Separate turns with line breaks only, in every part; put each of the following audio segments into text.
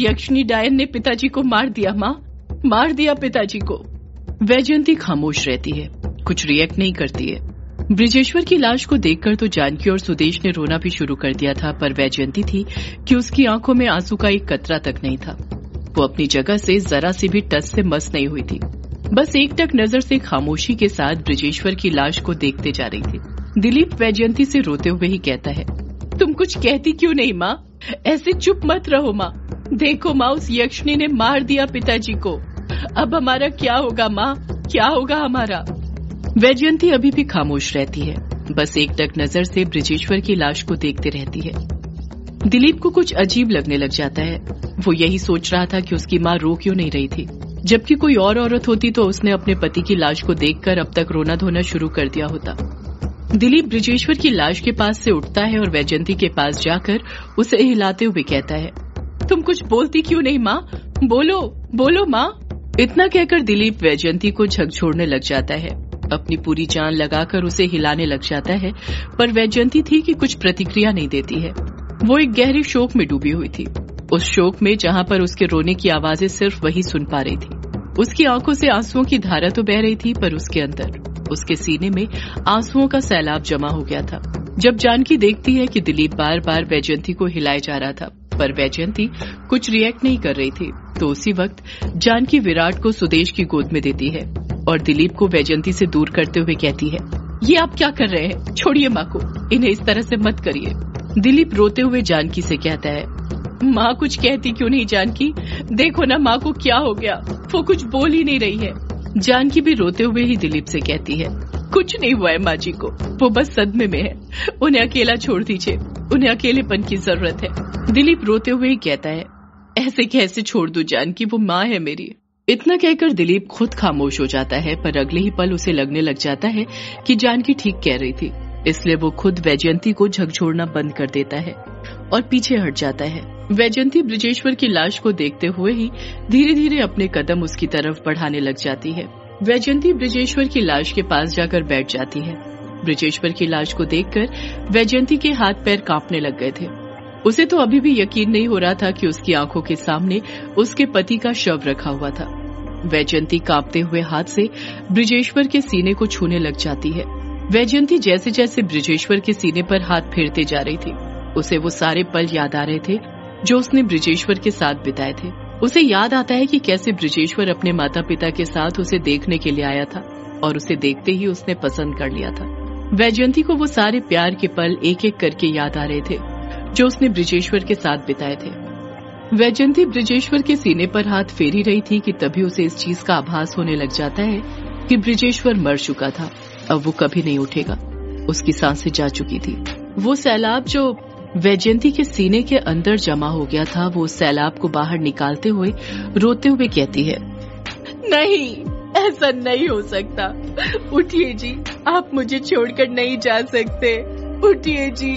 यक्षिणी डायन ने पिताजी को मार दिया माँ, मार दिया पिताजी को। वैजयंती खामोश रहती है, कुछ रिएक्ट नहीं करती है। ब्रिजेश्वर की लाश को देखकर तो जानकी और सुदेश ने रोना भी शुरू कर दिया था, पर वैजयंती थी कि उसकी आंखों में आंसू का एक कतरा तक नहीं था। वो अपनी जगह से जरा सी भी टच से मस नहीं हुई थी, बस एकटक नजर से खामोशी के साथ ब्रिजेश्वर की लाश को देखते जा रही थी। दिलीप वैजयंती से रोते हुए ही कहता है, तुम कुछ कहती क्यों नहीं माँ? ऐसे चुप मत रहो माँ। देखो माँ, उस यक्षिणी ने मार दिया पिताजी को। अब हमारा क्या होगा माँ, क्या होगा हमारा? वैजयंती अभी भी खामोश रहती है, बस एकटक नजर से ब्रिजेश्वर की लाश को देखते रहती है। दिलीप को कुछ अजीब लगने लग जाता है। वो यही सोच रहा था कि उसकी माँ रो क्यों नहीं रही थी, जबकि कोई और औरत होती तो उसने अपने पति की लाश को देखकर अब तक रोना धोना शुरू कर दिया होता। दिलीप ब्रिजेश्वर की लाश के पास से उठता है और वैजयंती के पास जाकर उसे हिलाते हुए कहता है, तुम कुछ बोलती क्यों नहीं माँ? बोलो बोलो माँ। इतना कहकर दिलीप वैजयंती को झकझोरने लग जाता है, अपनी पूरी जान लगाकर उसे हिलाने लग जाता है, पर वैजयंती थी कि कुछ प्रतिक्रिया नहीं देती है। वो एक गहरे शोक में डूबी हुई थी, उस शोक में जहां पर उसके रोने की आवाजें सिर्फ वही सुन पा रही थी। उसकी आंखों से आंसुओं की धारा तो बह रही थी, पर उसके अंदर, उसके सीने में आंसुओं का सैलाब जमा हो गया था। जब जानकी देखती है कि दिलीप बार बार वैजयंती को हिलाए जा रहा था, पर वैजयंती कुछ रिएक्ट नहीं कर रही थी, तो उसी वक्त जानकी विराट को सुदेश की गोद में देती है और दिलीप को वैजयंती से दूर करते हुए कहती है, ये आप क्या कर रहे हैं? छोड़िए माँ को, इन्हें इस तरह से मत करिए। दिलीप रोते हुए जानकी से कहता है, माँ कुछ कहती क्यों नहीं जानकी? देखो ना माँ को क्या हो गया, वो कुछ बोल ही नहीं रही है। जानकी भी रोते हुए ही दिलीप से कहती है, कुछ नहीं हुआ है माँ जी को, वो बस सदमे में है, उन्हें अकेला छोड़ दीजिए, उन्हें अकेलेपन की जरूरत है। दिलीप रोते हुए ही कहता है, ऐसे कैसे छोड़ दूं जानकी, वो माँ है मेरी। इतना कहकर दिलीप खुद खामोश हो जाता है, पर अगले ही पल उसे लगने लग जाता है कि जानकी ठीक कह रही थी, इसलिए वो खुद वैजयंती को झकझोरना बंद कर देता है और पीछे हट जाता है। वैजयंती ब्रिजेश्वर की लाश को देखते हुए ही धीरे धीरे अपने कदम उसकी तरफ बढ़ाने लग जाती है। वैजयंती ब्रिजेश्वर की लाश के पास जाकर बैठ जाती है। ब्रिजेश्वर की लाश को देखकर वैजयंती के हाथ पैर कांपने लग गए थे। उसे तो अभी भी यकीन नहीं हो रहा था कि उसकी आंखों के सामने उसके पति का शव रखा हुआ था। वैजयंती कांपते हुए हाथ से ब्रिजेश्वर के सीने को छूने लग जाती है। वैजयंती जैसे जैसे ब्रिजेश्वर के सीने पर हाथ फेरते जा रही थी, उसे वो सारे पल याद आ रहे थे जो उसने ब्रिजेश्वर के साथ बिताए थे। उसे याद आता है कि कैसे ब्रिजेश्वर अपने माता पिता के साथ उसे देखने के लिए आया था और उसे देखते ही उसने पसंद कर लिया था। वैजयंती को वो सारे प्यार के पल एक एक करके याद आ रहे थे जो उसने ब्रिजेश्वर के साथ बिताए थे। वैजयंती ब्रिजेश्वर के सीने पर हाथ फेर ही रही थी कि तभी उसे इस चीज का आभास होने लग जाता है कि ब्रिजेश्वर मर चुका था, अब वो कभी नहीं उठेगा। उसकी सांसें जा चुकी थी। वो सैलाब जो वैजयंती के सीने के अंदर जमा हो गया था, वो सैलाब को बाहर निकालते हुए रोते हुए कहती है, नहीं, ऐसा नहीं हो सकता, उठिए जी, आप मुझे छोड़कर नहीं जा सकते, उठिए जी।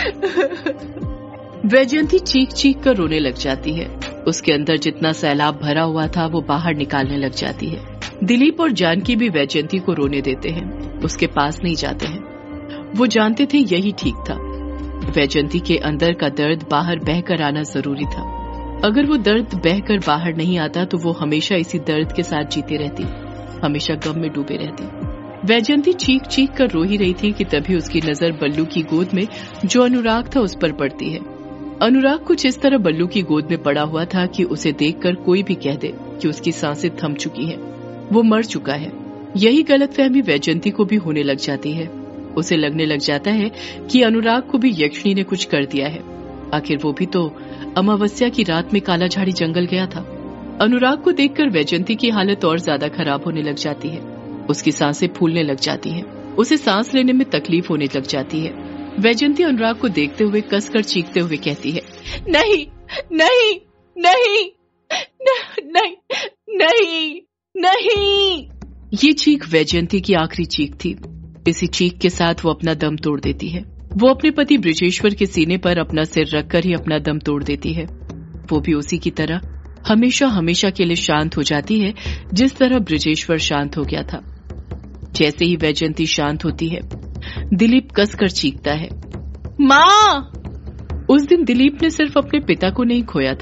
वैजयंती चीख चीख कर रोने लग जाती है। उसके अंदर जितना सैलाब भरा हुआ था वो बाहर निकालने लग जाती है। दिलीप और जानकी भी वैजयंती को रोने देते हैं, उसके पास नहीं जाते हैं। वो जानते थे यही ठीक था। वैजयंती के अंदर का दर्द बाहर बहकर आना जरूरी था। अगर वो दर्द बहकर बाहर नहीं आता तो वो हमेशा इसी दर्द के साथ जीती रहती, हमेशा गम में डूबे रहती। वैजयंती चीख चीख कर रो ही रही थी कि तभी उसकी नजर बल्लू की गोद में जो अनुराग था उस पर पड़ती है। अनुराग कुछ इस तरह बल्लू की गोद में पड़ा हुआ था कि उसे देखकर कोई भी कह दे कि उसकी सांसें थम चुकी हैं, वो मर चुका है। यही गलतफहमी वैजयंती को भी होने लग जाती है। उसे लगने लग जाता है कि अनुराग को भी यक्षिणी ने कुछ कर दिया है। आखिर वो भी तो अमावस्या की रात में कालाझाड़ी जंगल गया था। अनुराग को देखकर वैजयंती की हालत और ज्यादा खराब होने लग जाती है। उसकी सांसें फूलने लग जाती हैं, उसे सांस लेने में तकलीफ होने लग जाती है। वैजयंती अनुराग को देखते हुए कसकर चीखते हुए कहती है, नहीं नहीं नहीं नहीं नहीं नहीं। ये चीख वैजयंती की आखिरी चीख थी। इसी चीख के साथ वो अपना दम तोड़ देती है। वो अपने पति ब्रिजेश्वर के सीने पर अपना सिर रखकर ही अपना दम तोड़ देती है। वो भी उसी की तरह हमेशा हमेशा के लिए शांत हो जाती है जिस तरह ब्रिजेश्वर शांत हो गया था। जैसे ही वैजयंती शांत होती है, दिलीप कसकर चीखता है, माँ। उस दिन दिलीप ने सिर्फ अपने पिता को नहीं खोया था,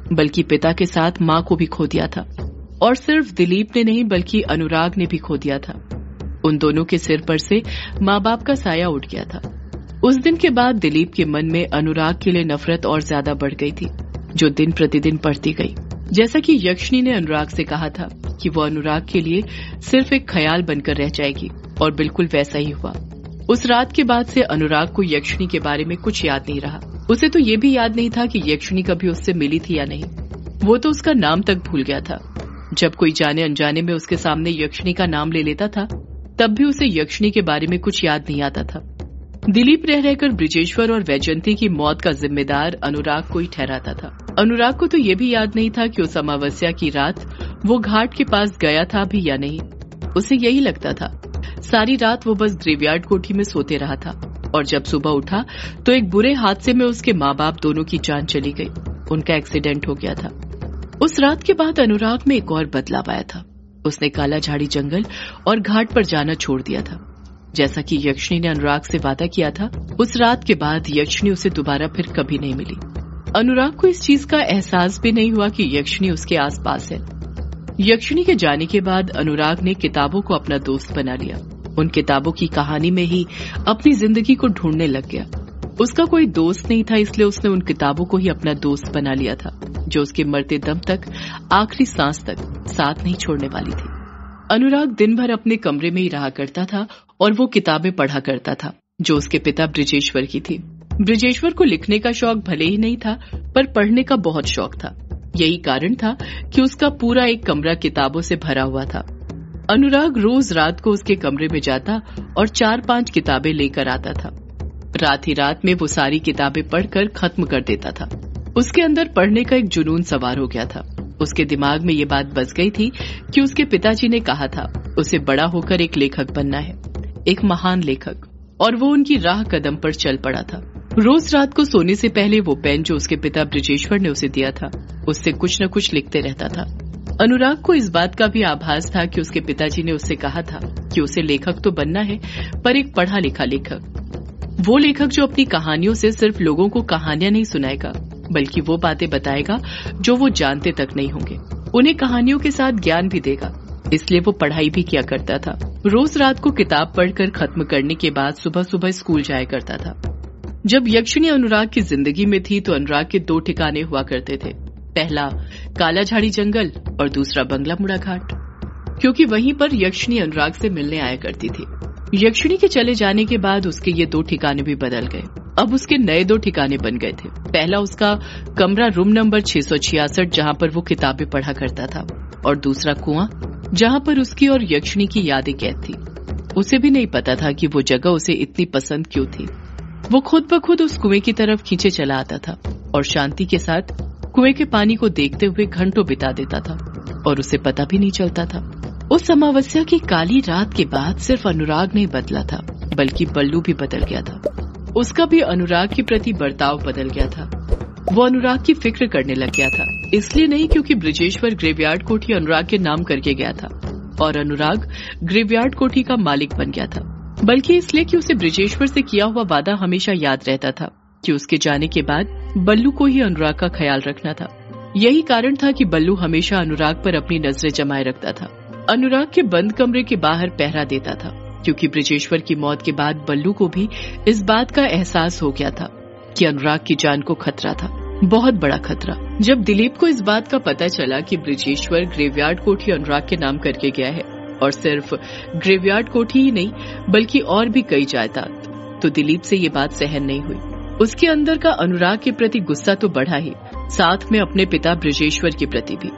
बल्कि पिता के साथ मां को भी खो दिया था। और सिर्फ दिलीप ने नहीं बल्कि अनुराग ने भी खो दिया था। उन दोनों के सिर पर से माँ बाप का साया उठ गया था। उस दिन के बाद दिलीप के मन में अनुराग के लिए नफरत और ज्यादा बढ़ गई थी, जो दिन प्रतिदिन बढ़ती गई। जैसा कि यक्षिणी ने अनुराग से कहा था कि वो अनुराग के लिए सिर्फ एक ख्याल बनकर रह जाएगी, और बिल्कुल वैसा ही हुआ। उस रात के बाद से अनुराग को यक्षिणी के बारे में कुछ याद नहीं रहा। उसे तो ये भी याद नहीं था कि यक्षिणी कभी उससे मिली थी या नहीं। वो तो उसका नाम तक भूल गया था। जब कोई जाने अनजाने में उसके सामने यक्षिणी का नाम ले लेता था, तब भी उसे यक्षिणी के बारे में कुछ याद नहीं आता था। दिलीप रह रहकर ब्रिजेश्वर और वैजयंती की मौत का जिम्मेदार अनुराग को ही ठहराता था। अनुराग को तो ये भी याद नहीं था कि उस अमावस्या की रात वो घाट के पास गया था भी या नहीं। उसे यही लगता था सारी रात वो बस ग्रेवयार्ड कोठी में सोते रहा था, और जब सुबह उठा तो एक बुरे हादसे में उसके माँ बाप दोनों की जान चली गई। उनका एक्सीडेंट हो गया था। उस रात के बाद अनुराग में एक और बदलाव आया था। उसने काला झाड़ी जंगल और घाट पर जाना छोड़ दिया था। जैसा कि यक्षिणी ने अनुराग से वादा किया था, उस रात के बाद यक्षिणी उसे दोबारा फिर कभी नहीं मिली। अनुराग को इस चीज का एहसास भी नहीं हुआ कि यक्षिणी उसके आसपास है। यक्षिणी के जाने के बाद अनुराग ने किताबों को अपना दोस्त बना लिया। उन किताबों की कहानी में ही अपनी जिंदगी को ढूंढने लग गया। उसका कोई दोस्त नहीं था, इसलिए उसने उन किताबों को ही अपना दोस्त बना लिया था, जो उसके मरते दम तक, आखिरी सांस तक साथ नहीं छोड़ने वाली थी। अनुराग दिन भर अपने कमरे में ही रहा करता था और वो किताबें पढ़ा करता था जो उसके पिता ब्रिजेश्वर की थी। ब्रिजेश्वर को लिखने का शौक भले ही नहीं था, पर पढ़ने का बहुत शौक था। यही कारण था कि उसका पूरा एक कमरा किताबों से भरा हुआ था। अनुराग रोज रात को उसके कमरे में जाता और 4-5 किताबें लेकर आता था। रात ही रात में वो सारी किताबें पढ़कर खत्म कर देता था। उसके अंदर पढ़ने का एक जुनून सवार हो गया था। उसके दिमाग में ये बात बस गई थी कि उसके पिताजी ने कहा था उसे बड़ा होकर एक लेखक बनना है, एक महान लेखक, और वो उनकी राह कदम पर चल पड़ा था। रोज रात को सोने से पहले वो पेन जो उसके पिता ब्रिजेश्वर ने उसे दिया था, उससे कुछ न कुछ लिखते रहता था। अनुराग को इस बात का भी आभास था कि उसके पिताजी ने उससे कहा था कि उसे लेखक तो बनना है, पर एक पढ़ा लिखा लेखक। वो लेखक जो अपनी कहानियों से सिर्फ लोगों को कहानियां नहीं सुनाएगा, बल्कि वो बातें बताएगा जो वो जानते तक नहीं होंगे। उन्हें कहानियों के साथ ज्ञान भी देगा। इसलिए वो पढ़ाई भी किया करता था। रोज रात को किताब पढ़कर खत्म करने के बाद सुबह सुबह स्कूल जाया करता था। जब यक्षिणी अनुराग की जिंदगी में थी तो अनुराग के 2 ठिकाने हुआ करते थे। पहला काला झाड़ी जंगल और दूसरा बंगला मुड़ा घाट, क्योंकि वहीं पर यक्षिणी अनुराग से मिलने आया करती थी। यक्षिणी के चले जाने के बाद उसके ये 2 ठिकाने भी बदल गए। अब उसके नए 2 ठिकाने बन गए थे। पहला उसका कमरा रूम नंबर 666, जहां पर वो किताबें पढ़ा करता था, और दूसरा कुआं, जहां पर उसकी और यक्षिणी की यादें कैद थी। उसे भी नहीं पता था कि वो जगह उसे इतनी पसंद क्यों थी। वो खुद ब खुद उस कुएं की तरफ खींचे चला आता था और शांति के साथ कुएं के पानी को देखते हुए घंटों बिता देता था, और उसे पता भी नहीं चलता था। उस अमावस्या की काली रात के बाद सिर्फ अनुराग नहीं बदला था, बल्कि बल्लू भी बदल गया था। उसका भी अनुराग के प्रति बर्ताव बदल गया था। वो अनुराग की फिक्र करने लग गया था। इसलिए नहीं क्योंकि ब्रिजेश्वर ग्रेवयार्ड कोठी अनुराग के नाम करके गया था और अनुराग ग्रेवयार्ड कोठी का मालिक बन गया था, बल्कि इसलिए कि उसे ब्रिजेश्वर से किया हुआ वादा हमेशा याद रहता था कि उसके जाने के बाद बल्लू को ही अनुराग का ख्याल रखना था। यही कारण था कि बल्लू हमेशा अनुराग पर अपनी नजरें जमाए रखता था। अनुराग के बंद कमरे के बाहर पहरा देता था, क्योंकि ब्रिजेश्वर की मौत के बाद बल्लू को भी इस बात का एहसास हो गया था कि अनुराग की जान को खतरा था, बहुत बड़ा खतरा। जब दिलीप को इस बात का पता चला कि ब्रिजेश्वर ग्रेवयार्ड कोठी अनुराग के नाम करके गया है, और सिर्फ ग्रेवयार्ड कोठी ही नहीं बल्कि और भी कई जायदाद, तो दिलीप से ये बात सहन नहीं हुई। उसके अंदर का अनुराग के प्रति गुस्सा तो बढ़ा ही, साथ में अपने पिता ब्रिजेश्वर के प्रति भी।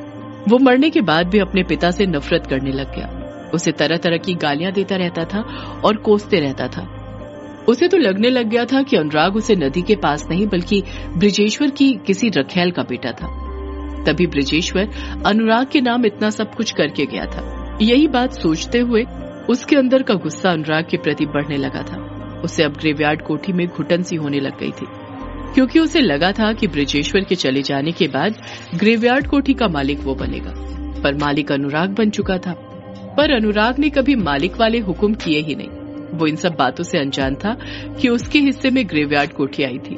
वो मरने के बाद भी अपने पिता से नफरत करने लग गया। उसे तरह तरह की गालियां देता रहता था और कोसते रहता था। उसे तो लगने लग गया था कि अनुराग उसे नदी के पास नहीं बल्कि ब्रिजेश्वर की किसी रखैल का बेटा था। तभी ब्रिजेश्वर अनुराग के नाम इतना सब कुछ करके गया था। यही बात सोचते हुए उसके अंदर का गुस्सा अनुराग के प्रति बढ़ने लगा था। उसे अब ग्रेवयार्ड कोठी में घुटन सी होने लग गई थी, क्योंकि उसे लगा था कि ब्रिजेश्वर के चले जाने के बाद ग्रेवयार्ड कोठी का मालिक वो बनेगा, पर मालिक अनुराग बन चुका था। पर अनुराग ने कभी मालिक वाले हुक्म किए ही नहीं। वो इन सब बातों से अनजान था कि उसके हिस्से में ग्रेवयार्ड कोठी आई थी।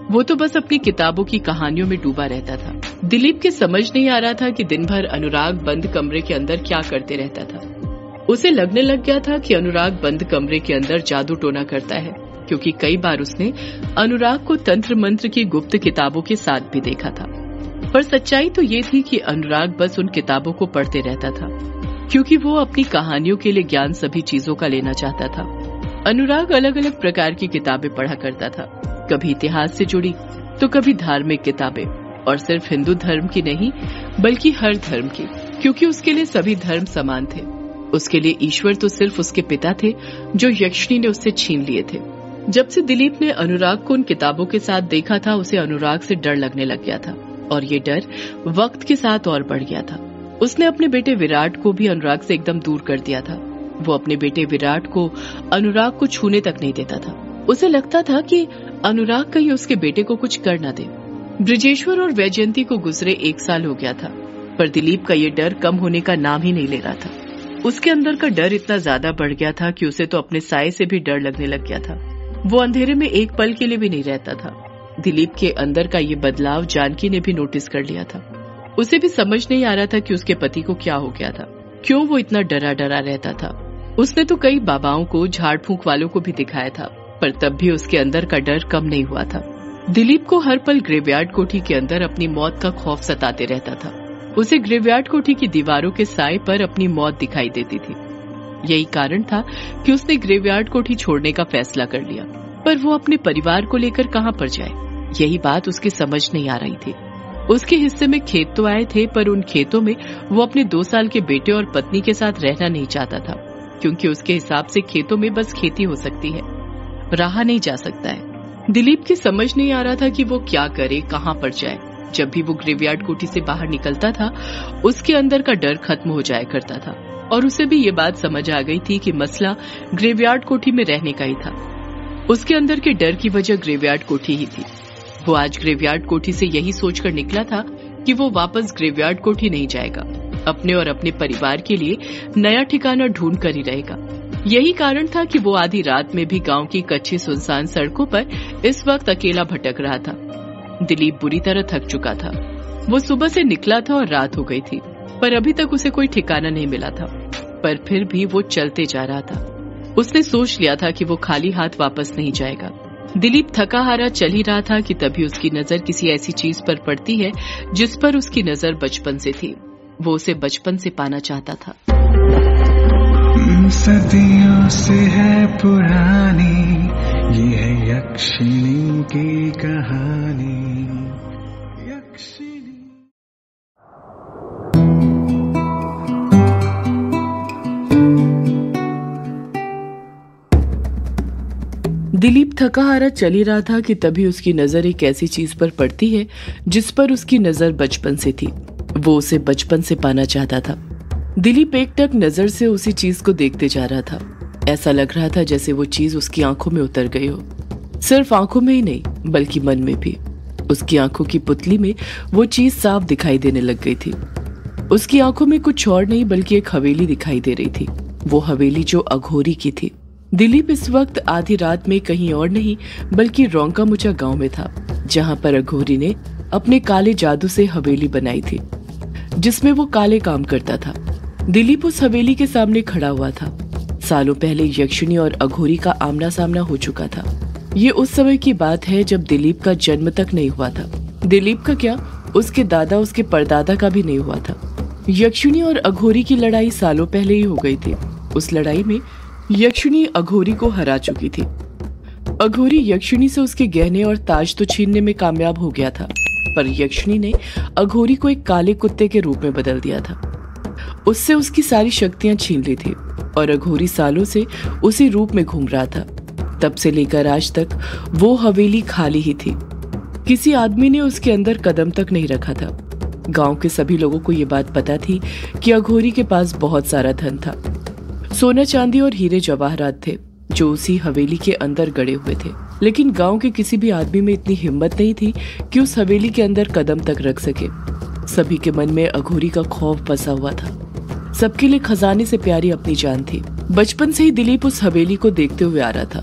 वो तो बस अपनी किताबों की कहानियों में डूबा रहता था। दिलीप के समझ नहीं आ रहा था कि दिन भर अनुराग बंद कमरे के अंदर क्या करते रहता था। उसे लगने लग गया था कि अनुराग बंद कमरे के अंदर जादू टोना करता है, क्योंकि कई बार उसने अनुराग को तंत्र मंत्र की गुप्त किताबों के साथ भी देखा था। पर सच्चाई तो ये थी कि अनुराग बस उन किताबों को पढ़ते रहता था, क्योंकि वो अपनी कहानियों के लिए ज्ञान सभी चीजों का लेना चाहता था। अनुराग अलग अलग प्रकार की किताबें पढ़ा करता था, कभी इतिहास से जुड़ी तो कभी धार्मिक किताबें, और सिर्फ हिंदू धर्म की नहीं बल्कि हर धर्म की, क्योंकि उसके लिए सभी धर्म समान थे। उसके लिए ईश्वर तो सिर्फ उसके पिता थे जो यक्षिणी ने उससे छीन लिए थे। जब से दिलीप ने अनुराग को उन किताबों के साथ देखा था, उसे अनुराग से डर लगने लग गया था, और ये डर वक्त के साथ और बढ़ गया था। उसने अपने बेटे विराट को भी अनुराग से एकदम दूर कर दिया था। वो अपने बेटे विराट को अनुराग को छूने तक नहीं देता था। उसे लगता था कि अनुराग कहीं उसके बेटे को कुछ कर न दे। ब्रिजेश्वर और वैजयंती को गुजरे 1 साल हो गया था, पर दिलीप का ये डर कम होने का नाम ही नहीं ले रहा था। उसके अंदर का डर इतना ज्यादा बढ़ गया था कि उसे तो अपने साये से भी डर लगने लग गया था। वो अंधेरे में एक पल के लिए भी नहीं रहता था। दिलीप के अंदर का ये बदलाव जानकी ने भी नोटिस कर लिया था। उसे भी समझ नहीं आ रहा था कि उसके पति को क्या हो गया था, क्यों वो इतना डरा डरा रहता था। उसने तो कई बाबाओं को, झाड़ फूंक वालों को भी दिखाया था, पर तब भी उसके अंदर का डर कम नहीं हुआ था। दिलीप को हर पल ग्रेवयार्ड कोठी के अंदर अपनी मौत का खौफ सताते रहता था। उसे ग्रेवयार्ड कोठी की दीवारों के साए पर अपनी मौत दिखाई देती थी। यही कारण था कि उसने ग्रेवयार्ड कोठी छोड़ने का फैसला कर लिया। पर वो अपने परिवार को लेकर कहां पर जाए, यही बात उसकी समझ नहीं आ रही थी। उसके हिस्से में खेत तो आए थे, पर उन खेतों में वो अपने 2 साल के बेटे और पत्नी के साथ रहना नहीं चाहता था, क्योंकि उसके हिसाब से खेतों में बस खेती हो सकती है, रहा नहीं जा सकता है। दिलीप की समझ नहीं आ रहा था कि वो क्या करे, कहां पर जाए। जब भी वो ग्रेवयार्ड कोठी से बाहर निकलता था, उसके अंदर का डर खत्म हो जाया करता था, और उसे भी ये बात समझ आ गई थी कि मसला ग्रेवयार्ड कोठी में रहने का ही था। उसके अंदर के डर की वजह ग्रेवयार्ड कोठी ही थी। वो आज ग्रेवयार्ड कोठी से यही सोचकर निकला था कि वो वापस ग्रेवयार्ड कोठी नहीं जाएगा, अपने और अपने परिवार के लिए नया ठिकाना ढूंढ कर ही रहेगा। यही कारण था कि वो आधी रात में भी गांव की कच्ची सुनसान सड़कों पर इस वक्त अकेला भटक रहा था। दिलीप बुरी तरह थक चुका था। वो सुबह से निकला था और रात हो गई थी, पर अभी तक उसे कोई ठिकाना नहीं मिला था। पर फिर भी वो चलते जा रहा था। उसने सोच लिया था कि वो खाली हाथ वापस नहीं जाएगा। दिलीप थका हारा चल ही रहा था कि तभी उसकी नजर किसी ऐसी चीज पर पड़ती है जिस पर उसकी नजर बचपन से थी। वो उसे बचपन से पाना चाहता था।
सदियों से है पुरानी ये है यक्षिणी की कहानी।
दिलीप थका हारा चल ही रहा था कि तभी उसकी नजर एक ऐसी चीज पर पड़ती है जिस पर उसकी नजर बचपन से थी। वो उसे बचपन से पाना चाहता था। दिलीप एकटक नजर से उसी चीज को देखते जा रहा था। ऐसा लग रहा था जैसे वो चीज उसकी आंखों में उतर गई हो। सिर्फ आंखों में ही नहीं बल्कि मन में भी। उसकी आंखों की पुतली में वो चीज साफ दिखाई देने लग गई थी। उसकी आंखों में कुछ और नहीं बल्कि एक हवेली दिखाई दे रही थी। वो हवेली जो अघोरी की थी। दिलीप इस वक्त आधी रात में कहीं और नहीं बल्कि रोंकामुचा गांव में था, जहां पर अघोरी ने अपने काले जादू से हवेली बनाई थी, जिसमें वो काले काम करता था। दिलीप उस हवेली के सामने खड़ा हुआ था। सालों पहले यक्षिणी और अघोरी का आमना सामना हो चुका था। ये उस समय की बात है जब दिलीप का जन्म तक नहीं हुआ था। दिलीप का क्या, उसके दादा उसके परदादा का भी नहीं हुआ था। यक्षिणी और अघोरी की लड़ाई सालों पहले ही हो गई थी। उस लड़ाई में यक्षिणी अघोरी को हरा चुकी थी। अघोरी यक्षिणी से उसके गहने और ताज तो छीनने में कामयाब हो गया था, पर यक्षिणी ने अघोरी को एक काले कुत्ते के रूप में बदल दिया था। उससे उसकी सारी शक्तियां छीन ली थी और अघोरी सालों से उसी रूप में घूम रहा था। तब से लेकर आज तक वो हवेली खाली ही थी। किसी आदमी ने उसके अंदर कदम तक नहीं रखा था। गांव के सभी लोगों को ये बात पता थी कि अघोरी के पास बहुत सारा धन था। सोना चांदी और हीरे जवाहरात थे जो उसी हवेली के अंदर गड़े हुए थे, लेकिन गांव के किसी भी आदमी में इतनी हिम्मत नहीं थी कि उस हवेली के अंदर कदम तक रख सके। सभी के मन में अघोरी का खौफ बसा हुआ था। सबके लिए खजाने से प्यारी अपनी जान थी। बचपन से ही दिलीप उस हवेली को देखते हुए आ रहा था।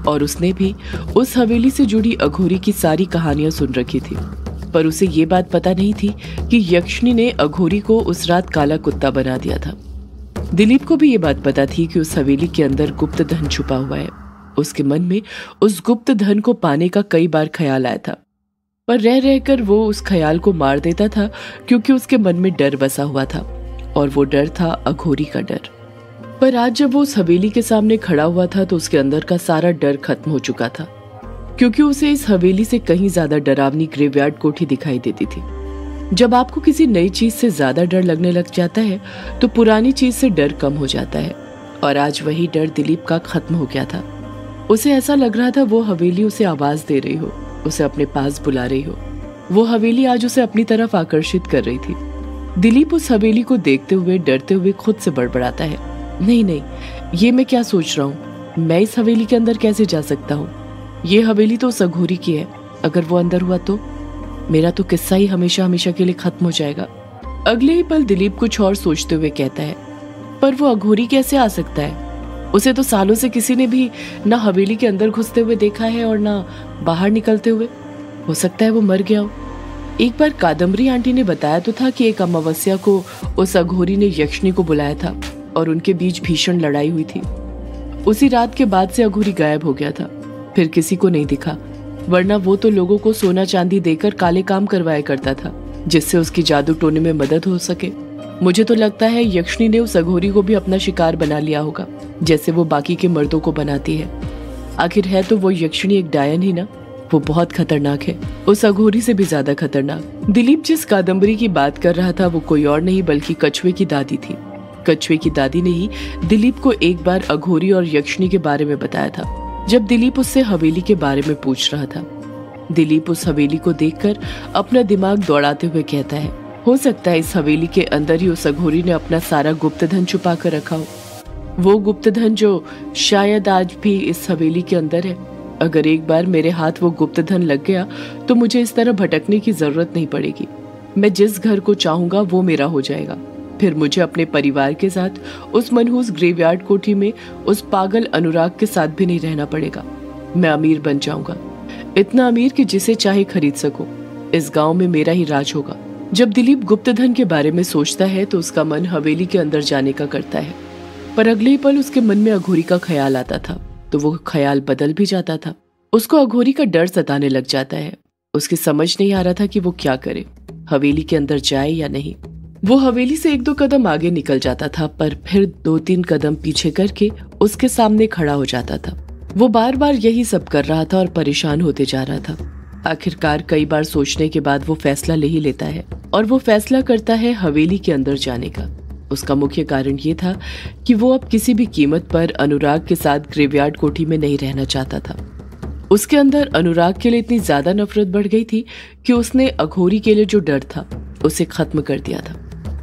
और उसने भी उस हवेली से जुड़ी अघोरी की सारी कहानियां सुन रखी थी। पर उसे ये बात पता नहीं थी कि यक्षिणी ने अघोरी को उस रात काला कुत्ता बना दिया था। दिलीप को भी ये बात पता थी कि उस हवेली के अंदर गुप्त धन छुपा हुआ है। उसके मन में उस गुप्त धन को पाने का कई बार ख्याल आया था, पर रह रहकर वो उस ख्याल को मार देता था क्योंकि उसके मन में डर बसा हुआ था, और वो डर था अघोरी का डर। पर आज जब वो उस हवेली के सामने खड़ा हुआ था तो उसके अंदर का सारा डर खत्म हो चुका था, क्योंकि उसे इस हवेली से कहीं ज्यादा डरावनी ग्रेवयार्ड कोठी दिखाई देती थी। जब आपको किसी नई चीज से ज्यादा डर लगने लग जाता है तो पुरानी चीज से डर कम हो जाता है, और आज वही डर दिलीप का खत्म हो गया था। उसे ऐसा लग रहा था वो हवेली उसे आवाज दे रही हो, उसे अपने पास बुला रही हो। वो हवेली आज उसे अपनी तरफ आकर्षित कर रही थी। दिलीप उस हवेली को देखते हुए डरते हुए खुद से बड़बड़ाता है, नहीं नहीं, ये मैं क्या सोच रहा हूँ, मैं इस हवेली के अंदर कैसे जा सकता हूँ? ये हवेली तो उस अघोरी की है, अगर वो अंदर हुआ तो मेरा तो किस्सा ही हमेशा हमेशा के लिए खत्म हो जाएगा। अगले ही पल दिलीप कुछ और सोचते हुए कहता है, पर वो अघोरी कैसे आ सकता है? उसे तो सालों से किसी ने भी ना हवेली के अंदर घुसते हुए देखा है और ना बाहर निकलते हुए। हो सकता है वो मर गया हो। एक बार कादम्बरी आंटी ने बताया तो था कि एक अमावस्या को उस अघोरी ने यक्षिणी को बुलाया था और उनके बीच भीषण लड़ाई हुई थी। उसी रात के बाद से अघोरी गायब हो गया था, फिर किसी को नहीं दिखा, वरना वो तो लोगों को सोना चांदी देकर काले काम करवाया करता था जिससे उसकी जादू टोने में मदद हो सके। मुझे तो लगता है यक्षिणी ने उस अघोरी को भी अपना शिकार बना लिया होगा, जैसे वो बाकी के मर्दों को बनाती है। आखिर है तो वो यक्षिणी एक डायन ही ना, वो बहुत खतरनाक है, उस अघोरी से भी ज्यादा खतरनाक। दिलीप जिस कादम्बरी की बात कर रहा था वो कोई और नहीं बल्कि कछुए की दादी थी। कछुए की दादी ने ही दिलीप को एक बार अघोरी और यक्षिणी के बारे में बताया था, जब दिलीप उससे हवेली के बारे में पूछ रहा था। दिलीप उस हवेली को देखकर अपना दिमाग दौड़ाते हुए कहता है, हो सकता है इस हवेली के अंदर ही उस अघोरी ने अपना सारा गुप्त धन छुपा कर रखा हो, वो गुप्त धन जो शायद आज भी इस हवेली के अंदर है। अगर एक बार मेरे हाथ वो गुप्त धन लग गया तो मुझे इस तरह भटकने की जरूरत नहीं पड़ेगी। मैं जिस घर को चाहूंगा वो मेरा हो जाएगा। फिर मुझे अपने परिवार के साथ उस मनहूस ग्रेवयार्ड कोठी में उस पागल अनुराग के साथ भी नहीं रहना पड़ेगा। मैं अमीर बन जाऊंगा, इतना अमीर कि जिसे चाहे खरीद सकूं। इस गांव में मेरा ही राज होगा। जब दिलीप गुप्त धन के बारे में सोचता है तो उसका मन हवेली के अंदर जाने का करता है, पर अगले ही पल उसके मन में अघोरी का ख्याल आता था तो वो ख्याल बदल भी जाता था। उसको अघोरी का डर सताने लग जाता है। उसकी समझ नहीं आ रहा था कि वो क्या करे, हवेली के अंदर जाए या नहीं। वो हवेली से 1-2 कदम आगे निकल जाता था, पर फिर 2-3 कदम पीछे करके उसके सामने खड़ा हो जाता था। वो बार बार यही सब कर रहा था और परेशान होते जा रहा था। आखिरकार कई बार सोचने के बाद वो फैसला ले ही लेता है, और वो फैसला करता है हवेली के अंदर जाने का। उसका मुख्य कारण ये था कि वो अब किसी भी कीमत पर अनुराग के साथ ग्रेवयार्ड कोठी में नहीं रहना चाहता था। उसके अंदर अनुराग के लिए इतनी ज्यादा नफरत बढ़ गई थी कि उसने अघोरी के लिए जो डर था उसे खत्म कर दिया था।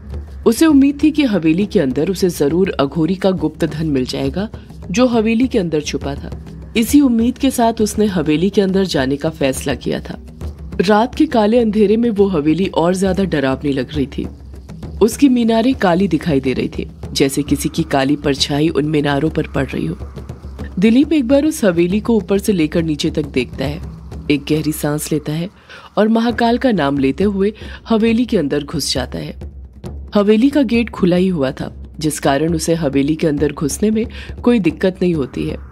उसे उम्मीद थी कि हवेली के अंदर उसे जरूर अघोरी का गुप्त धन मिल जाएगा जो हवेली के अंदर छुपा था। इसी उम्मीद के साथ उसने हवेली के अंदर जाने का फैसला किया था। रात के काले अंधेरे में वो हवेली और ज्यादा डरावनी लग रही थी। उसकी मीनारें काली दिखाई दे रही थी, जैसे किसी की काली परछाई उन मीनारों पर पड़ रही हो। दिलीप एक बार उस हवेली को ऊपर से लेकर नीचे तक देखता है, एक गहरी सांस लेता है और महाकाल का नाम लेते हुए हवेली के अंदर घुस जाता है। हवेली का गेट खुला ही हुआ था, जिस कारण उसे हवेली के अंदर घुसने में कोई दिक्कत नहीं होती है।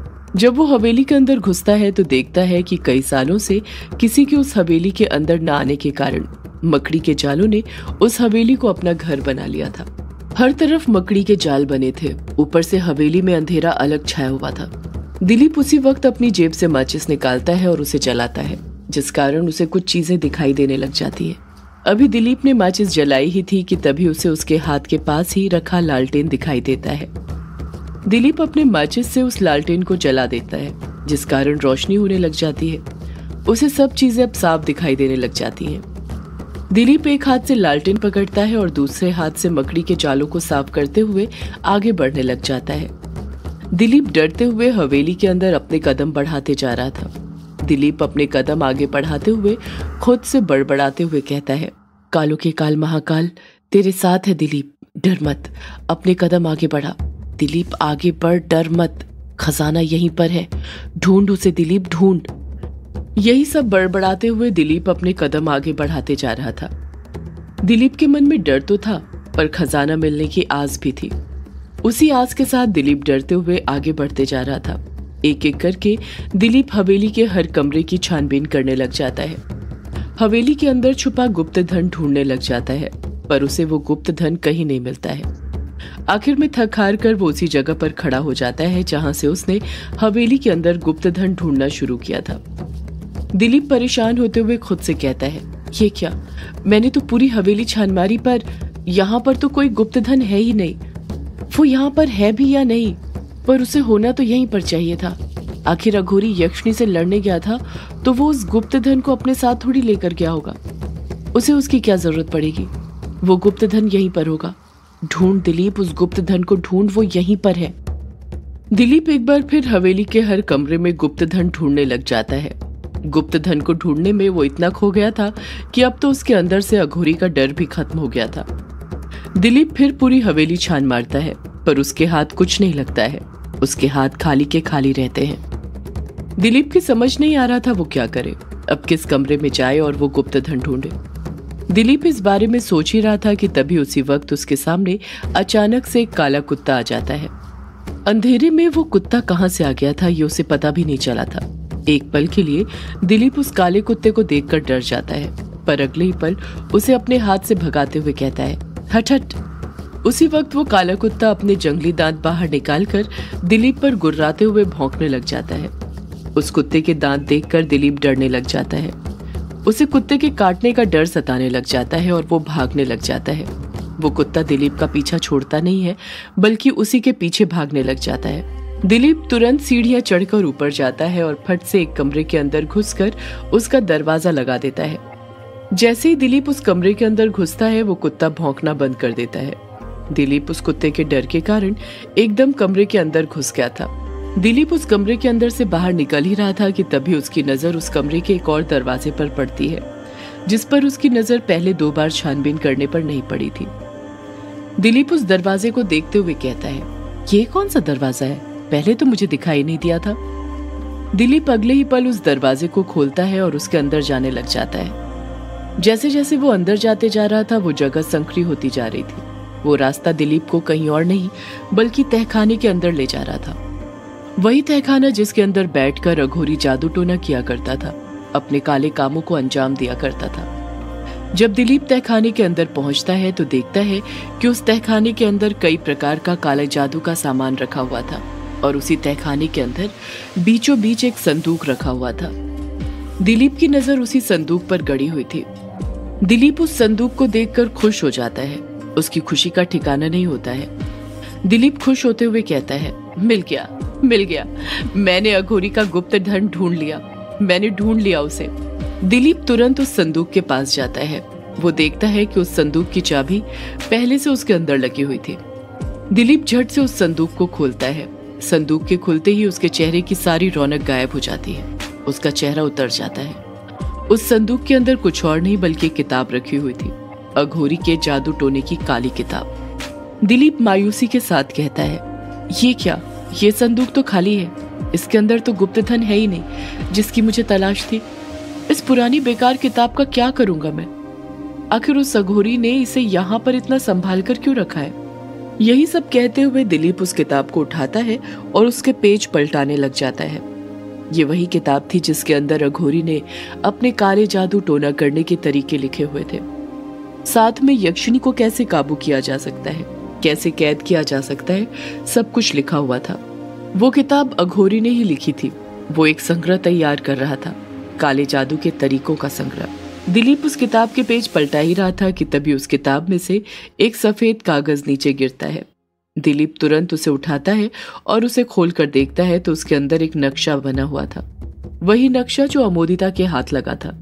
जब वो हवेली के अंदर घुसता है तो देखता है कि कई सालों से किसी के उस हवेली के अंदर न आने के कारण मकड़ी के जालों ने उस हवेली को अपना घर बना लिया था। हर तरफ मकड़ी के जाल बने थे, ऊपर से हवेली में अंधेरा अलग छाया हुआ था। दिलीप उसी वक्त अपनी जेब से माचिस निकालता है और उसे जलाता है, जिस कारण उसे कुछ चीजें दिखाई देने लग जाती है। अभी दिलीप ने माचिस जलाई ही थी कि तभी उसे उसके हाथ के पास ही रखा लालटेन दिखाई देता है। दिलीप अपने माचिस से उस लालटेन को जला देता है, जिस कारण रोशनी होने लग जाती है। उसे सब चीजें अब साफ दिखाई देने लग जाती हैं। दिलीप एक हाथ से लालटेन पकड़ता है और दूसरे हाथ से मकड़ी के जालों को साफ करते हुए आगे बढ़ने लग जाता है। दिलीप डरते हुए हवेली के अंदर अपने कदम बढ़ाते जा रहा था। दिलीप अपने कदम आगे बढ़ाते हुए खुद से बड़बड़ाते हुए कहता है, कालों के काल महाकाल तेरे साथ है दिलीप, डर मत, अपने कदम आगे बढ़ा। दिलीप आगे बढ़, डर मत। खजाना यहीं पर है, ढूंढ उसे दिलीप, ढूंढ। यही सब बड़बड़ाते हुए दिलीप अपने कदम आगे बढ़ाते जा रहा था। दिलीप के मन में डर तो था, पर खजाना मिलने की आस भी थी। उसी आस के साथ दिलीप डरते हुए आगे बढ़ते जा रहा था। एक एक करके दिलीप हवेली के हर कमरे की छानबीन करने लग जाता है। हवेली के अंदर छुपा गुप्त धन ढूंढने लग जाता है, पर उसे वो गुप्त धन कहीं नहीं मिलता है। आखिर में थक हार कर वो उसी जगह पर खड़ा हो जाता है जहां से उसने हवेली के अंदर गुप्त धन ढूंढना शुरू किया था। दिलीप परेशान होते हुए खुद से कहता है, ये क्या, मैंने तो पूरी हवेली छान मारी, पर यहाँ पर तो कोई गुप्त धन है ही नहीं। वो यहाँ पर है भी या नहीं, पर उसे होना तो यहीं पर चाहिए था। आखिर अघोरी यक्षिणी से लड़ने गया था तो वो उस गुप्त धन को अपने साथ थोड़ी लेकर गया होगा। उसे उसकी क्या जरूरत पड़ेगी, वो गुप्त धन यहीं पर होगा। ढूंढ दिलीप, उस गुप्त धन को ढूंढ, वो यहीं पर है। दिलीप एक बार फिर हवेली के हर कमरे में गुप्त धन ढूंढने लग जाता है। गुप्त धन को ढूंढने में वो इतना खो गया था कि अब तो उसके अंदर से अघोरी का डर भी खत्म हो गया था। दिलीप फिर पूरी हवेली छान मारता है, पर उसके हाथ कुछ नहीं लगता है। उसके हाथ खाली के खाली रहते हैं। दिलीप की समझ नहीं आ रहा था वो क्या करे, अब किस कमरे में जाए और वो गुप्त धन ढूंढे। दिलीप इस बारे में सोच ही रहा था कि तभी उसी वक्त उसके सामने अचानक से एक काला कुत्ता आ जाता है। अंधेरे में वो कुत्ता कहां से आ गया था ये उसे पता भी नहीं चला था। एक पल के लिए दिलीप उस काले कुत्ते को देखकर डर जाता है, पर अगले ही पल उसे अपने हाथ से भगाते हुए कहता है, हट हट। उसी वक्त वो काला कुत्ता अपने जंगली दांत बाहर निकालकर दिलीप पर गुर्राते हुए भौंकने लग जाता है। उस कुत्ते के दांत देखकर दिलीप डरने लग जाता है। उसे कुत्ते के काटने का डर सताने लग जाता है और वो भागने लग जाता है। वो कुत्ता दिलीप का पीछा छोड़ता नहीं है, बल्कि उसी के पीछे भागने लग जाता है। दिलीप तुरंत सीढ़ियां चढ़कर ऊपर जाता है और फट से एक कमरे के अंदर घुसकर उसका दरवाजा लगा देता है। जैसे ही दिलीप उस कमरे के अंदर घुसता है, वो कुत्ता भौंकना बंद कर देता है। दिलीप उस कुत्ते के डर के कारण एकदम कमरे के अंदर घुस गया था। दिलीप उस कमरे के अंदर से बाहर निकल ही रहा था कि तभी उसकी नजर उस कमरे के एक और दरवाजे पर पड़ती है, जिस पर उसकी नजर पहले 2 बार छानबीन करने पर नहीं पड़ी थी। दिलीप उस दरवाजे को देखते हुए कहता है, ये कौन सा दरवाजा है, पहले तो मुझे दिखाई नहीं दिया था। दिलीप अगले ही पल उस दरवाजे को खोलता है और उसके अंदर जाने लग जाता है। जैसे जैसे वो अंदर जाते जा रहा था, वो जगह संकरी होती जा रही थी। वो रास्ता दिलीप को कहीं और नहीं बल्कि तहखाने के अंदर ले जा रहा था। वही तहखाना जिसके अंदर बैठकर अघोरी जादू टोना किया करता था, अपने काले कामों को अंजाम दिया करता था। जब दिलीप तहखाने के अंदर पहुंचता है तो देखता है कि उस तहखाने के अंदर कई प्रकार का काले जादू का सामान रखा हुआ था और उसी तहखाने के अंदर बीचों बीच एक संदूक रखा हुआ था। दिलीप की नजर उसी संदूक पर गड़ी हुई थी। दिलीप उस संदूक को देखकर खुश हो जाता है। उसकी खुशी का ठिकाना नहीं होता है। दिलीप खुश होते हुए कहता है, मिल गया, मिल गया, मैंने अघोरी का गुप्त धन ढूंढ लिया, मैंने ढूंढ लिया उसे। दिलीप तुरंत उस संदूक के पास जाता है। वो देखता है कि उस संदूक की चाबी पहले से उसके अंदर लगी हुई थी। दिलीप झट से उस संदूक को खोलता है। संदूक के खुलते ही उसके चेहरे की सारी रौनक गायब हो जाती है। उसका चेहरा उतर जाता है। उस संदूक के अंदर कुछ और नहीं बल्कि एक किताब रखी हुई थी, अघोरी के जादू टोने की काली किताब। दिलीप मायूसी के साथ कहता है, ये क्या, ये संदूक तो खाली है, इसके अंदर तो गुप्त धन है ही नहीं जिसकी मुझे तलाश थी। इस पुरानी बेकार किताब का क्या करूंगा मैं? आखिर उस अघोरी ने इसे यहाँ पर इतना संभाल कर क्यों रखा है? यही सब कहते हुए दिलीप उस किताब को उठाता है और उसके पेज पलटाने लग जाता है। ये वही किताब थी जिसके अंदर अघोरी ने अपने काले जादू टोना करने के तरीके लिखे हुए थे। साथ में यक्षिणी को कैसे काबू किया जा सकता है, कैसे कैद किया जा सकता है, सब कुछ लिखा हुआ था। वो किताब अघोरी ने ही लिखी थी। वो एक संग्रह तैयार कर रहा था, काले जादू के तरीकों का संग्रह। दिलीप उस किताब के पेज पलटा ही रहा था कि तभी उस किताब में से एक सफेद कागज नीचे गिरता है। दिलीप तुरंत उसे उठाता है और उसे खोलकर देखता है तो उसके अंदर एक नक्शा बना हुआ था, वही नक्शा जो अमोदिता के हाथ लगा था।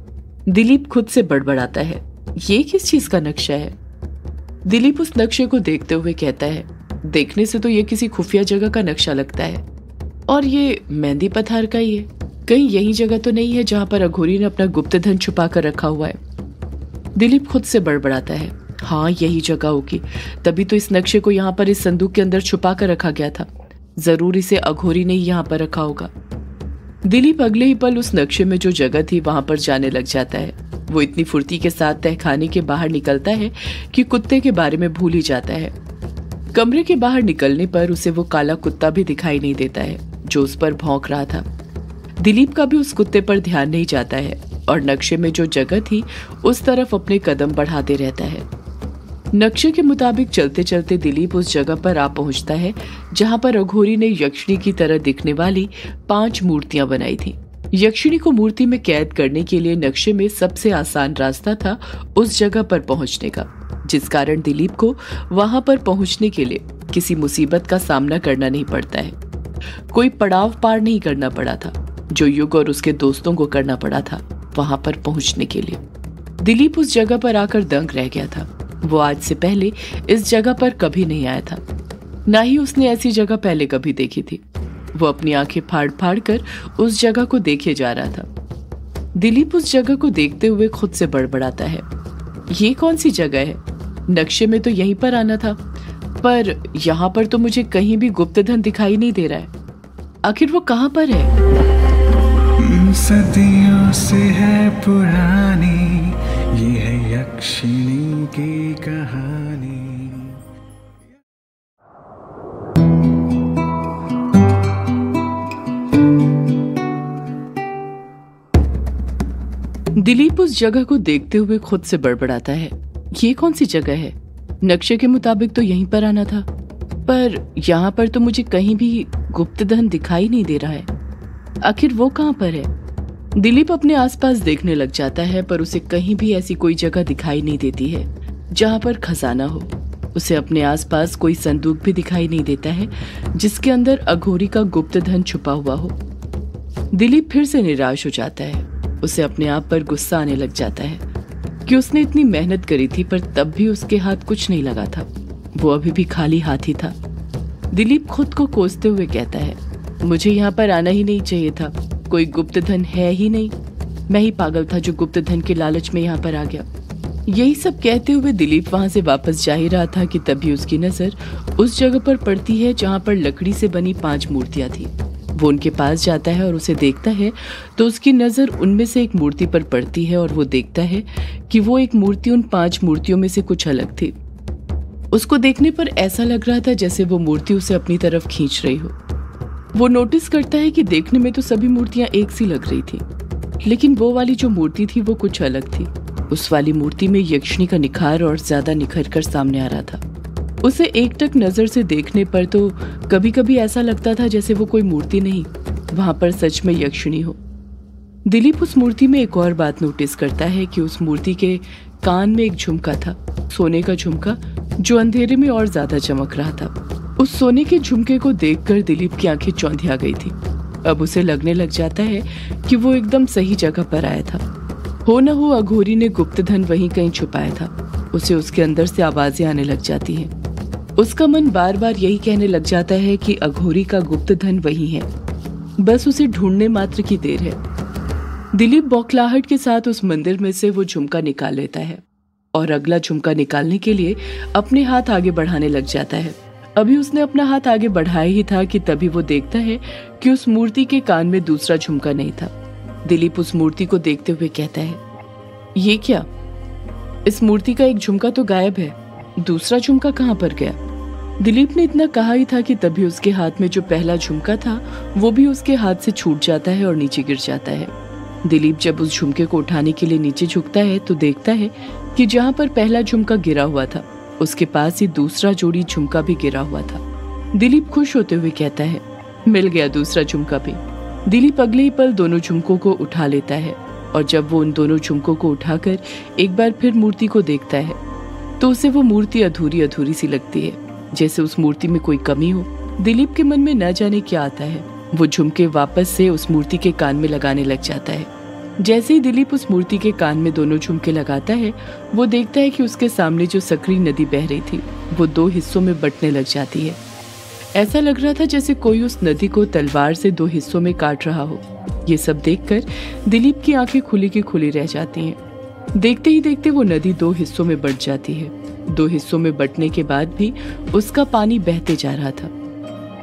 दिलीप खुद से बड़बड़ाता है, ये किस चीज का नक्शा है? दिलीप उस नक्शे को देखते हुए कहता है, देखने से तो ये किसी खुफिया जगह का नक्शा लगता है, और ये मेहंदी पथार का ही है। कहीं यही जगह तो नहीं है जहां पर अघोरी ने अपना गुप्त धन छुपा कर रखा हुआ है? दिलीप खुद से बड़बड़ाता है, हाँ यही जगह होगी, तभी तो इस नक्शे को यहाँ पर इस संदूक के अंदर छुपा कर रखा गया था। जरूर इसे अघोरी ने यहाँ पर रखा होगा। दिलीप अगले ही पल उस नक्शे में जो जगह थी वहां पर जाने लग जाता है। वो इतनी फुर्ती के साथ तहखाने के बाहर निकलता है कि कुत्ते के बारे में भूल ही जाता है। कमरे के बाहर निकलने पर उसे वो काला कुत्ता भी दिखाई नहीं देता है जो उस पर भौंक रहा था। दिलीप का भी उस कुत्ते पर ध्यान नहीं जाता है और नक्शे में जो जगह थी उस तरफ अपने कदम बढ़ाते रहता है। नक्शे के मुताबिक चलते चलते दिलीप उस जगह पर आ पहुंचता है जहां पर अघोरी ने यक्षिणी की तरह दिखने वाली 5 मूर्तियां बनाई थी। यक्षिणी को मूर्ति में कैद करने के लिए नक्शे में सबसे आसान रास्ता था उस जगह पर पहुंचने का, जिस कारण दिलीप को वहां पर पहुंचने के लिए किसी मुसीबत का सामना करना नहीं पड़ता है। कोई पड़ाव पार नहीं करना पड़ा था जो युग और उसके दोस्तों को करना पड़ा था वहां पर पहुंचने के लिए। दिलीप उस जगह पर आकर दंग रह गया था। वो आज से पहले इस जगह पर कभी नहीं आया था, ना ही उसने ऐसी जगह पहले कभी देखी थी। वो अपनी आंखें फाड़ फाड़ कर उस जगह को देखे जा रहा था। दिलीप उस जगह को देखते हुए खुद से बड़बड़ाता है, ये कौन सी जगह है? नक्शे में तो यहीं पर आना था, पर यहाँ पर तो मुझे कहीं भी गुप्तधन दिखाई नहीं दे रहा है। आखिर वो कहाँ पर है?
सदियों से है पुरानी ये है यक्षिणी की कहानी।
दिलीप उस जगह को देखते हुए खुद से बड़बड़ाता है, ये कौन सी जगह है? नक्शे के मुताबिक तो यहीं पर आना था, पर यहाँ पर तो मुझे कहीं भी गुप्तधन दिखाई नहीं दे रहा है। आखिर वो कहाँ पर है? दिलीप अपने आसपास देखने लग जाता है, पर उसे कहीं भी ऐसी कोई जगह दिखाई नहीं देती है जहाँ पर खजाना हो। उसे अपने आसपास कोई संदूक भी दिखाई नहीं देता है जिसके अंदर अघोरी का गुप्तधन छुपा हुआ हो। दिलीप फिर से निराश हो जाता है। उसे अपने आप पर गुस्सा आने लग जाता है कि उसने इतनी मेहनत करी थी पर तब भी उसके हाथ कुछ नहीं लगा था। वो अभी भी खाली हाथ ही था। दिलीप खुद को कोसते हुए कहता है, मुझे यहाँ पर आना ही नहीं चाहिए था, कोई गुप्तधन है ही नहीं। मैं ही पागल था जो गुप्तधन के लालच में यहाँ पर आ गया। यही सब कहते हुए दिलीप वहां से वापस जा ही रहा था कि तभी उसकी नजर उस जगह पर पड़ती है जहाँ पर लकड़ी से बनी 5 मूर्तियां थी। वो उनके पास जाता है और उसे देखता है तो उसकी नजर उनमें से एक मूर्ति पर पड़ती है और वो देखता है कि वो एक मूर्ति उन 5 मूर्तियों में से कुछ अलग थी। उसको देखने पर ऐसा लग रहा था जैसे वो मूर्ति उसे अपनी तरफ खींच रही हो। वो नोटिस करता है कि देखने में तो सभी मूर्तियां एक सी लग रही थी, लेकिन वो वाली जो मूर्ति थी वो कुछ अलग थी। उस वाली मूर्ति में यक्षिणी का निखार और ज्यादा निखर कर सामने आ रहा था। उसे एकटक नजर से देखने पर तो कभी कभी ऐसा लगता था जैसे वो कोई मूर्ति नहीं, वहां पर सच में यक्षिणी हो। दिलीप उस मूर्ति में एक और बात नोटिस करता है कि उस मूर्ति के कान में एक झुमका था, सोने का झुमका, जो अंधेरे में और ज्यादा चमक रहा था। उस सोने के झुमके को देखकर दिलीप की आंखें चौंधिया गई थी। अब उसे लगने लग जाता है कि वो एकदम सही जगह पर आया था। हो न हो अघोरी ने गुप्तधन वहीं कहीं छुपाया था। उसे उसके अंदर से आवाजें आने लग जाती हैं। उसका मन बार बार यही कहने लग जाता है कि अघोरी का गुप्तधन वहीं है, बस उसे ढूंढने मात्र की देर है। दिलीप बौखलाहट के साथ उस मंदिर में से वो झुमका निकाल लेता है और अगला झुमका निकालने के लिए अपने हाथ आगे बढ़ाने लग जाता है। अभी उसने अपना हाथ आगे बढ़ाया ही था कि तभी वो देखता है कि उस मूर्ति के कान में दूसरा झुमका नहीं था। दिलीप उस मूर्ति को देखते हुए कहता है, ये क्या? इस मूर्ति का एक झुमका तो गायब है, दूसरा झुमका कहाँ पर गया? दिलीप ने इतना कहा ही था कि तभी उसके हाथ में जो पहला झुमका था वो भी उसके हाथ से छूट जाता है और नीचे गिर जाता है। दिलीप जब उस झुमके को उठाने के लिए नीचे झुकता है तो देखता है कि जहाँ पर पहला झुमका गिरा हुआ था उसके पास ही दूसरा जोड़ी झुमका भी गिरा हुआ था। दिलीप खुश होते हुए कहता है, मिल गया दूसरा झुमका भी। दिलीप अगले ही पल दोनों झुमकों को उठा लेता है और जब वो उन दोनों झुमकों को उठाकर एक बार फिर मूर्ति को देखता है तो उसे वो मूर्ति अधूरी अधूरी सी लगती है, जैसे उस मूर्ति में कोई कमी हो। दिलीप के मन में न जाने क्या आता है। वो झुमके वापस से उस मूर्ति के कान में लगाने लग जाता है। जैसे ही दिलीप उस मूर्ति के कान में दोनों झुमके लगाता है वो देखता है कि उसके सामने जो सकरी नदी बह रही थी वो 2 हिस्सों में बंटने लग जाती है। ऐसा लग रहा था जैसे कोई उस नदी को तलवार से 2 हिस्सों में काट रहा हो। ये सब देखकर दिलीप की आंखें खुली की खुली रह जाती हैं। देखते ही देखते वो नदी 2 हिस्सों में बंट जाती है। 2 हिस्सों में बंटने के बाद भी उसका पानी बहते जा रहा था,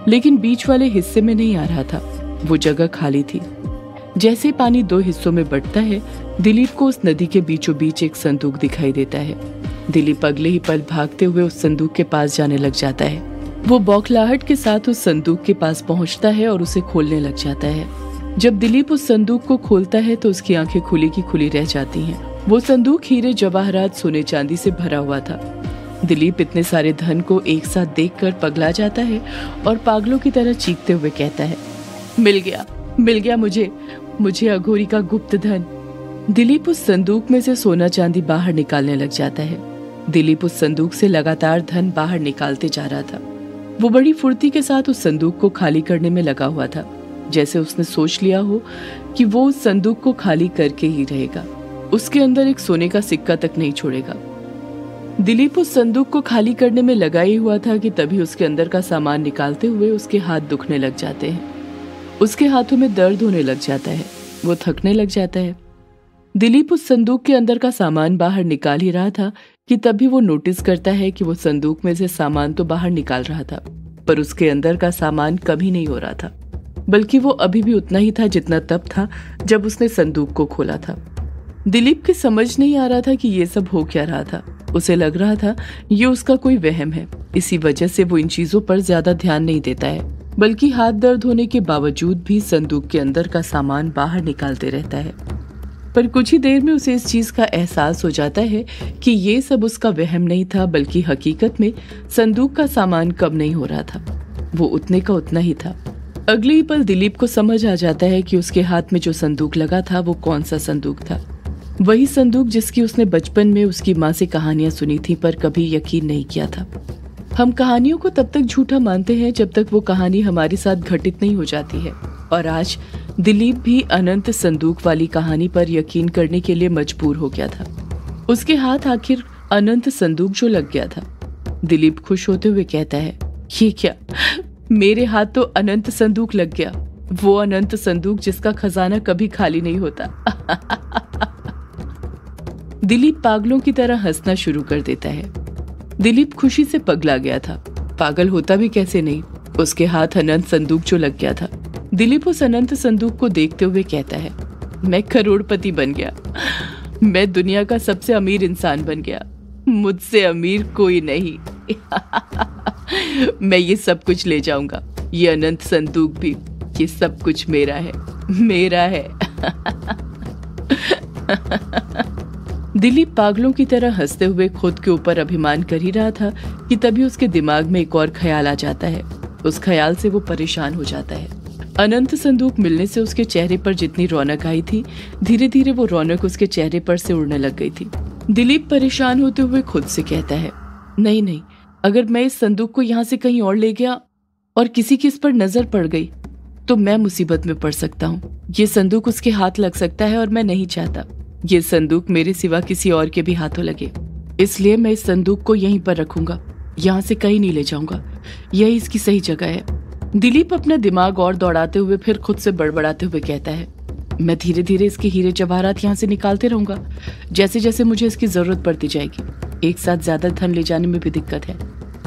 लेकिन बीच वाले हिस्से में नहीं आ रहा था। वो जगह खाली थी। जैसे पानी दो हिस्सों में बंटता है, दिलीप को उस नदी के बीचों बीच एक संदूक दिखाई देता है। दिलीप अगले ही पल भागते हुए उस संदूक के पास जाने लग जाता है। वो बौखलाहट के साथ उस संदूक के पास पहुंचता है और उसे खोलने लग जाता है। जब दिलीप उस संदूक को खोलता है तो उसकी आंखें खुली की खुली रह जाती हैं। वो संदूक हीरे जवाहरात सोने चांदी से भरा हुआ था। दिलीप इतने सारे धन को एक साथ देखकर पगला जाता है और पागलों की तरह चीखते हुए कहता है, मिल गया मुझे अघोरी का गुप्त धन। दिलीप उस संदूक में से सोना चांदी बाहर निकालने लग जाता है। दिलीप उस संदूक से लगातार धन बाहर निकालते जा रहा था। वो बड़ी फुर्ती के साथ उस संदूक को खाली करने में लगा हुआ था, जैसे उसने सोच लिया हो कि वो उस संदूक को खाली करके ही रहेगा। उसके अंदर एक सोने का सिक्का तक नहीं छोड़ेगा। दिलीप उस संदूक को खाली करने में लगा ही हुआ था कि तभी उसके अंदर का सामान निकालते हुए उसके हाथ दुखने लग जाते हैं। उसके हाथों में दर्द होने लग जाता है। वो थकने लग जाता है। दिलीप उस संदूक के अंदर का सामान बाहर निकाल ही रहा था कि तभी वो नोटिस करता है कि वो संदूक में से सामान तो बाहर निकाल रहा था, पर उसके अंदर का सामान कभी नहीं हो रहा था, बल्कि वो अभी भी उतना ही था जितना तब था जब उसने संदूक को खोला था। दिलीप की समझ नहीं आ रहा था कि ये सब हो क्या रहा था। उसे लग रहा था ये उसका कोई वहम है। इसी वजह से वो इन चीजों पर ज्यादा ध्यान नहीं देता है, बल्कि हाथ दर्द होने के बावजूद भी संदूक के अंदर का सामान बाहर निकालते रहता है। पर कुछ ही देर में उसे इस चीज का एहसास हो जाता है कि ये सब उसका वहम नहीं था, बल्कि हकीकत में संदूक का सामान कम नहीं हो रहा था। वो उतने का उतना ही था। अगले ही पल दिलीप को समझ आ जाता है कि उसके हाथ में जो संदूक लगा था वो कौन सा संदूक था। वही संदूक जिसकी उसने बचपन में उसकी माँ से कहानियां सुनी थी, पर कभी यकीन नहीं किया था। हम कहानियों को तब तक झूठा मानते हैं जब तक वो कहानी हमारे साथ घटित नहीं हो जाती है, और आज दिलीप भी अनंत संदूक वाली कहानी पर यकीन करने के लिए मजबूर हो गया था। उसके हाथ आखिर अनंत संदूक जो लग गया था। दिलीप खुश होते हुए कहता है, ये क्या, मेरे हाथ तो अनंत संदूक लग गया। वो अनंत संदूक जिसका खजाना कभी खाली नहीं होता। दिलीप पागलों की तरह हंसना शुरू कर देता है। दिलीप खुशी से पगला गया था। पागल होता भी कैसे नहीं। उसके हाथ अनंत संदूक जो लग गया था। दिलीप उस अनंत संदूक को देखते हुए कहता है, मैं करोड़पति बन गया। मैं दुनिया का सबसे अमीर इंसान बन गया। मुझसे अमीर कोई नहीं। मैं ये सब कुछ ले जाऊंगा, ये अनंत संदूक भी। ये सब कुछ मेरा है, मेरा है। दिलीप पागलों की तरह हंसते हुए खुद के ऊपर अभिमान कर ही रहा था कि तभी उसके दिमाग में एक और ख्याल आ जाता है। उस ख्याल से वो परेशान हो जाता है। अनंत संदूक मिलने से उसके चेहरे पर जितनी रौनक आई थी, धीरे धीरे वो रौनक उसके चेहरे पर से उड़ने लग गई थी। दिलीप परेशान होते हुए खुद से कहता है, नहीं, अगर मैं इस संदूक को यहाँ से कहीं और ले गया और किसी की इस पर नजर पड़ गई तो मैं मुसीबत में पड़ सकता हूँ। ये संदूक उसके हाथ लग सकता है और मैं नहीं चाहता ये संदूक मेरे सिवा किसी और के भी हाथों लगे। इसलिए मैं इस संदूक को यहीं पर रखूंगा, यहाँ से कहीं नहीं ले जाऊंगा। यही इसकी सही जगह है। दिलीप अपना दिमाग और दौड़ाते हुए फिर खुद से बड़बड़ाते हुए कहता है, मैं धीरे धीरे इसके हीरे जवाहरात यहाँ से निकालते रहूंगा, जैसे जैसे मुझे इसकी जरूरत पड़ती जाएगी। एक साथ ज्यादा धन ले जाने में भी दिक्कत है।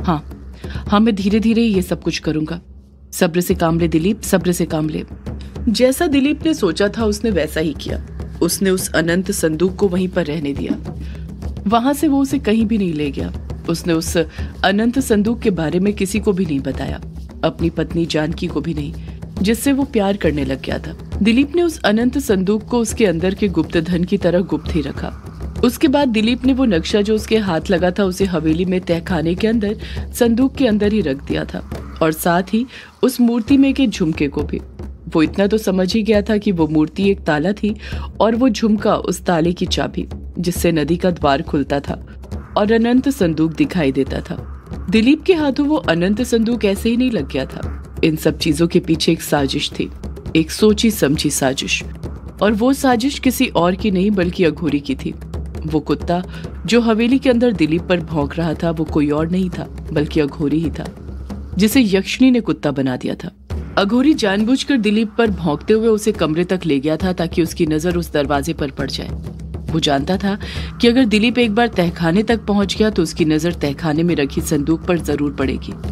हाँ, मैं धीरे धीरे ये सब कुछ करूंगा। सब्र से काम ले दिलीप, सब्र से काम ले। जैसा दिलीप ने सोचा था उसने वैसा ही किया। उसने उस अनंत संदूक को वहीं पर रहने दिया। वहां से वो उसे कहीं भी नहीं ले गया। उसने उस अनंत संदूक के बारे में किसी को भी नहीं बताया, अपनी पत्नी जानकी को भी नहीं, जिससे वो प्यार करने लग गया था। दिलीप ने उस अनंत संदूक को उसके अंदर के गुप्त धन की तरह गुप्त ही रखा। उसके बाद दिलीप ने वो नक्शा जो उसके हाथ लगा था उसे हवेली में तहखाने के अंदर संदूक के अंदर ही रख दिया था, और साथ ही उस मूर्ति में के झुमके को भी। वो इतना तो समझ ही गया था कि वो मूर्ति एक ताला थी और वो झुमका उस ताले की चाबी, जिससे नदी का द्वार खुलता था और अनंत संदूक दिखाई देता था। दिलीप के हाथों वो अनंत संदूक ऐसे ही नहीं लग गया था। इन सब चीजों के पीछे एक साजिश थी, एक सोची समझी साजिश, और वो साजिश किसी और की नहीं बल्कि अघोरी की थी। वो कुत्ता जो हवेली के अंदर दिलीप पर भौंक रहा था वो कोई और नहीं था बल्कि अघोरी ही था, जिसे यक्षिणी ने कुत्ता बना दिया था। अघोरी जानबूझकर दिलीप पर भौंकते हुए उसे कमरे तक ले गया था ताकि उसकी नजर उस दरवाजे पर पड़ जाए। वो जानता था कि अगर दिलीप एक बार तहखाने तक पहुंच गया तो उसकी नजर तहखाने में रखी संदूक पर जरूर पड़ेगी।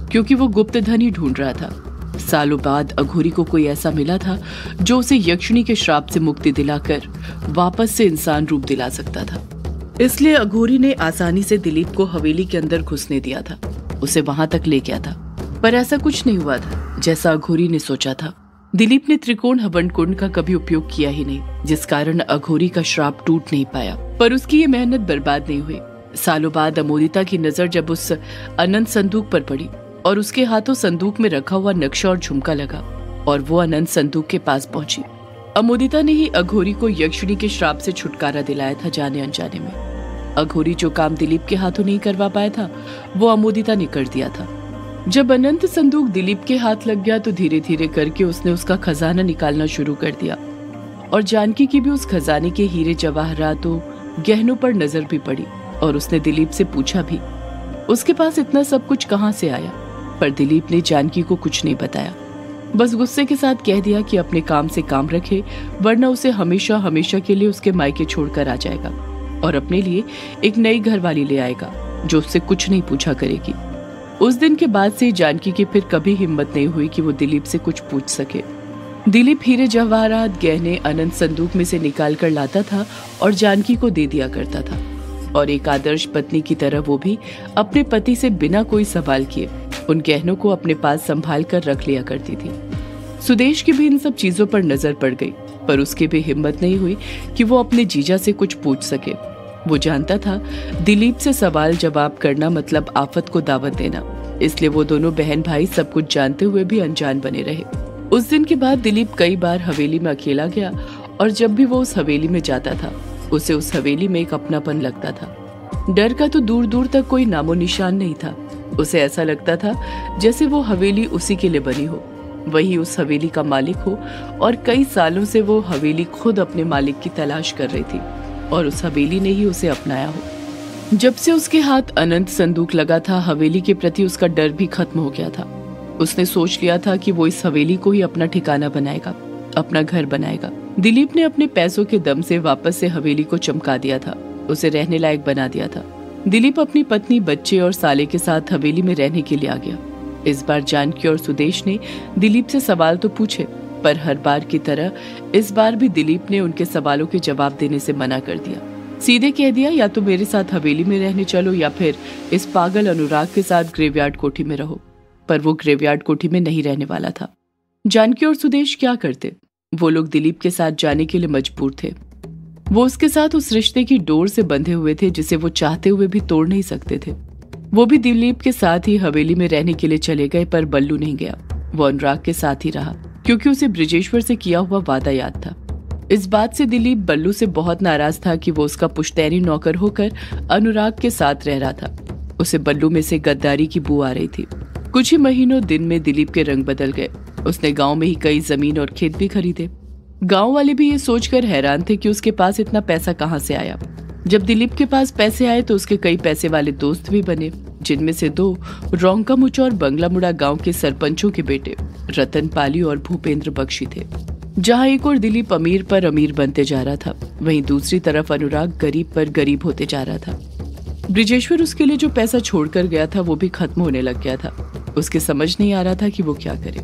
क्योंकि वो गुप्त धन ही ढूंढ रहा था। सालों बाद अघोरी को कोई ऐसा मिला था जो उसे यक्षिणी के श्राप से मुक्ति दिलाकर वापस से इंसान रूप दिला सकता था। इसलिए अघोरी ने आसानी से दिलीप को हवेली के अंदर घुसने दिया था, उसे वहां तक ले गया था। पर ऐसा कुछ नहीं हुआ था जैसा अघोरी ने सोचा था। दिलीप ने त्रिकोण हवन कुंड का कभी उपयोग किया ही नहीं, जिस कारण अघोरी का श्राप टूट नहीं पाया। पर उसकी ये मेहनत बर्बाद नहीं हुई। सालों बाद अमोदिता की नजर जब उस अनंत संदूक पर पड़ी और उसके हाथों संदूक में रखा हुआ नक्शा और झुमका लगा और वो अनंत संदूक के पास पहुंची। अमोदिता ने ही अघोरी को यक्षिणी के श्राप से छुटकारा दिलाया था जाने अनजाने में। अघोरी जो काम दिलीप के हाथों नहीं करवा पाया था वो अमोदिता ने कर दिया था। जब अनंत संदूक दिलीप के हाथ लग गया तो धीरे धीरे करके उसने उसका खजाना निकालना शुरू कर दिया और जानकी की भी उस खजाने के हीरे जवाहरातों गहनों पर नजर भी पड़ी और उसने दिलीप से पूछा भी उसके पास इतना सब कुछ कहां से आया। पर दिलीप ने जानकी को कुछ नहीं बताया, बस गुस्से के साथ कह दिया कि अपने काम से काम रखे वरना उसे हमेशा हमेशा के लिए उसके मायके छोड़कर आ जाएगा और अपने लिए एक नई घरवाली ले आएगा जो उससे कुछ नहीं पूछा करेगी। उस दिन के बाद से जानकी की फिर कभी हिम्मत नहीं हुई कि वो दिलीप से कुछ पूछ सके। दिलीप हीरे जवाहरात गहने अनंत संदूक में से निकाल कर लाता था और जानकी को दे दिया करता था और एक आदर्श पत्नी की तरह वो भी अपने पति से बिना कोई सवाल किए उन गहनों को अपने पास संभाल कर रख लिया करती थी। सुदेश की भी इन सब चीजों पर नजर पड़ गई, पर उसकी भी हिम्मत नहीं हुई कि वो अपने जीजा से कुछ पूछ सके। वो जानता था दिलीप से सवाल जवाब करना मतलब आफत को दावत देना, इसलिए वो दोनों बहन भाई सब कुछ जानते हुए भी अनजान बने रहे। उस दिन के बाद दिलीप कई बार हवेली में अकेला गया और जब भी वो उस हवेली में जाता था उसे उस हवेली में एक अपनापन लगता था। डर का तो दूर दूर तक कोई नामो निशान नहीं था। उसे ऐसा लगता था जैसे वो हवेली उसी के लिए बनी हो, वही उस हवेली का मालिक हो और कई सालों से वो हवेली खुद अपने मालिक की तलाश कर रही थी और उस हवेली ने ही उसे अपनाया हो। जब से उसके हाथ अनंत संदूक लगा था हवेली के प्रति उसका डर भी खत्म हो गया था। उसने सोच लिया था कि वो इस हवेली को ही अपना ठिकाना बनाएगा, अपना घर बनाएगा। दिलीप ने अपने पैसों के दम से वापस से हवेली को चमका दिया था, उसे रहने लायक बना दिया था। दिलीप अपनी पत्नी, बच्चे और साले के साथ हवेली में रहने के लिए आ गया। इस बार जानकी और सुदेश ने दिलीप से सवाल तो पूछे, पर हर बार की तरह इस बार भी दिलीप ने उनके सवालों के जवाब देने से मना कर दिया। सीधे कह दिया या तो मेरे साथ हवेली में रहने चलो या फिर इस पागल अनुराग के साथ ग्रेवयार्ड कोठी में रहो। पर वो ग्रेवयार्ड कोठी में नहीं रहने वाला था। जानकी और सुदेश क्या करते? वो लोग दिलीप के साथ जाने के लिए मजबूर थे। वो उसके साथ उस रिश्ते की डोर से बंधे हुए थे जिसे वो चाहते हुए भी तोड़ नहीं सकते थे। वो भी दिलीप के साथ ही हवेली में रहने के लिए चले गए, पर बल्लू नहीं गया। वो अनुराग के साथ ही रहा क्योंकि उसे ब्रिजेश्वर से किया हुआ वादा याद था। इस बात से दिलीप बल्लू से बहुत नाराज था कि वो उसका पुश्तैनी नौकर होकर अनुराग के साथ रह रहा था। उसे बल्लू में से गद्दारी की बू आ रही थी। कुछ ही महीनों दिन में दिलीप के रंग बदल गए। उसने गांव में ही कई जमीन और खेत भी खरीदे। गांव वाले भी ये सोचकर हैरान थे कि उसके पास इतना पैसा कहां से आया। जब दिलीप के पास पैसे आए तो उसके कई पैसे वाले दोस्त भी बने, जिनमें से 2 रोंकामुच और बंगलामुड़ा गांव के सरपंचों के बेटे रतन पाली और भूपेंद्र बख्शी थे। जहां एक और दिलीप अमीर पर अमीर बनते जा रहा था, वहीं दूसरी तरफ अनुराग गरीब पर गरीब होते जा रहा था। ब्रिजेश्वर उसके लिए जो पैसा छोड़कर गया था वो भी खत्म होने लग गया था। उसके समझ नहीं आ रहा था कि वो क्या करे।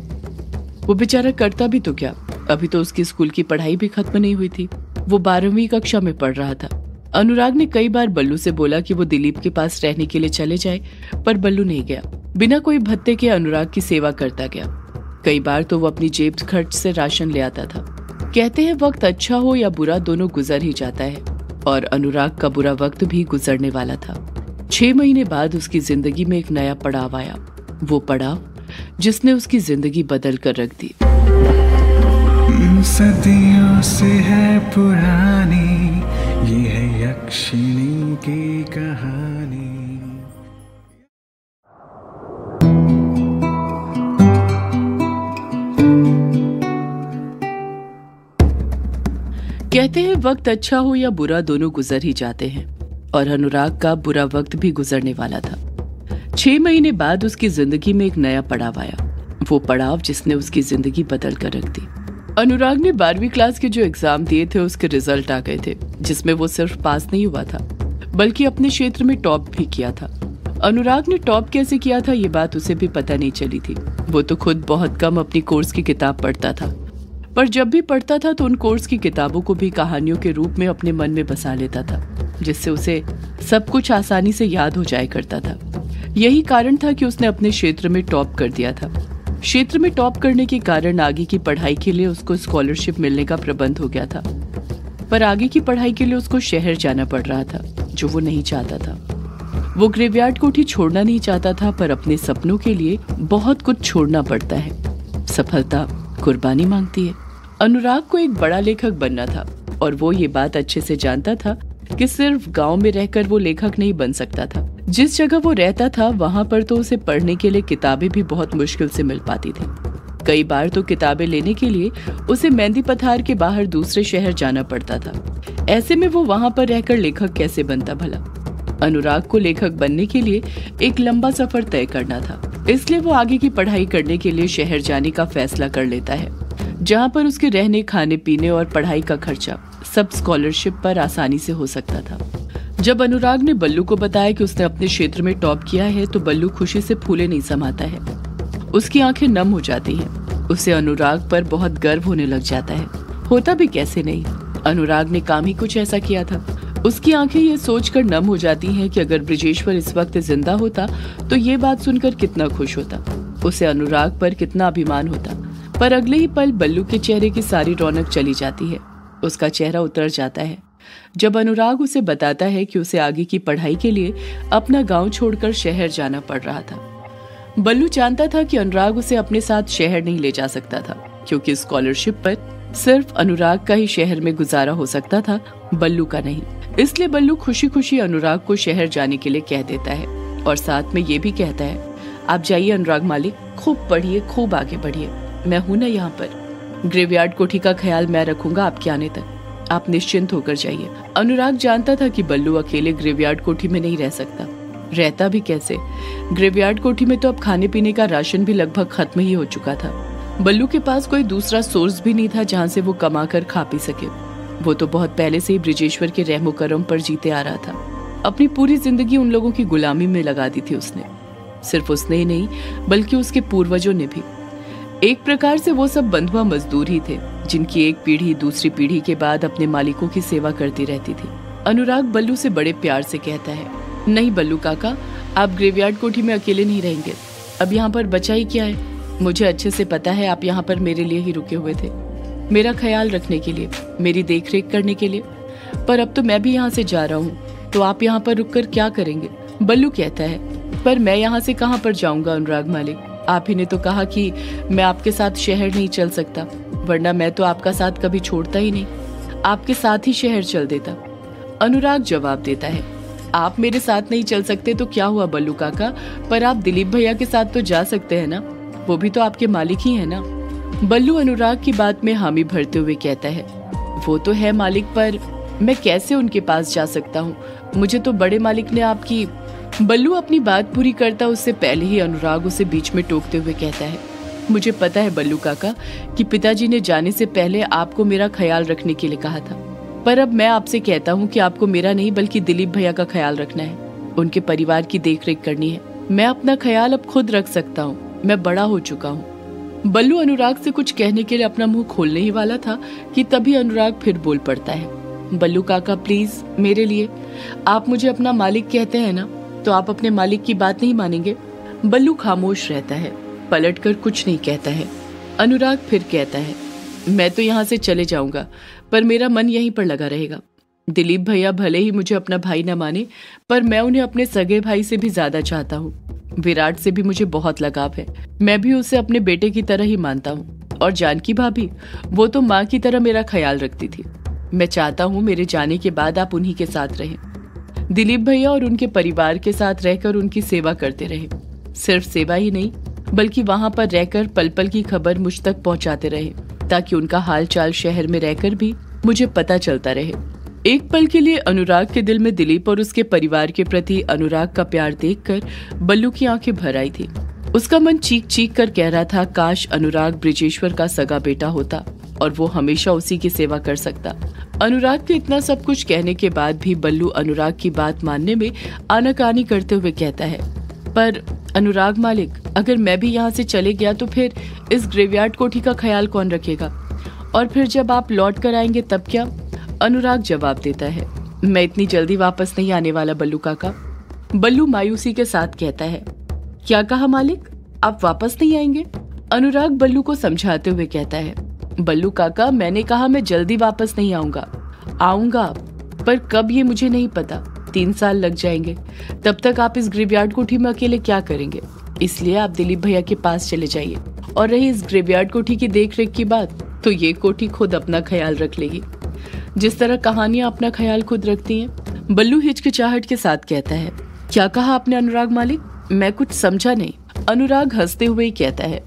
वो बेचारा करता भी तो क्या, अभी तो उसकी स्कूल की पढ़ाई भी खत्म नहीं हुई थी। वो 12वीं कक्षा में पढ़ रहा था। अनुराग ने कई बार बल्लू से बोला कि वो दिलीप के पास रहने के लिए चले जाए, पर बल्लू नहीं गया। बिना कोई भत्ते के अनुराग की सेवा करता गया। कई बार तो वो अपनी जेब खर्च से राशन ले आता था। कहते हैं वक्त अच्छा हो या बुरा दोनों गुजर ही जाता है, और अनुराग का बुरा वक्त भी गुजरने वाला था। 6 महीने बाद उसकी जिंदगी में एक नया पड़ाव आया। वो पड़ाव जिसने उसकी जिंदगी बदल कर रख दी।
सदियों से है पुरानी ये है यक्षिणी की कहानी।
कहते हैं वक्त अच्छा हो या बुरा दोनों गुजर ही जाते हैं, और अनुराग का बुरा वक्त भी गुजरने वाला था। 6 महीने बाद उसकी जिंदगी में एक नया पड़ाव आया। वो पड़ाव जिसने उसकी जिंदगी बदल कर रख दी। अनुराग ने 12वीं क्लास के जो एग्जाम दिए थे उसके रिजल्ट आ गए थे, जिसमें वो सिर्फ पास नहीं हुआ था बल्कि अपने क्षेत्र में टॉप भी किया था। अनुराग ने टॉप कैसे किया था ये बात उसे भी पता नहीं चली थी। वो तो खुद बहुत कम अपनी कोर्स की किताब पढ़ता था, पर जब भी पढ़ता था तो उन कोर्स की किताबों को भी कहानियों के रूप में अपने मन में बसा लेता था, जिससे उसे सब कुछ आसानी से याद हो जाया करता था। यही कारण था कि उसने अपने क्षेत्र में टॉप कर दिया था। क्षेत्र में टॉप करने के कारण आगे की पढ़ाई के लिए उसको स्कॉलरशिप मिलने का प्रबंध हो गया था, पर आगे की पढ़ाई के लिए उसको शहर जाना पड़ रहा था, जो वो नहीं चाहता था। वो ग्रेवयार्ड कोठी छोड़ना नहीं चाहता था, पर अपने सपनों के लिए बहुत कुछ छोड़ना पड़ता है। सफलता कुर्बानी मांगती है। अनुराग को एक बड़ा लेखक बनना था और वो ये बात अच्छे से जानता था कि सिर्फ गांव में रहकर वो लेखक नहीं बन सकता था। जिस जगह वो रहता था वहां पर तो उसे पढ़ने के लिए किताबें भी बहुत मुश्किल से मिल पाती थी। कई बार तो किताबें लेने के लिए उसे मेहंदी पथार के बाहर दूसरे शहर जाना पड़ता था। ऐसे में वो वहां पर रहकर लेखक कैसे बनता भला? अनुराग को लेखक बनने के लिए एक लंबा सफर तय करना था, इसलिए वो आगे की पढ़ाई करने के लिए शहर जाने का फैसला कर लेता है, जहाँ पर उसके रहने, खाने पीने और पढ़ाई का खर्चा सब स्कॉलरशिप पर आसानी से हो सकता था। जब अनुराग ने बल्लू को बताया कि उसने अपने क्षेत्र में टॉप किया है तो बल्लू खुशी से फूले नहीं समाता है। उसकी आंखें नम हो जाती हैं। उसे अनुराग पर बहुत गर्व होने लग जाता है। होता भी कैसे नहीं, अनुराग ने काम ही कुछ ऐसा किया था। उसकी आंखें ये सोचकर नम हो जाती हैं कि अगर ब्रिजेश्वर इस वक्त जिंदा होता तो ये बात सुनकर कितना खुश होता, उसे अनुराग पर कितना अभिमान होता। पर अगले ही पल बल्लू के चेहरे की सारी रौनक चली जाती है। उसका चेहरा उतर जाता है जब अनुराग उसे बताता है कि उसे आगे की पढ़ाई के लिए अपना गांव छोड़कर शहर जाना पड़ रहा था। बल्लू जानता था कि अनुराग उसे अपने साथ शहर नहीं ले जा सकता था, क्योंकि स्कॉलरशिप पर सिर्फ अनुराग का ही शहर में गुजारा हो सकता था, बल्लू का नहीं। इसलिए बल्लू खुशी खुशी अनुराग को शहर जाने के लिए कह देता है और साथ में ये भी कहता है, आप जाइए अनुराग मालिक, खूब पढ़िए, खूब आगे बढ़िए, मैं हूं ना यहाँ पर। ग्रेवयार्ड कोठी का ख्याल मैं रखूंगा आपके आने तक, आप निश्चिंत होकर जाइए। अनुराग जानता था कि बल्लू अकेले ग्रेवयार्ड कोठी में नहीं रह सकता। रहता भी कैसे? ग्रेवयार्ड कोठी में तो अब खाने पीने का राशन भी लगभग खत्म ही हो चुका था। बल्लू के पास कोई दूसरा सोर्स भी नहीं था जहाँ से वो कमा कर खा पी सके। वो तो बहुत पहले से ही ब्रिजेश्वर के रहमो करम पर जीते आ रहा था। अपनी पूरी जिंदगी उन लोगों की गुलामी में लगा दी थी उसने। सिर्फ उसने ही नहीं बल्कि उसके पूर्वजों ने भी। एक प्रकार से वो सब बंधुआ मजदूर ही थे, जिनकी एक पीढ़ी दूसरी पीढ़ी के बाद अपने मालिकों की सेवा करती रहती थी। अनुराग बल्लू से बड़े प्यार से कहता है, नहीं बल्लू काका, आप ग्रेवयार्ड कोठी में अकेले नहीं रहेंगे। अब यहाँ पर बचा ही क्या है? मुझे अच्छे से पता है आप यहाँ पर मेरे लिए ही रुके हुए थे, मेरा ख्याल रखने के लिए, मेरी देखरेख करने के लिए। पर अब तो मैं भी यहाँ से जा रहा हूँ, तो आप यहाँ पर रुककर क्या करेंगे? बल्लू कहता है, पर मैं यहाँ से कहाँ पर जाऊंगा अनुराग मालिक, आप ही ने तो कहा कि मैं आपके साथ शहर नहीं चल सकता, वरना मैं तो आपका साथ कभी छोड़ता ही नहीं, आपके साथ ही शहर चल देता। अनुराग जवाब देता है, आप मेरे साथ नहीं चल सकते तो क्या हुआ बल्लू काका, पर आप दिलीप भैया के साथ तो जा सकते हैं ना, वो भी तो आपके मालिक ही है ना। बल्लू अनुराग की बात में हामी भरते हुए कहता है, वो तो है मालिक, पर मैं कैसे उनके पास जा सकता हूँ? मुझे तो बड़े मालिक ने आपकी। बल्लू अपनी बात पूरी करता उससे पहले ही अनुराग उसे बीच में टोकते हुए कहता है, मुझे पता है बल्लू काका कि पिताजी ने जाने से पहले आपको मेरा ख्याल रखने के लिए कहा था, पर अब मैं आपसे कहता हूँ कि आपको मेरा नहीं बल्कि दिलीप भैया का ख्याल रखना है, उनके परिवार की देखरेख करनी है। मैं अपना ख्याल अब खुद रख सकता हूँ, मैं बड़ा हो चुका हूँ। बल्लू अनुराग से कुछ कहने के लिए अपना मुंह खोलने ही वाला था कि तभी अनुराग फिर बोल पड़ता है, बल्लू काका प्लीज मेरे लिए, आप मुझे अपना मालिक कहते हैं ना, तो आप अपने मालिक की बात नहीं मानेंगे? बल्लू खामोश रहता है, पलटकर कुछ नहीं कहता है। अनुराग फिर कहता है, मैं तो यहाँ से चले जाऊंगा, पर मेरा मन यहीं पर लगा रहेगा। दिलीप भैया भले ही मुझे अपना भाई न माने, पर मैं उन्हें अपने सगे भाई से भी ज्यादा चाहता हूँ। विराट से भी मुझे बहुत लगाव है, मैं भी उसे अपने बेटे की तरह ही मानता हूँ। और जानकी भाभी, वो तो माँ की तरह मेरा ख्याल रखती थी। मैं चाहता हूँ मेरे जाने के बाद आप उन्हीं के साथ रहें, दिलीप भैया और उनके परिवार के साथ रहकर उनकी सेवा करते रहें। सिर्फ सेवा ही नहीं बल्कि वहां पर रहकर पल पल की खबर मुझ तक पहुंचाते रहे, ताकि उनका हाल चाल शहर में रहकर भी मुझे पता चलता रहे। एक पल के लिए अनुराग के दिल में दिलीप और उसके परिवार के प्रति अनुराग का प्यार देखकर बल्लू की आंखें भर आई थी। उसका मन चीख चीख कर कह रहा था, काश अनुराग ब्रिजेश्वर का सगा बेटा होता और वो हमेशा उसी की सेवा कर सकता। अनुराग के इतना सब कुछ कहने के बाद भी बल्लू अनुराग की बात मानने में आनाकानी करते हुए कहता है, पर अनुराग मालिक, अगर मैं भी यहाँ से चले गया तो फिर इस ग्रेवयार्ड कोठी का ख्याल कौन रखेगा? और फिर जब आप लौट कर आएंगे तब क्या? अनुराग जवाब देता है, मैं इतनी जल्दी वापस नहीं आने वाला बल्लू काका। बल्लू मायूसी के साथ कहता है, क्या कहा मालिक, आप वापस नहीं आएंगे? अनुराग बल्लू को समझाते हुए कहता है, बल्लू काका, मैंने कहा मैं जल्दी वापस नहीं आऊंगा। आऊंगा, पर कब ये मुझे नहीं पता। 3 साल लग जाएंगे। तब तक आप इस ग्रेवयार्ड कोठी में अकेले क्या करेंगे? इसलिए आप दिलीप भैया के पास चले जाइए। और रही इस ग्रेवयार्ड कोठी की देखरेख की बात, तो ये कोठी खुद अपना ख्याल रख लेगी, जिस तरह कहानियां अपना ख्याल खुद रखती हैं। बल्लू हिचकिचाहट के साथ कहता है, क्या कहा आपने अनुराग मालिक? मैं कुछ समझा नहीं। अनुराग हंसते हुए ही कहता है,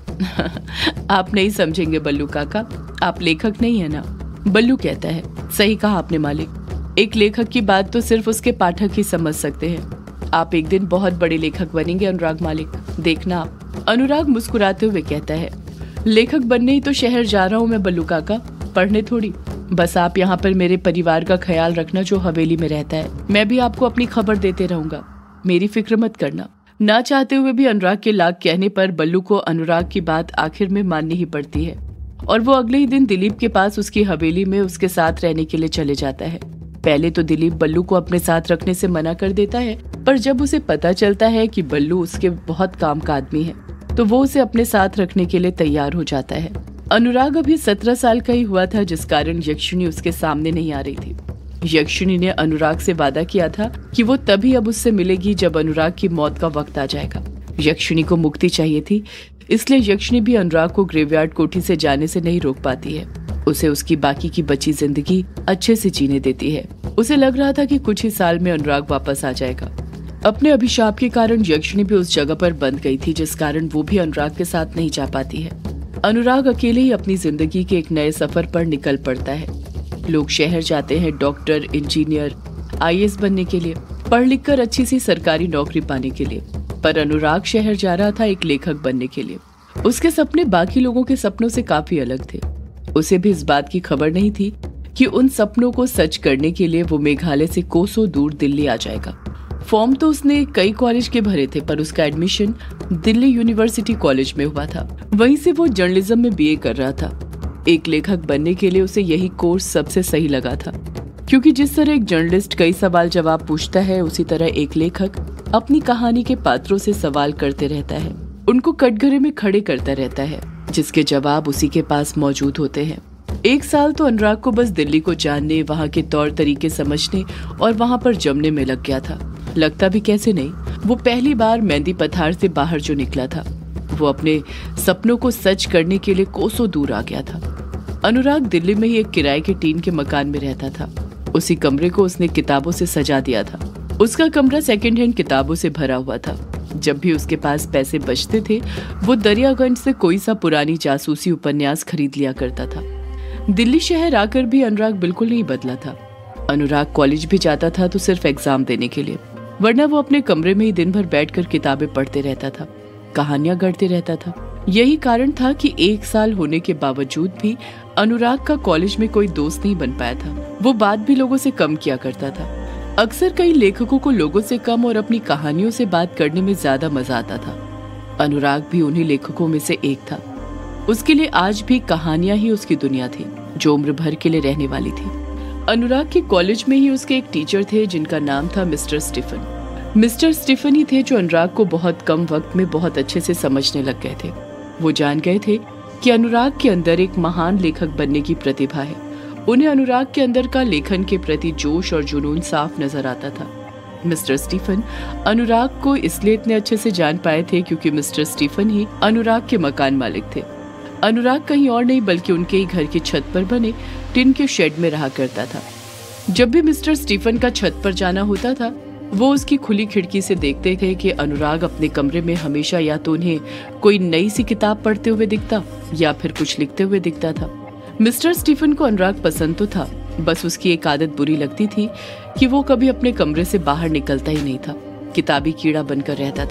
आप नहीं समझेंगे बल्लू काका, आप लेखक नहीं है ना। बल्लू कहता है, सही कहा आपने मालिक, एक लेखक की बात तो सिर्फ उसके पाठक ही समझ सकते हैं। आप एक दिन बहुत बड़े लेखक बनेंगे अनुराग मालिक, देखना आप। अनुराग मुस्कुराते हुए कहता है, लेखक बनने ही तो शहर जा रहा हूँ मैं बल्लू काका, पढ़ने थोड़ी। बस आप यहाँ पर मेरे परिवार का ख्याल रखना जो हवेली में रहता है। मैं भी आपको अपनी खबर देते रहूंगा, मेरी फिक्र मत करना। ना चाहते हुए भी अनुराग के लाख कहने पर बल्लू को अनुराग की बात आखिर में माननी ही पड़ती है और वो अगले ही दिन दिलीप के पास उसकी हवेली में उसके साथ रहने के लिए चले जाता है। पहले तो दिलीप बल्लू को अपने साथ रखने से मना कर देता है, पर जब उसे पता चलता है कि बल्लू उसके बहुत काम का आदमी है, तो वो उसे अपने साथ रखने के लिए तैयार हो जाता है। अनुराग अभी 17 साल का ही हुआ था, जिस कारण यक्षिणी उसके सामने नहीं आ रही थी। यक्षिणी ने अनुराग से वादा किया था कि वो तभी अब उससे मिलेगी जब अनुराग की मौत का वक्त आ जाएगा। यक्षिणी को मुक्ति चाहिए थी, इसलिए यक्षिणी भी अनुराग को ग्रेवयार्ड कोठी से जाने से नहीं रोक पाती है। उसे उसकी बाकी की बची जिंदगी अच्छे से जीने देती है। उसे लग रहा था कि कुछ ही साल में अनुराग वापस आ जाएगा। अपने अभिशाप के कारण यक्षिणी भी उस जगह पर बंद गई थी, जिस कारण वो भी अनुराग के साथ नहीं जा पाती है। अनुराग अकेले ही अपनी जिंदगी के एक नए सफर पर निकल पड़ता है। लोग शहर जाते हैं डॉक्टर, इंजीनियर, IAS बनने के लिए, पढ़ लिख कर अच्छी सी सरकारी नौकरी पाने के लिए, पर अनुराग शहर जा रहा था एक लेखक बनने के लिए। उसके सपने बाकी लोगों के सपनों से काफी अलग थे। उसे भी इस बात की खबर नहीं थी कि उन सपनों को सच करने के लिए वो मेघालय से कोसों दूर दिल्ली आ जाएगा। फॉर्म तो उसने कई कॉलेज के भरे थे, पर उसका एडमिशन दिल्ली यूनिवर्सिटी कॉलेज में हुआ था। वहीं से वो जर्नलिज्म में BA कर रहा था। एक लेखक बनने के लिए उसे यही कोर्स सबसे सही लगा था, क्योंकि जिस तरह एक जर्नलिस्ट कई सवाल जवाब पूछता है, उसी तरह एक लेखक अपनी कहानी के पात्रों से सवाल करते रहता है, उनको कटघरे में खड़े करता रहता है, जिसके जवाब उसी के पास मौजूद होते हैं। 1 साल तो अनुराग को बस दिल्ली को जानने, वहाँ के तौर तरीके समझने और वहाँ पर जमने में लग गया था। लगता भी कैसे नहीं, वो पहली बार मेहंदी पथार से बाहर जो निकला था, वो अपने सपनों को सच करने के लिए कोसों दूर आ गया था। अनुराग दिल्ली में ही एक किराए के टीन के मकान में रहता था। उसी कमरे को उसने किताबों से सजा दिया था। उसका कमरा सेकंड हैंड किताबों से भरा हुआ था। जब भी उसके पास पैसे बचते थे, वो दरियागंज से कोई सा पुरानी जासूसी उपन्यास खरीद लिया करता था। दिल्ली शहर आकर भी अनुराग बिल्कुल नहीं बदला था। अनुराग कॉलेज भी जाता था तो सिर्फ एग्जाम देने के लिए, वरना वो अपने कमरे में ही दिन भर बैठकर किताबें पढ़ते रहता था, कहानियां गढ़ते रहता था। यही कारण था कि 1 साल होने के बावजूद भी अनुराग का कॉलेज में कोई दोस्त नहीं बन पाया था। वो बात भी लोगों से कम किया करता था। अक्सर कई लेखकों को लोगों से कम और अपनी कहानियों से बात करने में ज्यादा मजा आता था। अनुराग भी उन्हीं लेखकों में से एक था। उसके लिए आज भी कहानियां ही उसकी दुनिया थी, जो उम्र भर के लिए रहने वाली थी। अनुराग के कॉलेज में ही उसके एक टीचर थे जिनका नाम था मिस्टर स्टीफन। मिस्टर स्टीफन ही थे जो अनुराग को बहुत कम वक्त में बहुत अच्छे से समझने लग गए थे। वो जान गए थे कि अनुराग के अंदर एक महान लेखक बनने की प्रतिभा है। उन्हें अनुराग के अंदर का लेखन के प्रति जोश और जुनून साफ नजर आता था। मिस्टर स्टीफन अनुराग को इसलिए इतने अच्छे से जान पाए थे क्योंकि मिस्टर स्टीफन ही अनुराग के मकान मालिक थे। अनुराग कहीं और नहीं बल्कि उनके ही घर की छत पर बने टिन के शेड में रहा करता था। जब भी मिस्टर स्टीफन का छत पर जाना होता था, वो उसकी खुली खिड़की से देखते थे कि अनुराग अपने कमरे में हमेशा या तो उन्हें कोई नई सी किताब पढ़ते हुए दिखता या फिर कुछ लिखते हुए दिखता था। मिस्टर स्टीफन को अनुराग पसंद तो था, बस उसकी एक आदत बुरी लगती थी कि वो कभी अपने कमरे से बाहर निकलता ही नहीं था, किताबी कीड़ा बनकर रहता था।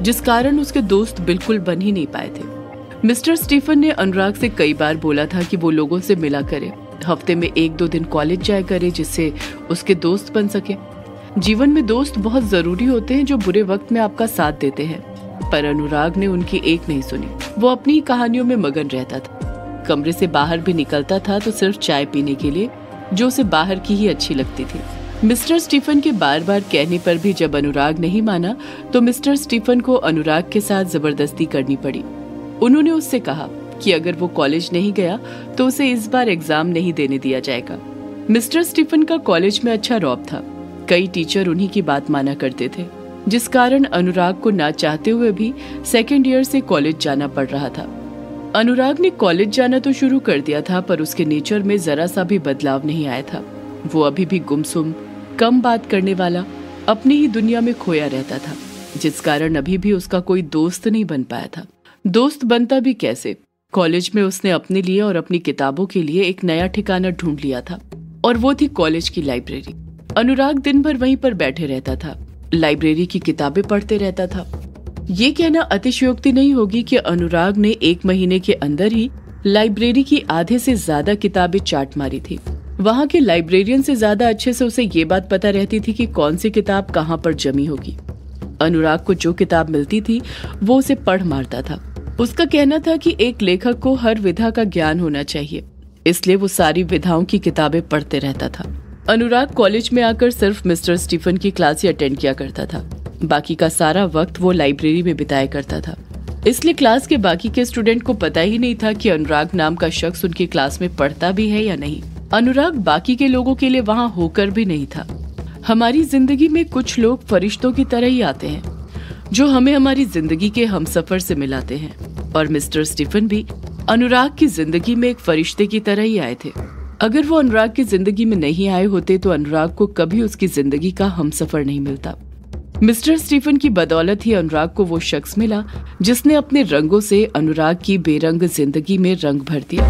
जिस कारण उसके दोस्त बिल्कुल बन ही नहीं पाए थे। मिस्टर स्टीफन ने अनुराग से कई बार बोला था कि वो लोगों से मिला करे, हफ्ते में 1-2 दिन कॉलेज जाया करे जिससे उसके दोस्त बन सके। जीवन में दोस्त बहुत जरूरी होते हैं जो बुरे वक्त में आपका साथ देते हैं, पर अनुराग ने उनकी एक नहीं सुनी। वो अपनी कहानियों में मगन रहता था। कमरे से बाहर भी निकलता था तो सिर्फ चाय पीने के लिए, जो उसे बाहर की ही अच्छी लगती थी। मिस्टर स्टीफन के बार बार कहने पर भी जब अनुराग नहीं माना तो मिस्टर स्टीफन को अनुराग के साथ जबरदस्ती करनी पड़ी। उन्होंने उससे कहा कि अगर वो कॉलेज नहीं गया तो उसे इस बार एग्जाम नहीं देने दिया जाएगा। मिस्टर स्टीफन का कॉलेज में अच्छा रौब था। कई टीचर उन्हीं की बात माना करते थे, जिस कारण अनुराग को ना चाहते हुए भी सेकेंड ईयर से कॉलेज जाना पड़ रहा था। अनुराग ने कॉलेज जाना तो शुरू कर दिया था, पर उसके नेचर में जरा सा भी बदलाव नहीं आया था। वो अभी भी गुमसुम, कम बात करने वाला, अपनी ही दुनिया में खोया रहता था, जिस कारण अभी भी उसका कोई दोस्त नहीं बन पाया था। दोस्त बनता भी कैसे? कॉलेज में उसने अपने लिए और अपनी किताबों के लिए एक नया ठिकाना ढूंढ लिया था, और वो थी कॉलेज की लाइब्रेरी। अनुराग दिन भर वहीं पर बैठे रहता था, लाइब्रेरी की किताबें पढ़ते रहता था। ये कहना अतिशयोक्ति नहीं होगी कि अनुराग ने 1 महीने के अंदर ही लाइब्रेरी की आधे से ज्यादा किताबें चाट मारी थी। वहाँ के लाइब्रेरियन से ज्यादा अच्छे से उसे ये बात पता रहती थी कि कौन सी किताब कहाँ पर जमी होगी। अनुराग को जो किताब मिलती थी वो उसे पढ़ मारता था। उसका कहना था कि एक लेखक को हर विधा का ज्ञान होना चाहिए, इसलिए वो सारी विधाओं की किताबें पढ़ते रहता था। अनुराग कॉलेज में आकर सिर्फ मिस्टर स्टीफन की क्लास ही अटेंड किया करता था। बाकी का सारा वक्त वो लाइब्रेरी में बिताया करता था, इसलिए क्लास के बाकी के स्टूडेंट को पता ही नहीं था कि अनुराग नाम का शख्स उनकी क्लास में पढ़ता भी है या नहीं। अनुराग बाकी के लोगों के लिए वहाँ होकर भी नहीं था। हमारी जिंदगी में कुछ लोग फरिश्तों की तरह ही आते हैं, जो हमें हमारी जिंदगी के हमसफर से मिलाते हैं, और मिस्टर स्टीफन भी अनुराग की जिंदगी में एक फरिश्ते की तरह ही आए थे। अगर वो अनुराग की जिंदगी में नहीं आए होते तो अनुराग को कभी उसकी जिंदगी का हमसफर नहीं मिलता। मिस्टर स्टीफन की बदौलत ही अनुराग को वो शख्स मिला जिसने अपने रंगों से अनुराग की बेरंग जिंदगी में रंग भर दिया।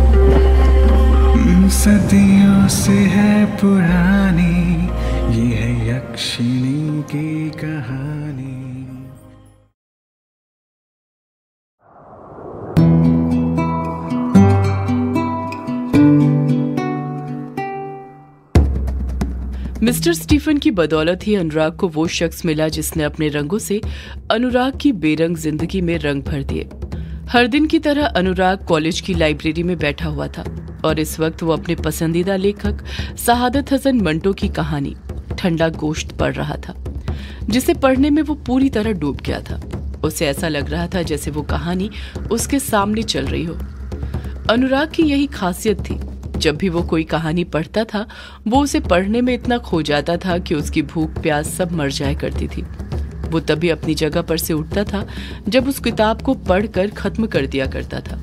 सदियों से है पुरानी ये है यक्षिणी की कहानी।
मिस्टर स्टीफन की बदौलत ही अनुराग को वो शख्स मिला जिसने अपने रंगों से अनुराग की बेरंग जिंदगी में रंग भर दिए। हर दिन की तरह अनुराग कॉलेज की लाइब्रेरी में बैठा हुआ था और इस वक्त वो अपने पसंदीदा लेखक सआदत हसन मंटो की कहानी ठंडा गोश्त पढ़ रहा था, जिसे पढ़ने में वो पूरी तरह डूब गया था। उसे ऐसा लग रहा था जैसे वो कहानी उसके सामने चल रही हो। अनुराग की यही खासियत थी, जब भी वो कोई कहानी पढ़ता था वो उसे पढ़ने में इतना खो जाता था कि उसकी भूख प्यास सब मर जाया करती थी। वो तभी अपनी जगह पर से उठता था जब उस किताब को पढ़कर खत्म कर दिया करता था।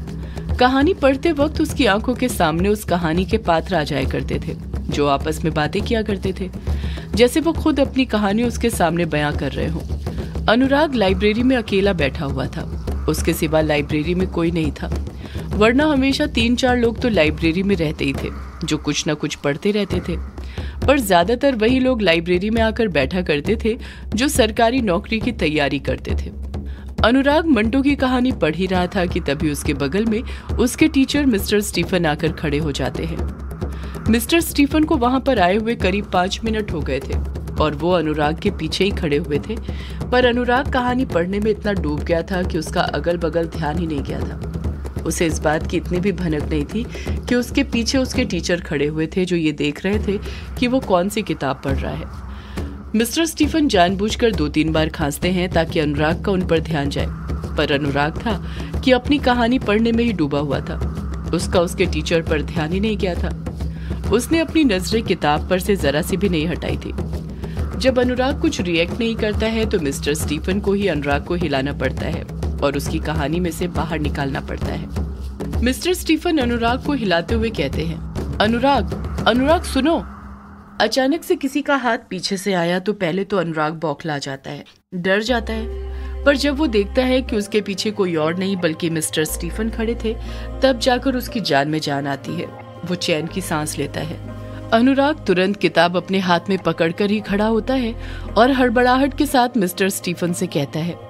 कहानी पढ़ते वक्त उसकी आंखों के सामने उस कहानी के पात्र आ जाया करते थे, जो आपस में बातें किया करते थे, जैसे वो खुद अपनी कहानी उसके सामने बयां कर रहे हो। अनुराग लाइब्रेरी में अकेला बैठा हुआ था, उसके सिवा लाइब्रेरी में कोई नहीं था, वरना हमेशा 3-4 लोग तो लाइब्रेरी में रहते ही थे जो कुछ न कुछ पढ़ते रहते थे, पर ज्यादातर वही लोग लाइब्रेरी में आकर बैठा करते थे जो सरकारी नौकरी की तैयारी करते थे। अनुराग मंटो की कहानी पढ़ ही रहा था कि तभी उसके बगल में उसके टीचर मिस्टर स्टीफन आकर खड़े हो जाते हैं। मिस्टर स्टीफन को वहां पर आए हुए करीब 5 मिनट हो गए थे और वो अनुराग के पीछे ही खड़े हुए थे, पर अनुराग कहानी पढ़ने में इतना डूब गया था कि उसका अगल बगल ध्यान ही नहीं गया था। उसे इस बात की इतनी भी भनक नहीं थी कि उसके पीछे उसके टीचर खड़े हुए थे जो ये देख रहे थे कि वो कौन सी किताब पढ़ रहा है। मिस्टर स्टीफन जानबूझकर 2-3 बार खांसते हैं ताकि अनुराग का उन पर ध्यान जाए, पर अनुराग था कि अपनी कहानी पढ़ने में ही डूबा हुआ था। उसका उसके टीचर पर ध्यान ही नहीं गया था। उसने अपनी नजरें किताब पर से जरा सी भी नहीं हटाई थी। जब अनुराग कुछ रिएक्ट नहीं करता है तो मिस्टर स्टीफन को ही अनुराग को हिलाना पड़ता है और उसकी कहानी में से बाहर निकालना पड़ता है। मिस्टर स्टीफन अनुराग को हिलाते हुए कहते हैं, अनुराग, अनुराग सुनो। अचानक से किसी का हाथ पीछे से आया तो पहले तो अनुराग बौखला जाता है, डर जाता है, पर जब वो देखता है कि उसके पीछे कोई और नहीं बल्कि मिस्टर स्टीफन खड़े थे, तब जाकर उसकी जान में जान आती है। वो चैन की सांस लेता है। अनुराग तुरंत किताब अपने हाथ में पकड़कर ही खड़ा होता है और हड़बड़ाहट के साथ मिस्टर स्टीफन से कहता है,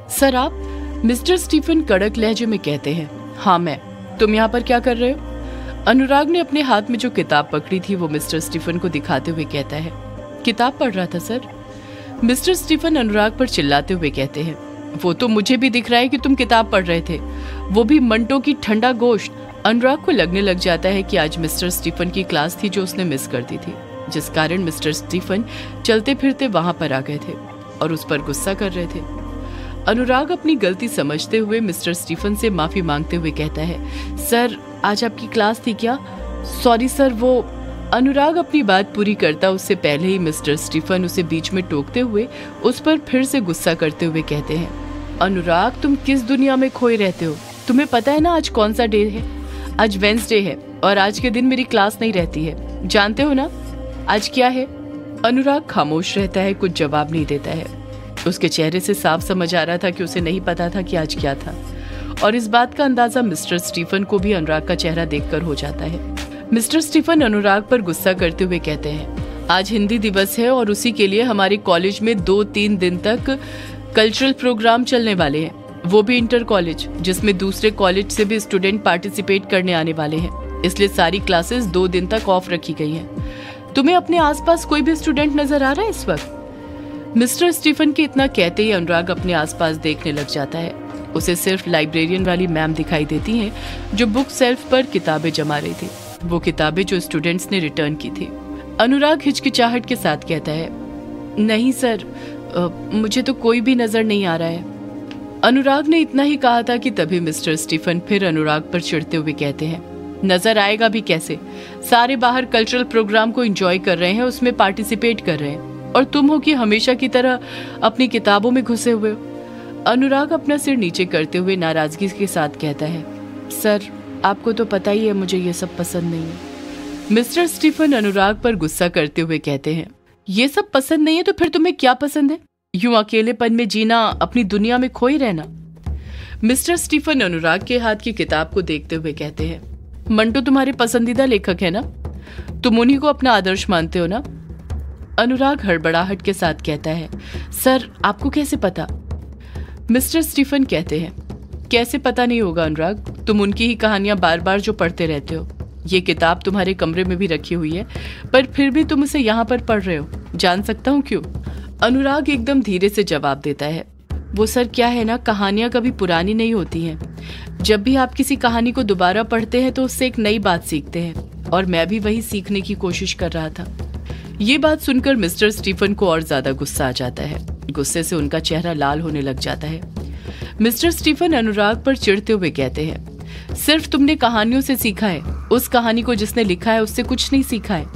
सर आप? मिस्टर स्टीफन कड़क लहजे में कहते हैं। हाँ मैं। तुम यहाँ पर क्या कर रहे हो? अनुराग ने अपने हाथ में जो किताब पकड़ी थी वो मिस्टर स्टीफन को दिखाते हुए कहता है। किताब पढ़ रहा था सर। मिस्टर स्टीफन अनुराग पर चिल्लाते हुए कहते हैं। वो तो मुझे भी दिख रहा है कि तुम किताब पढ़ रहे थे, वो भी मंटो की ठंडा गोश्त। अनुराग को लगने लग जाता है कि आज मिस्टर स्टीफन की क्लास थी जो उसने मिस कर दी थी, जिस कारण मिस्टर स्टीफन चलते फिरते वहां पर आ गए थे और उस पर गुस्सा कर रहे थे। अनुराग अपनी गलती समझते हुए मिस्टर स्टीफन से माफी मांगते हुए कहता है, सर आज आपकी क्लास थी क्या? सॉरी सर वो। अनुराग अपनी बात पूरी करता उससे पहले ही मिस्टर स्टीफन उसे बीच में टोकते हुए उस पर फिर से गुस्सा करते हुए कहते हैं, अनुराग तुम किस दुनिया में खोए रहते हो? तुम्हें पता है ना आज कौन सा डे है? आज वेंसडे है और आज के दिन मेरी क्लास नहीं रहती है, जानते हो ना आज क्या है? अनुराग खामोश रहता है, कुछ जवाब नहीं देता है। उसके चेहरे से साफ समझ आ रहा था कि उसे नहीं पता था कि आज क्या था, और इस बात का अंदाजा मिस्टर स्टीफन को भी अनुराग का चेहरा देखकर हो जाता है। मिस्टर स्टीफन अनुराग पर गुस्सा करते हुए कहते हैं, आज हिंदी दिवस है और उसी के लिए हमारे कॉलेज में 2-3 दिन तक कल्चरल प्रोग्राम चलने वाले हैं, वो भी इंटर कॉलेज, जिसमें दूसरे कॉलेज से भी स्टूडेंट पार्टिसिपेट करने आने वाले हैं। इसलिए सारी क्लासेस 2 दिन तक ऑफ रखी गई हैं। तुम्हें अपने आसपास कोई भी स्टूडेंट नजर आ रहा है इस वक्त? मिस्टर स्टीफन के इतना कहते ही अनुराग अपने आसपास देखने लग जाता है। उसे सिर्फ लाइब्रेरियन वाली मैम दिखाई देती हैं जो बुक सेल्फ पर किताबें जमा रही थी, वो किताबें जो स्टूडेंट्स ने रिटर्न की थी। अनुराग हिचकिचाहट के साथ कहता है, नहीं सर मुझे तो कोई भी नजर नहीं आ रहा है। अनुराग ने इतना ही कहा था कि तभी मिस्टर स्टीफन फिर अनुराग पर चिढ़ते हुए कहते हैं, नजर आएगा भी कैसे? सारे बाहर कल्चरल प्रोग्राम को एंजॉय कर रहे हैं, उसमें पार्टिसिपेट कर रहे हैं, और तुम हो कि हमेशा की तरह अपनी किताबों में घुसे हुए हो। अनुराग अपना सिर नीचे करते हुए नाराजगी के साथ कहता है, सर आपको तो पता ही है मुझे ये सब पसंद नहीं है। मिस्टर स्टीफन अनुराग पर गुस्सा करते हुए कहते हैं, ये सब पसंद नहीं है तो फिर तुम्हें क्या पसंद है? यूं अकेलेपन में जीना, अपनी दुनिया में खोए रहना? मिस्टर स्टीफन अनुराग के हाथ की किताब को देखते हुए कहते हैं, मंटो तुम्हारे पसंदीदा लेखक है ना? तुम उन्हीं को अपना आदर्श मानते हो ना? अनुराग हड़बड़ाहट के साथ कहता है, सर आपको कैसे पता? मिस्टर स्टीफन कहते हैं, कैसे पता नहीं होगा अनुराग, तुम उनकी ही कहानियां बार बार जो पढ़ते रहते हो। ये किताब तुम्हारे कमरे में भी रखी हुई है, पर फिर भी तुम उसे यहाँ पर पढ़ रहे हो, जान सकता हूँ क्यों? अनुराग एकदम धीरे से जवाब देता है, वो सर क्या है ना, कहानियां कभी पुरानी नहीं होती हैं। जब भी आप किसी कहानी को दोबारा पढ़ते हैं तो उससे एक नई बात सीखते हैं, और मैं भी वही सीखने की कोशिश कर रहा था। ये बात सुनकर मिस्टर स्टीफन को और ज्यादा गुस्सा आ जाता है। गुस्से से उनका चेहरा लाल होने लग जाता है। मिस्टर स्टीफन अनुराग पर चिढ़ते हुए कहते हैं, सिर्फ तुमने कहानियों से सीखा है, उस कहानी को जिसने लिखा है उससे कुछ नहीं सीखा है।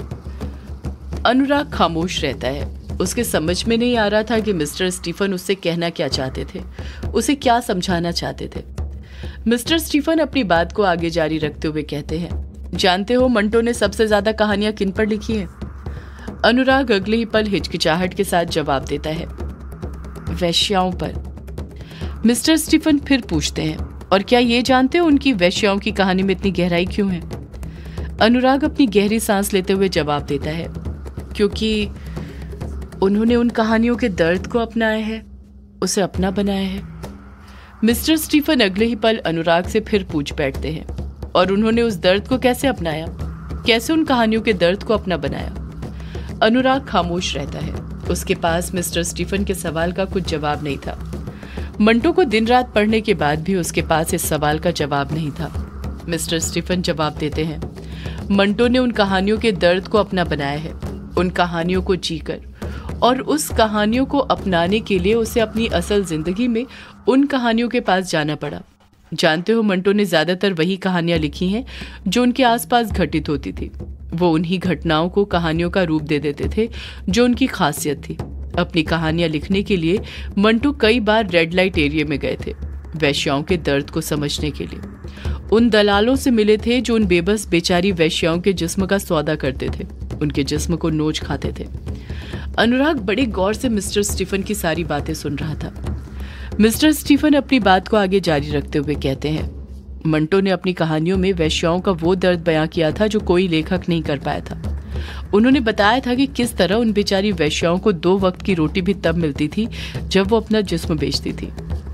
अनुराग खामोश रहता है। उसके समझ में नहीं आ रहा था कि मिस्टर स्टीफन उससे कहना क्या चाहते थे, उसे क्या समझाना चाहते थे। मिस्टर स्टीफन अपनी बात को आगे जारी रखते हुए कहते हैं, जानते हो मंटो ने सबसे ज्यादा कहानियां किन पर लिखी हैं? अनुराग अगले ही पल हिचकिचाहट के साथ जवाब देता है, वेश्याओं पर। मिस्टर स्टीफन फिर पूछते हैं, और क्या ये जानते हो उनकी वेश्याओं की कहानी में इतनी गहराई क्यों है? अनुराग अपनी गहरी सांस लेते हुए जवाब देता है, क्योंकि उन्होंने उन कहानियों के दर्द को अपनाया है, उसे अपना बनाया है। मिस्टर स्टीफन अगले ही पल अनुराग से फिर पूछ बैठते हैं, और उन्होंने उस दर्द को कैसे अपनाया, कैसे उन कहानियों के दर्द को अपना बनाया? अनुराग खामोश रहता है। उसके पास मिस्टर स्टीफन के सवाल का कुछ जवाब नहीं था। मंटो को दिन रात पढ़ने के बाद भी उसके पास इस सवाल का जवाब नहीं था। मिस्टर स्टीफन जवाब देते हैं, मंटो ने उन कहानियों के दर्द को अपना बनाया है, उन कहानियों को जीकर, और उस कहानियों को अपनाने के लिए उसे अपनी असल जिंदगी में उन कहानियों के पास जाना पड़ा। जानते हो मंटो ने ज्यादातर वही कहानियां लिखी हैं जो उनके आसपास घटित होती थी। वो उन्हीं घटनाओं को कहानियों का रूप दे देते थे जो उनकी खासियत थी। अपनी कहानियां लिखने के लिए मंटो कई बार रेड लाइट एरिया में गए थे, वेश्याओं के दर्द को समझने के लिए। उन दलालों से मिले थे जो उन बेबस बेचारी वेश्याओं के जिस्म का सौदा करते थे, उनके जिस्म को नोच खाते थे। अनुराग बड़े गौर से मिस्टर स्टीफन की सारी बातें सुन रहा था। मिस्टर स्टीफन अपनी बात को आगे जारी रखते हुए कहते हैं, मंटो ने अपनी कहानियों में वेश्याओं का वो दर्द बयां किया था जो कोई लेखक नहीं कर पाया था। उन्होंने बताया था कि किस तरह उन बेचारी वेश्याओं को 2 वक्त की रोटी भी तब मिलती थी जब वो अपना जिस्म बेचती थी।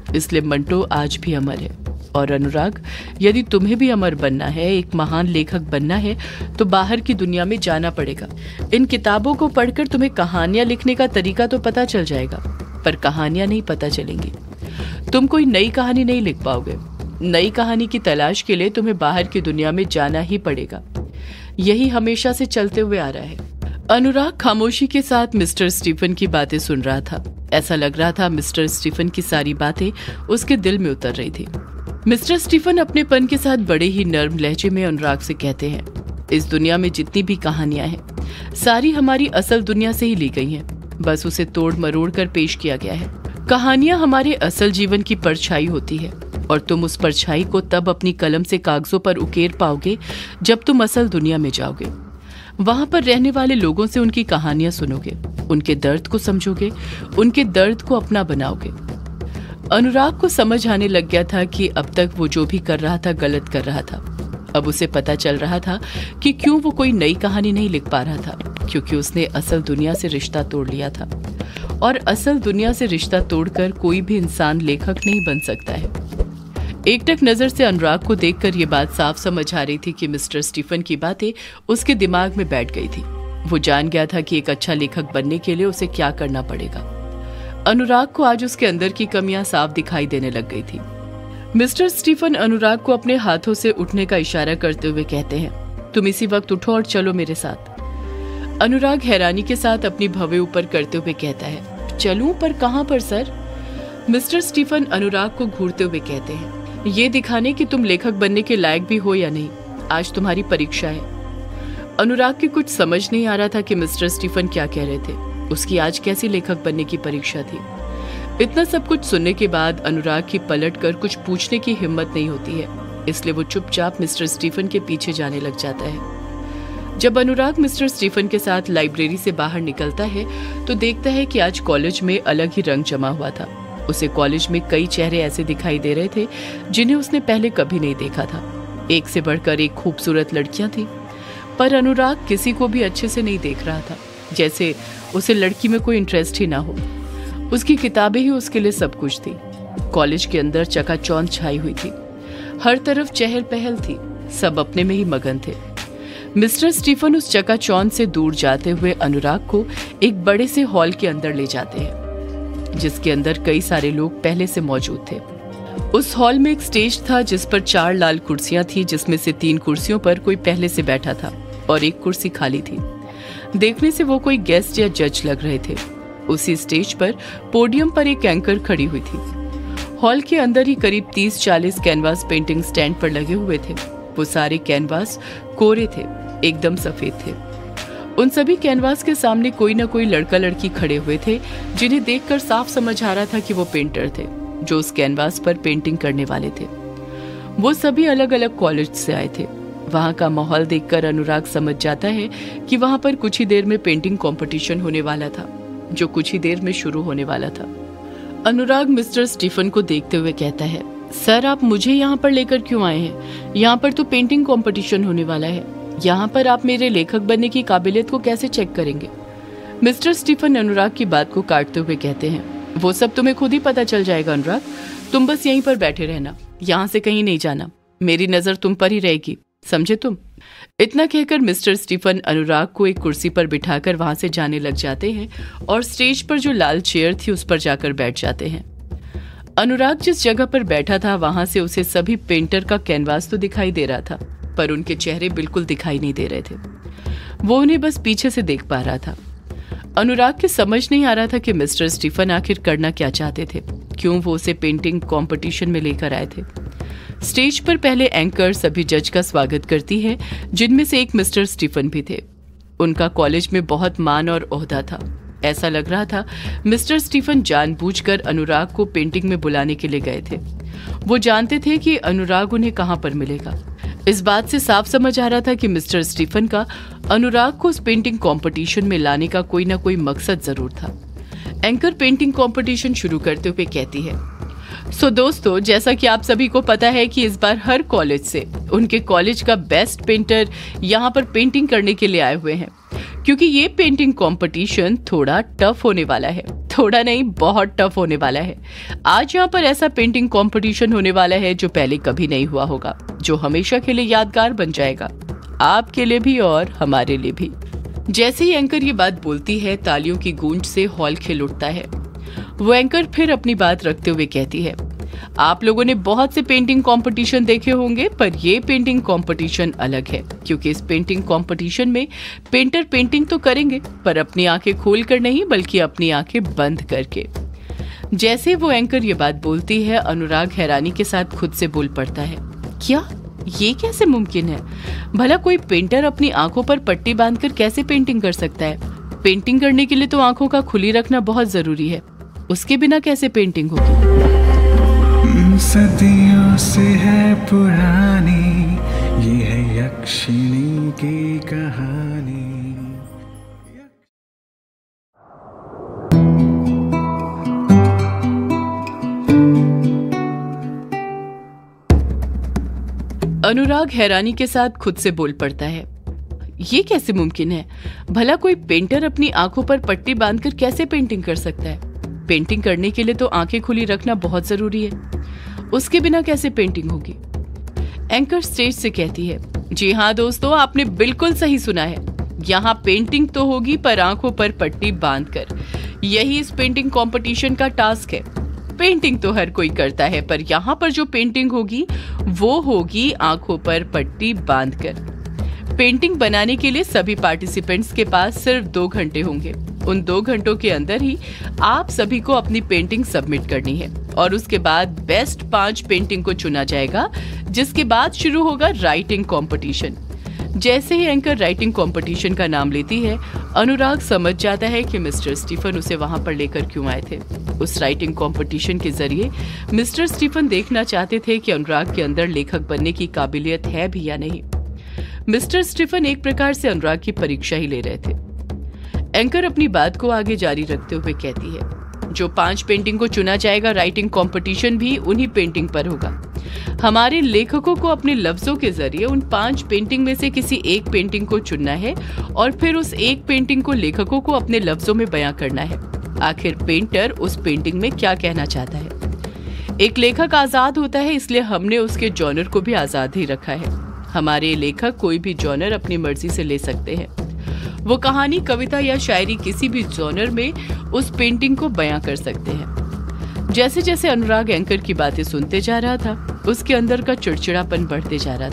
इसलिए मंटो आज भी अमर है। और अनुराग, यदि तुम्हें भी अमर बनना है, एक महान लेखक बनना है, तो बाहर की दुनिया में जाना पड़ेगा। इन किताबों को पढ़कर तुम्हें कहानियां लिखने का तरीका तो पता चल जाएगा, पर कहानियां नहीं पता चलेंगी। तुम कोई नई कहानी नहीं लिख पाओगे। नई कहानी की तलाश के लिए तुम्हें बाहर की दुनिया में जाना ही पड़ेगा। यही हमेशा से चलते हुए आ रहा है। अनुराग खामोशी के साथ मिस्टर स्टीफन की बातें सुन रहा था। ऐसा लग रहा था मिस्टर स्टीफन की सारी बातें उसके दिल में उतर रही थी। मिस्टर स्टीफन अपनेपन के साथ बड़े ही नर्म लहजे में अनुराग से कहते हैं, इस दुनिया में जितनी भी कहानियां हैं, सारी हमारी असल दुनिया से ही ली गई हैं। बस उसे तोड़ मरोड़ कर पेश किया गया है। कहानियां हमारे असल जीवन की परछाई होती है, और तुम उस परछाई को तब अपनी कलम से कागजों पर उकेर पाओगे जब तुम असल दुनिया में जाओगे। वहां पर रहने वाले लोगों से उनकी कहानियां सुनोगे, उनके दर्द को समझोगे, उनके दर्द को अपना बनाओगे। अनुराग को समझ आने लग गया था कि अब तक वो जो भी कर रहा था गलत कर रहा था। अब उसे पता चल रहा था कि क्यों वो कोई नई कहानी नहीं लिख पा रहा था, क्योंकि उसने असल दुनिया से रिश्ता तोड़ लिया था। और असल दुनिया से रिश्ता तोड़कर कोई भी इंसान लेखक नहीं बन सकता है। एकटक नजर से अनुराग को देखकर ये बात साफ समझ आ रही थी कि मिस्टर स्टीफन की बातें उसके दिमाग में बैठ गई थी। वो जान गया था कि एक अच्छा लेखक बनने के लिए उसे क्या करना पड़ेगा। अनुराग को आज उसके अंदर की कमियां साफ दिखाई देने लग गई थी। मिस्टर स्टीफन अनुराग को अपने हाथों से उठने का इशारा करते हुए कहते हैं, तुम इसी वक्त उठो और चलो मेरे साथ। अनुराग हैरानी के साथ अपनी भवें ऊपर करते हुए कहता है, चलूं? पर कहां पर सर? मिस्टर स्टीफन अनुराग को घूरते हुए कहते हैं, ये दिखाने कि तुम लेखक बनने के लायक भी हो या नहीं। आज तुम्हारी परीक्षा है। अनुराग की कुछ समझ नहीं आ रहा था कि मिस्टर स्टीफन क्या कह रहे थे। उसकी आज कैसी लेखक बनने की परीक्षा थी। इतना सब कुछ सुनने के बाद अनुराग की पलटकर कुछ पूछने की हिम्मत नहीं होती है, इसलिए वो चुपचाप मिस्टर स्टीफन के पीछे जाने लग जाता है। जब अनुराग मिस्टर स्टीफन के साथ लाइब्रेरी से बाहर निकलता है तो देखता है कि आज कॉलेज में अलग ही रंग जमा हुआ था। उसे कॉलेज में कई चेहरे ऐसे दिखाई दे रहे थे जिन्हें उसने पहले कभी नहीं देखा था। एक से बढ़कर एक खूबसूरत लड़कियां थी, पर अनुराग किसी को भी अच्छे से नहीं देख रहा था, जैसे उसे लड़की में कोई इंटरेस्ट ही ना हो। उसकी किताबें ही उसके लिए सब कुछ थी। कॉलेज के अंदर चकाचौंध छाई हुई थी। हर तरफ चहल पहल थी, सब अपने में ही मगन थे। मिस्टर स्टीफन उस चकाचौंध से दूर जाते हुए अनुराग को एक बड़े से हॉल के अंदर ले जाते हैं, जिसके अंदर कई सारे लोग पहले से मौजूद थे। उस हॉल में एक स्टेज था जिस पर 4 लाल कुर्सियां थी, जिसमें से 3 कुर्सियों पर कोई पहले से बैठा था और एक कुर्सी खाली थी। देखने से वो कोई गेस्ट या जज लग रहे थे। उसी स्टेज पर पोडियम पर एक एंकर खड़ी हुई थी। हॉल के अंदर ही करीब 30-40 कैनवास पेंटिंग स्टैंड पर लगे हुए थे। वो सारे कैनवास कोरे थे, एकदम सफेद थे। उन सभी कैनवास के सामने कोई ना कोई लड़का लड़की खड़े हुए थे, जिन्हें देखकर साफ समझ आ रहा था कि वो पेंटर थे, जो उस कैनवास पर पेंटिंग करने वाले थे। वो सभी अलग अलग कॉलेज से आए थे। वहां का माहौल देखकर अनुराग समझ जाता है कि वहां पर कुछ ही देर में पेंटिंग कंपटीशन होने वाला था, जो कुछ ही देर में शुरू होने वाला था। अनुराग मिस्टर स्टीफन को देखते हुए कहता है, सर आप मुझे यहाँ पर लेकर क्यों आए हैं? यहाँ पर तो पेंटिंग कंपटीशन होने वाला है। यहाँ पर आप मेरे लेखक बनने की काबिलियत को कैसे चेक करेंगे? मिस्टर स्टीफन अनुराग की बात को काटते हुए कहते हैं, वो सब तुम्हें खुद ही पता चल जाएगा अनुराग, तुम बस यहीं पर बैठे रहना, यहाँ से कहीं नहीं जाना। मेरी नजर तुम पर ही रहेगी, समझे तुम? इतना कहकर मिस्टर स्टीफन अनुराग को एक कुर्सी पर बिठाकर वहां से जाने लग जाते हैं और स्टेज पर जो लाल चेयर थी उस पर जाकर बैठ जाते हैं। अनुराग जिस जगह पर बैठा था वहां से उसे सभी पेंटर का कैनवास तो दिखाई दे रहा था, पर उनके चेहरे बिल्कुल दिखाई नहीं दे रहे थे। वो उन्हें बस पीछे से देख पा रहा था। अनुराग के समझ नहीं आ रहा था कि मिस्टर स्टीफन आखिर करना क्या चाहते थे, क्यों वो उसे पेंटिंग कंपटीशन में लेकर आए थे। स्टेज पर पहले एंकर सभी जज का स्वागत करती है, जिनमें से एक मिस्टर स्टीफन भी थे। उनका कॉलेज में बहुत मान और ओहदा था। ऐसा लग रहा था मिस्टर स्टीफन जानबूझकर अनुराग को पेंटिंग में बुलाने के लिए गए थे। वो जानते थे कि अनुराग उन्हें कहां पर मिलेगा। इस बात से साफ समझ आ रहा था कि मिस्टर स्टीफन का अनुराग को उस पेंटिंग कंपटीशन में लाने का कोई ना कोई मकसद जरूर था। एंकर पेंटिंग कंपटीशन शुरू करते हुए कहती है, सो दोस्तों, जैसा कि आप सभी को पता है कि इस बार हर कॉलेज से उनके कॉलेज का बेस्ट पेंटर यहाँ पर पेंटिंग करने के लिए आए हुए हैं, क्योंकि ये पेंटिंग कंपटीशन थोड़ा टफ होने वाला है। थोड़ा नहीं, बहुत टफ होने वाला है। आज यहाँ पर ऐसा पेंटिंग कंपटीशन होने वाला है जो पहले कभी नहीं हुआ होगा, जो हमेशा के लिए यादगार बन जाएगा, आपके लिए भी और हमारे लिए भी। जैसे ही एंकर ये बात बोलती है, तालियों की गूंज से हॉल खिल उठता है। वो एंकर फिर अपनी बात रखते हुए कहती है, आप लोगों ने बहुत से पेंटिंग कंपटीशन देखे होंगे, पर ये पेंटिंग कंपटीशन अलग है, क्योंकि इस पेंटिंग कंपटीशन में पेंटर पेंटिंग तो करेंगे, पर अपनी आंखें खोलकर नहीं, बल्कि अपनी आंखें बंद करके। जैसे वो एंकर ये बात बोलती है, अनुराग हैरानी के साथ खुद से बोल पड़ता है, क्या ये कैसे मुमकिन है? भला कोई पेंटर अपनी आंखों पर पट्टी बांधकर कैसे पेंटिंग कर सकता है? पेंटिंग करने के लिए तो आंखों का खुली रखना बहुत जरूरी है, उसके बिना कैसे पेंटिंग होगी?
सदियों से है पुरानी, ये है यक्षिणी की कहानी।
अनुराग हैरानी के साथ खुद से बोल पड़ता है, ये कैसे मुमकिन है? भला कोई पेंटर अपनी आंखों पर पट्टी बांधकर कैसे पेंटिंग कर सकता है? पेंटिंग करने के लिए तो आंखें खुली रखना बहुत जरूरी है, उसके बिना कैसे पेंटिंग होगी? एंकर स्टेज से कहती है, जी हाँ दोस्तों, आपने बिल्कुल सही सुना है। यहाँ पेंटिंग तो होगी, पर आंखों पर पट्टी बांधकर। यही इस पेंटिंग कंपटीशन का टास्क है। पेंटिंग तो हर कोई करता है, पर यहाँ पर जो पेंटिंग होगी वो होगी आंखों पर पट्टी बांधकर। पेंटिंग बनाने के लिए सभी पार्टिसिपेंट्स के पास सिर्फ 2 घंटे होंगे। उन 2 घंटों के अंदर ही आप सभी को अपनी पेंटिंग सबमिट करनी है, और उसके बाद बेस्ट 5 पेंटिंग को चुना जाएगा, जिसके बाद शुरू होगा राइटिंग कंपटीशन। जैसे ही एंकर राइटिंग कंपटीशन का नाम लेती है, अनुराग समझ जाता है कि मिस्टर स्टीफन उसे वहां पर लेकर क्यों आए थे। उस राइटिंग कंपटीशन के जरिए मिस्टर स्टीफन देखना चाहते थे कि अनुराग के अंदर लेखक बनने की काबिलियत है भी या नहीं। मिस्टर स्टीफन एक प्रकार से अनुराग की परीक्षा ही ले रहे थे। एंकर अपनी बात को आगे जारी रखते हुए कहती है, जो 5 पेंटिंग को चुना जाएगा, राइटिंग कंपटीशन भी उन्हीं पेंटिंग पर होगा। हमारे लेखकों को अपने लफ्जों के जरिए उन 5 पेंटिंग में से किसी एक पेंटिंग को चुनना है, और फिर उस एक पेंटिंग को लेखकों को अपने लफ्जों में बयां करना है। आखिर पेंटर उस पेंटिंग में क्या कहना चाहता है? एक लेखक आजाद होता है, इसलिए हमने उसके जॉनर को भी आजाद ही रखा है। हमारे लेखक कोई भी जॉनर अपनी मर्जी से ले सकते हैं। वो कहानी, कविता या शायरी किसी भी जॉनर में उस पेंटिंग को बयां कर सकते हैं। जैसे जैसे अनुराग एंकर की बातें सुनते जा रहा था, उसके अंदर का चिड़चिड़ापन बढ़ते जा रहा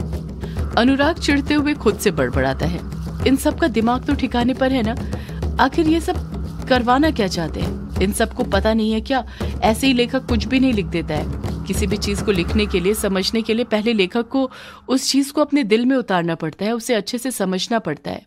था। अनुराग चिढ़ते हुए खुद से बड़बड़ाता है, इन सब का दिमाग तो ठिकाने पर है ना? आखिर ये सब करवाना क्या चाहते हैं? इन सबको पता नहीं है क्या? ऐसे ही लेखक कुछ भी नहीं लिख देता है। किसी भी चीज को लिखने के लिए, समझने के लिए पहले लेखक को उस चीज को अपने दिल में उतारना पड़ता है, उसे अच्छे से समझना पड़ता है,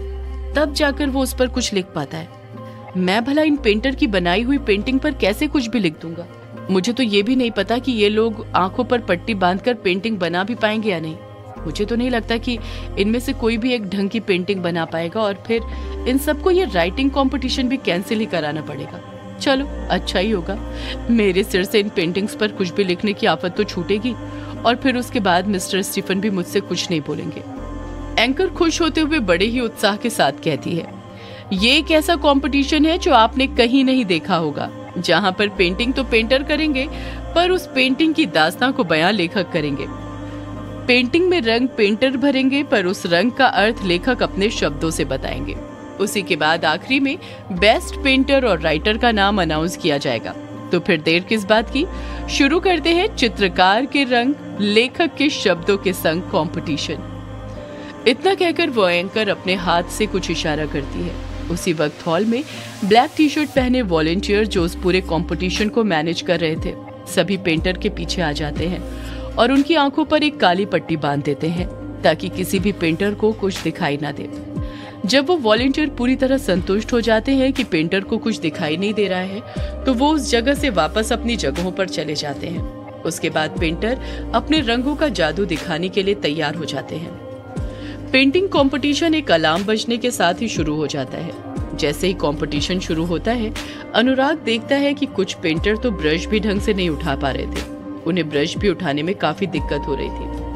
तब जाकर वो उस पर कुछ लिख पाता है। मैं भला इन पेंटर की बनाई हुई पेंटिंग पर कैसे कुछ भी लिख दूंगा? मुझे तो ये भी नहीं पता कि ये लोग आंखों पर पट्टी बांधकर पेंटिंग बना भी पाएंगे या नहीं। मुझे तो नहीं लगता कि इनमें से कोई भी एक ढंग की पेंटिंग बना पाएगा, और फिर इन सबको ये राइटिंग कंपटीशन भी कैंसिल ही कराना पड़ेगा। चलो, अच्छा ही होगा, मेरे सिर से इन पेंटिंग्स पर कुछ भी लिखने की आफत तो छूटेगी, और फिर उसके बाद मिस्टर स्टीफन भी मुझसे कुछ नहीं बोलेंगे। एंकर खुश होते हुए बड़े ही उत्साह के साथ कहती है, ये एक ऐसा कंपटीशन है जो आपने कहीं नहीं देखा होगा, जहां पर पेंटिंग तो पेंटर करेंगे, पर उस पेंटिंग की दास्तां को बयां लेखक करेंगे। पेंटिंग में रंग पेंटर भरेंगे, पर उस रंग का अर्थ लेखक अपने शब्दों से बताएंगे। उसी के बाद आखिरी में बेस्ट पेंटर और राइटर का नाम अनाउंस किया जाएगा। तो फिर देर किस बात की, शुरू करते हैं चित्रकार के रंग, लेखक के शब्दों के संग कंपटीशन। इतना कहकर वो एंकर अपने हाथ से कुछ इशारा करती है। उसी वक्त हॉल में ब्लैक टी शर्ट पहने वॉलंटियर जो उस पूरे कंपटीशन को मैनेज कर रहे थे, सभी पेंटर के पीछे आ जाते हैं और उनकी आंखों पर एक काली पट्टी बांध देते हैं, ताकि किसी भी पेंटर को कुछ दिखाई ना दे। जब वो वॉलंटियर पूरी तरह संतुष्ट हो जाते हैं कि पेंटर को कुछ दिखाई नहीं दे रहा है, तो वो उस जगह से वापस अपनी जगहों पर चले जाते हैं। उसके बाद पेंटर अपने रंगों का जादू दिखाने के लिए तैयार हो जाते हैं। पेंटिंग कंपटीशन एक अलार्म बजने के साथ ही शुरू हो जाता है। जैसे ही कंपटीशन शुरू होता है, अनुराग देखता है कि कुछ पेंटर तो ब्रश भी ढंग से नहीं उठा पा रहे थे। उन्हें ब्रश भी उठाने में काफी दिक्कत हो रही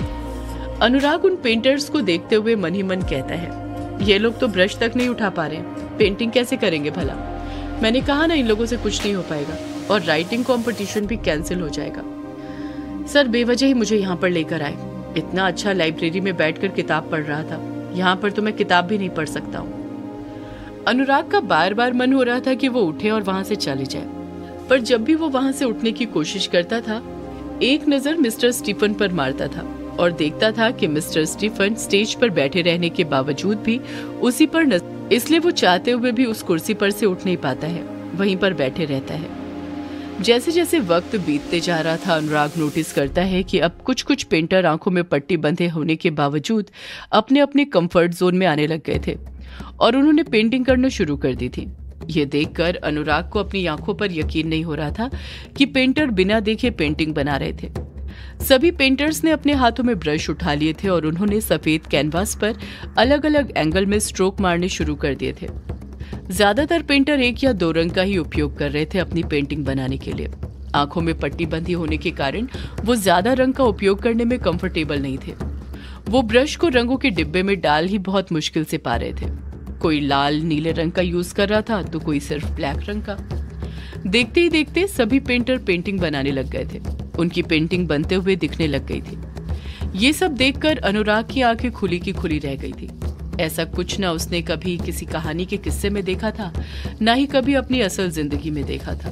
थी। अनुराग उन पेंटर्स को देखते हुए मन ही मन कहता है, ये लोग तो ब्रश तक नहीं उठा पा रहे, पेंटिंग कैसे करेंगे भला? मैंने कहा ना, इन लोगों से कुछ नहीं हो पाएगा और राइटिंग कंपटीशन भी कैंसिल हो जाएगा। सर बेवजह ही मुझे यहाँ पर लेकर आए। इतना अच्छा लाइब्रेरी में बैठकर किताब पढ़ रहा था, यहाँ पर तो मैं किताब भी नहीं पढ़ सकता हूँ। अनुराग का बार बार मन हो रहा था कि वो उठे और वहां से चले जाए, पर जब भी वो वहां से उठने की कोशिश करता था, एक नजर मिस्टर स्टीफन पर मारता था और देखता था कि मिस्टर स्टीफन स्टेज पर बैठे रहने के बावजूद भी उसी पर इसलिए वो चाहते हुए भी उस कुर्सी पर से उठ नहीं पाता है, वहीं पर बैठे रहता है। जैसे जैसे वक्त बीतते जा रहा था, अनुराग नोटिस करता है कि अब कुछ कुछ पेंटर आंखों में पट्टी बंधे होने के बावजूद अपने अपने कंफर्ट जोन में आने लग गए थे और उन्होंने पेंटिंग करना शुरू कर दी थी। ये देखकर अनुराग को अपनी आंखों पर यकीन नहीं हो रहा था कि पेंटर बिना देखे पेंटिंग बना रहे थे। सभी पेंटर्स ने अपने हाथों में ब्रश उठा लिए थे और उन्होंने सफेद कैनवास पर अलग अलग एंगल में स्ट्रोक मारने शुरू कर दिए थे। ज्यादातर पेंटर एक या दो रंग का ही उपयोग कर रहे थे अपनी पेंटिंग बनाने के लिए। आंखों में पट्टी बंधी होने के कारण वो ज्यादा रंग का उपयोग करने में कंफर्टेबल नहीं थे। वो ब्रश को रंगों के डिब्बे में डाल ही बहुत मुश्किल से पा रहे थे। कोई लाल नीले रंग का यूज कर रहा था तो कोई सिर्फ ब्लैक रंग का। देखते ही देखते सभी पेंटर पेंटिंग बनाने लग गए थे। उनकी पेंटिंग बनते हुए दिखने लग गई थी। ये सब देखकर अनुराग की आंखें खुली की खुली रह गई थी। ऐसा कुछ ना उसने कभी किसी कहानी के किस्से में देखा था, ना ही कभी अपनी असल जिंदगी में देखा था।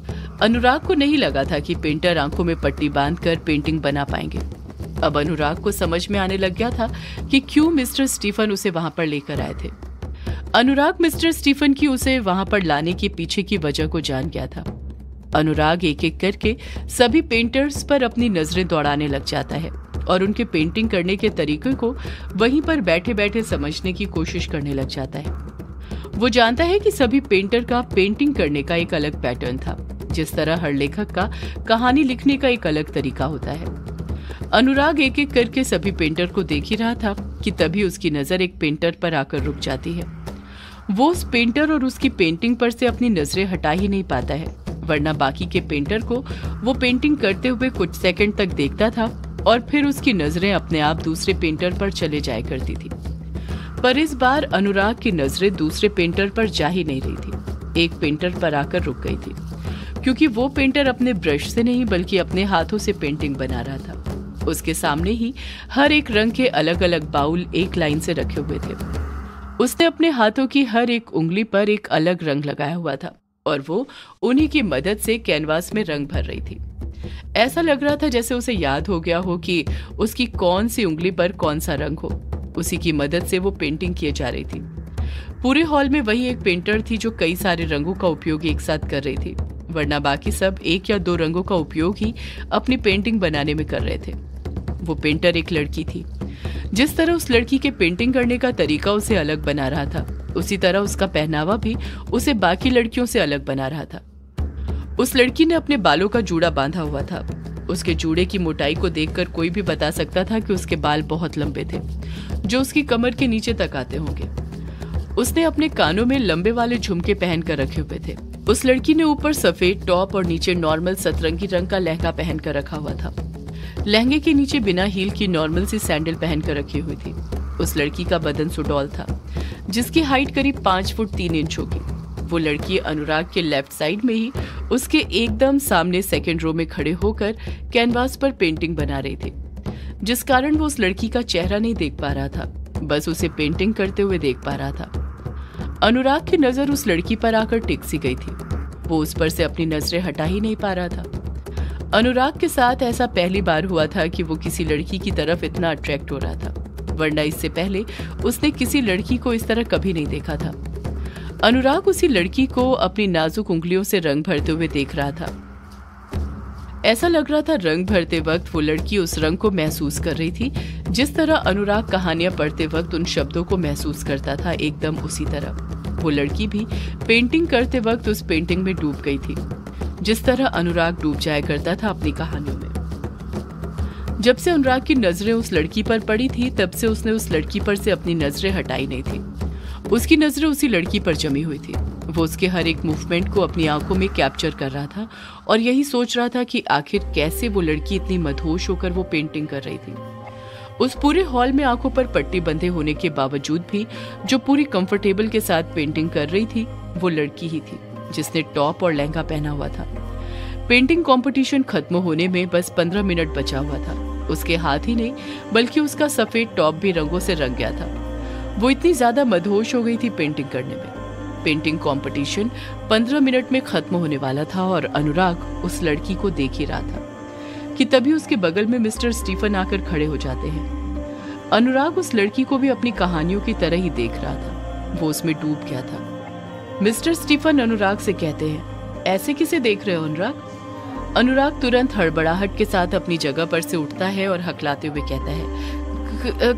अनुराग को नहीं लगा था कि पेंटर आंखों में पट्टी बांधकर पेंटिंग बना पाएंगे। अब अनुराग को समझ में आने लग गया था कि क्यों मिस्टर स्टीफन उसे वहां पर लेकर आए थे। अनुराग मिस्टर स्टीफन की उसे वहां पर लाने के पीछे की वजह को जान गया था। अनुराग एक एक करके सभी पेंटर्स पर अपनी नजरें दौड़ाने लग जाता है और उनके पेंटिंग करने के तरीके को वहीं पर बैठे बैठे समझने की कोशिश करने लग जाता है। वो जानता है कि सभी पेंटर का पेंटिंग करने का एक अलग पैटर्न था, जिस तरह हर लेखक का कहानी लिखने का एक अलग तरीका होता है। अनुराग एक एक करके सभी पेंटर को देख ही रहा था कि तभी उसकी नजर एक पेंटर पर आकर रुक जाती है। वो उस पेंटर और उसकी पेंटिंग पर से अपनी नजरें हटा ही नहीं पाता है, वरना बाकी के पेंटर को वो पेंटिंग करते हुए कुछ सेकंड तक देखता था और फिर उसकी नजरें अपने आप दूसरे पेंटर पर चले जाया करती थी। पर इस बार अनुराग की नजरें दूसरे पेंटर पर जा ही नहीं रही थी, एक पेंटर पर आकर रुक गई थी, क्योंकि वो पेंटर अपने ब्रश से नहीं बल्कि अपने हाथों से पेंटिंग बना रहा था। उसके सामने ही हर एक रंग के अलग अलग बाउल एक लाइन से रखे हुए थे। उसने अपने हाथों की हर एक उंगली पर एक अलग रंग लगाया हुआ था और वो उन्हीं की मदद से कैनवास में रंग भर रही थी। ऐसा लग रहा था जैसे उसे याद हो गया हो कि उसकी कौन सी उंगली पर कौन सा रंग हो। उसी की मदद से वो पेंटिंग किए जा रही थी। पूरे हॉल में वही एक पेंटर थी जो कई सारे रंगों का उपयोग एक साथ कर रही थी, वरना बाकी सब एक या दो रंगों का उपयोग ही अपनी पेंटिंग बनाने में कर रहे थे। वो पेंटर एक लड़की थी। जिस तरह उस लड़की के पेंटिंग करने का तरीका उसे अलग बना रहा था, उसी तरह उसका पहनावा भी उसे बाकी लड़कियों से अलग बना रहा था। उस लड़की ने अपने बालों का जूड़ा बांधा हुआ था। उसके जूड़े की मोटाई को देखकर कोई भी बता सकता था कि उसके बाल बहुत लंबे थे, जो उसकी कमर के नीचे तक आते होंगे। उसने अपने कानों में लंबे वाले झुमके पहन कर रखे हुए थे। उस लड़की ने ऊपर सफेद टॉप और नीचे नॉर्मल सतरंगी रंग का लहंगा पहन कर रखा हुआ था। लहंगे के नीचे बिना हील की नॉर्मल सी सैंडल पहन कर रखी हुई थी। उस लड़की का बदन सुडौल था, जिसकी हाइट करीब 5 फुट 3 इंच होगी। वो लड़की अनुराग के लेफ्ट साइड में ही उसके एकदम सामने सेकंड रो में खड़े होकर कैनवास पर पेंटिंग बना रही थी, जिस कारण वो उस लड़की का चेहरा नहीं देख पा रहा था, बस उसे पेंटिंग करते हुए देख पा रहा था। अनुराग की नजर उस लड़की पर आकर टिक सी गई थी। वो उस पर से अपनी नजरें हटा ही नहीं पा रहा था। अनुराग के साथ ऐसा पहली बार हुआ था कि वो किसी लड़की की तरफ इतना अट्रैक्ट हो रहा था, वरना इससे पहले उसने किसी लड़की को इस तरह कभी नहीं देखा था। अनुराग उसी लड़की को अपनी नाजुक उंगलियों से रंग भरते हुए देख रहा था। ऐसा लग रहा था रंग भरते वक्त वो लड़की उस रंग को महसूस कर रही थी, जिस तरह अनुराग कहानियां पढ़ते वक्त उन शब्दों को महसूस करता था, एकदम उसी तरह वो लड़की भी पेंटिंग करते वक्त उस पेंटिंग में डूब गई थी, जिस तरह अनुराग डूब जाया करता था अपनी कहानियों में। जब से अनुराग की नजरें उस लड़की पर पड़ी थी, तब से उसने उस लड़की पर से अपनी नजरें हटाई नहीं थी। उसकी नजरें उसी लड़की पर जमी हुई थी। वो उसके हर एक मूवमेंट को अपनी आंखों में कैप्चर कर रहा था और यही सोच रहा था कि आखिर कैसे वो लड़की इतनी मदहोश होकर वो पेंटिंग कर रही थी। उस पूरे हॉल में आंखों पर पट्टी बंधे होने के बावजूद भी जो पूरी कंफर्टेबल के साथ पेंटिंग कर रही थी, वो लड़की ही थी। जिसने टॉप और लहंगा पहना हुआ था। पेंटिंग कंपटीशन खत्म होने में बस 15 मिनट बचा हुआ था। उसके हाथ ही नहीं बल्कि उसका सफेद टॉप भी रंगों से रंग गया था। वो इतनी ज्यादा मदहोश हो गई थी पेंटिंग करने में। पेंटिंग कंपटीशन 15 मिनट में खत्म होने वाला था और अनुराग उस लड़की को देख ही रहा था कि तभी उसके बगल में मिस्टर स्टीफन आकर खड़े हो जाते हैं। अनुराग उस लड़की को भी अपनी कहानियों की तरह ही देख रहा था। वो उसमें डूब गया था। मिस्टर स्टीफन अनुराग से कहते हैं, ऐसे किसे देख रहे हो अनुराग? अनुराग तुरंत हड़बड़ाहट के साथ अपनी जगह पर से उठता है और हकलाते हुए कहता है,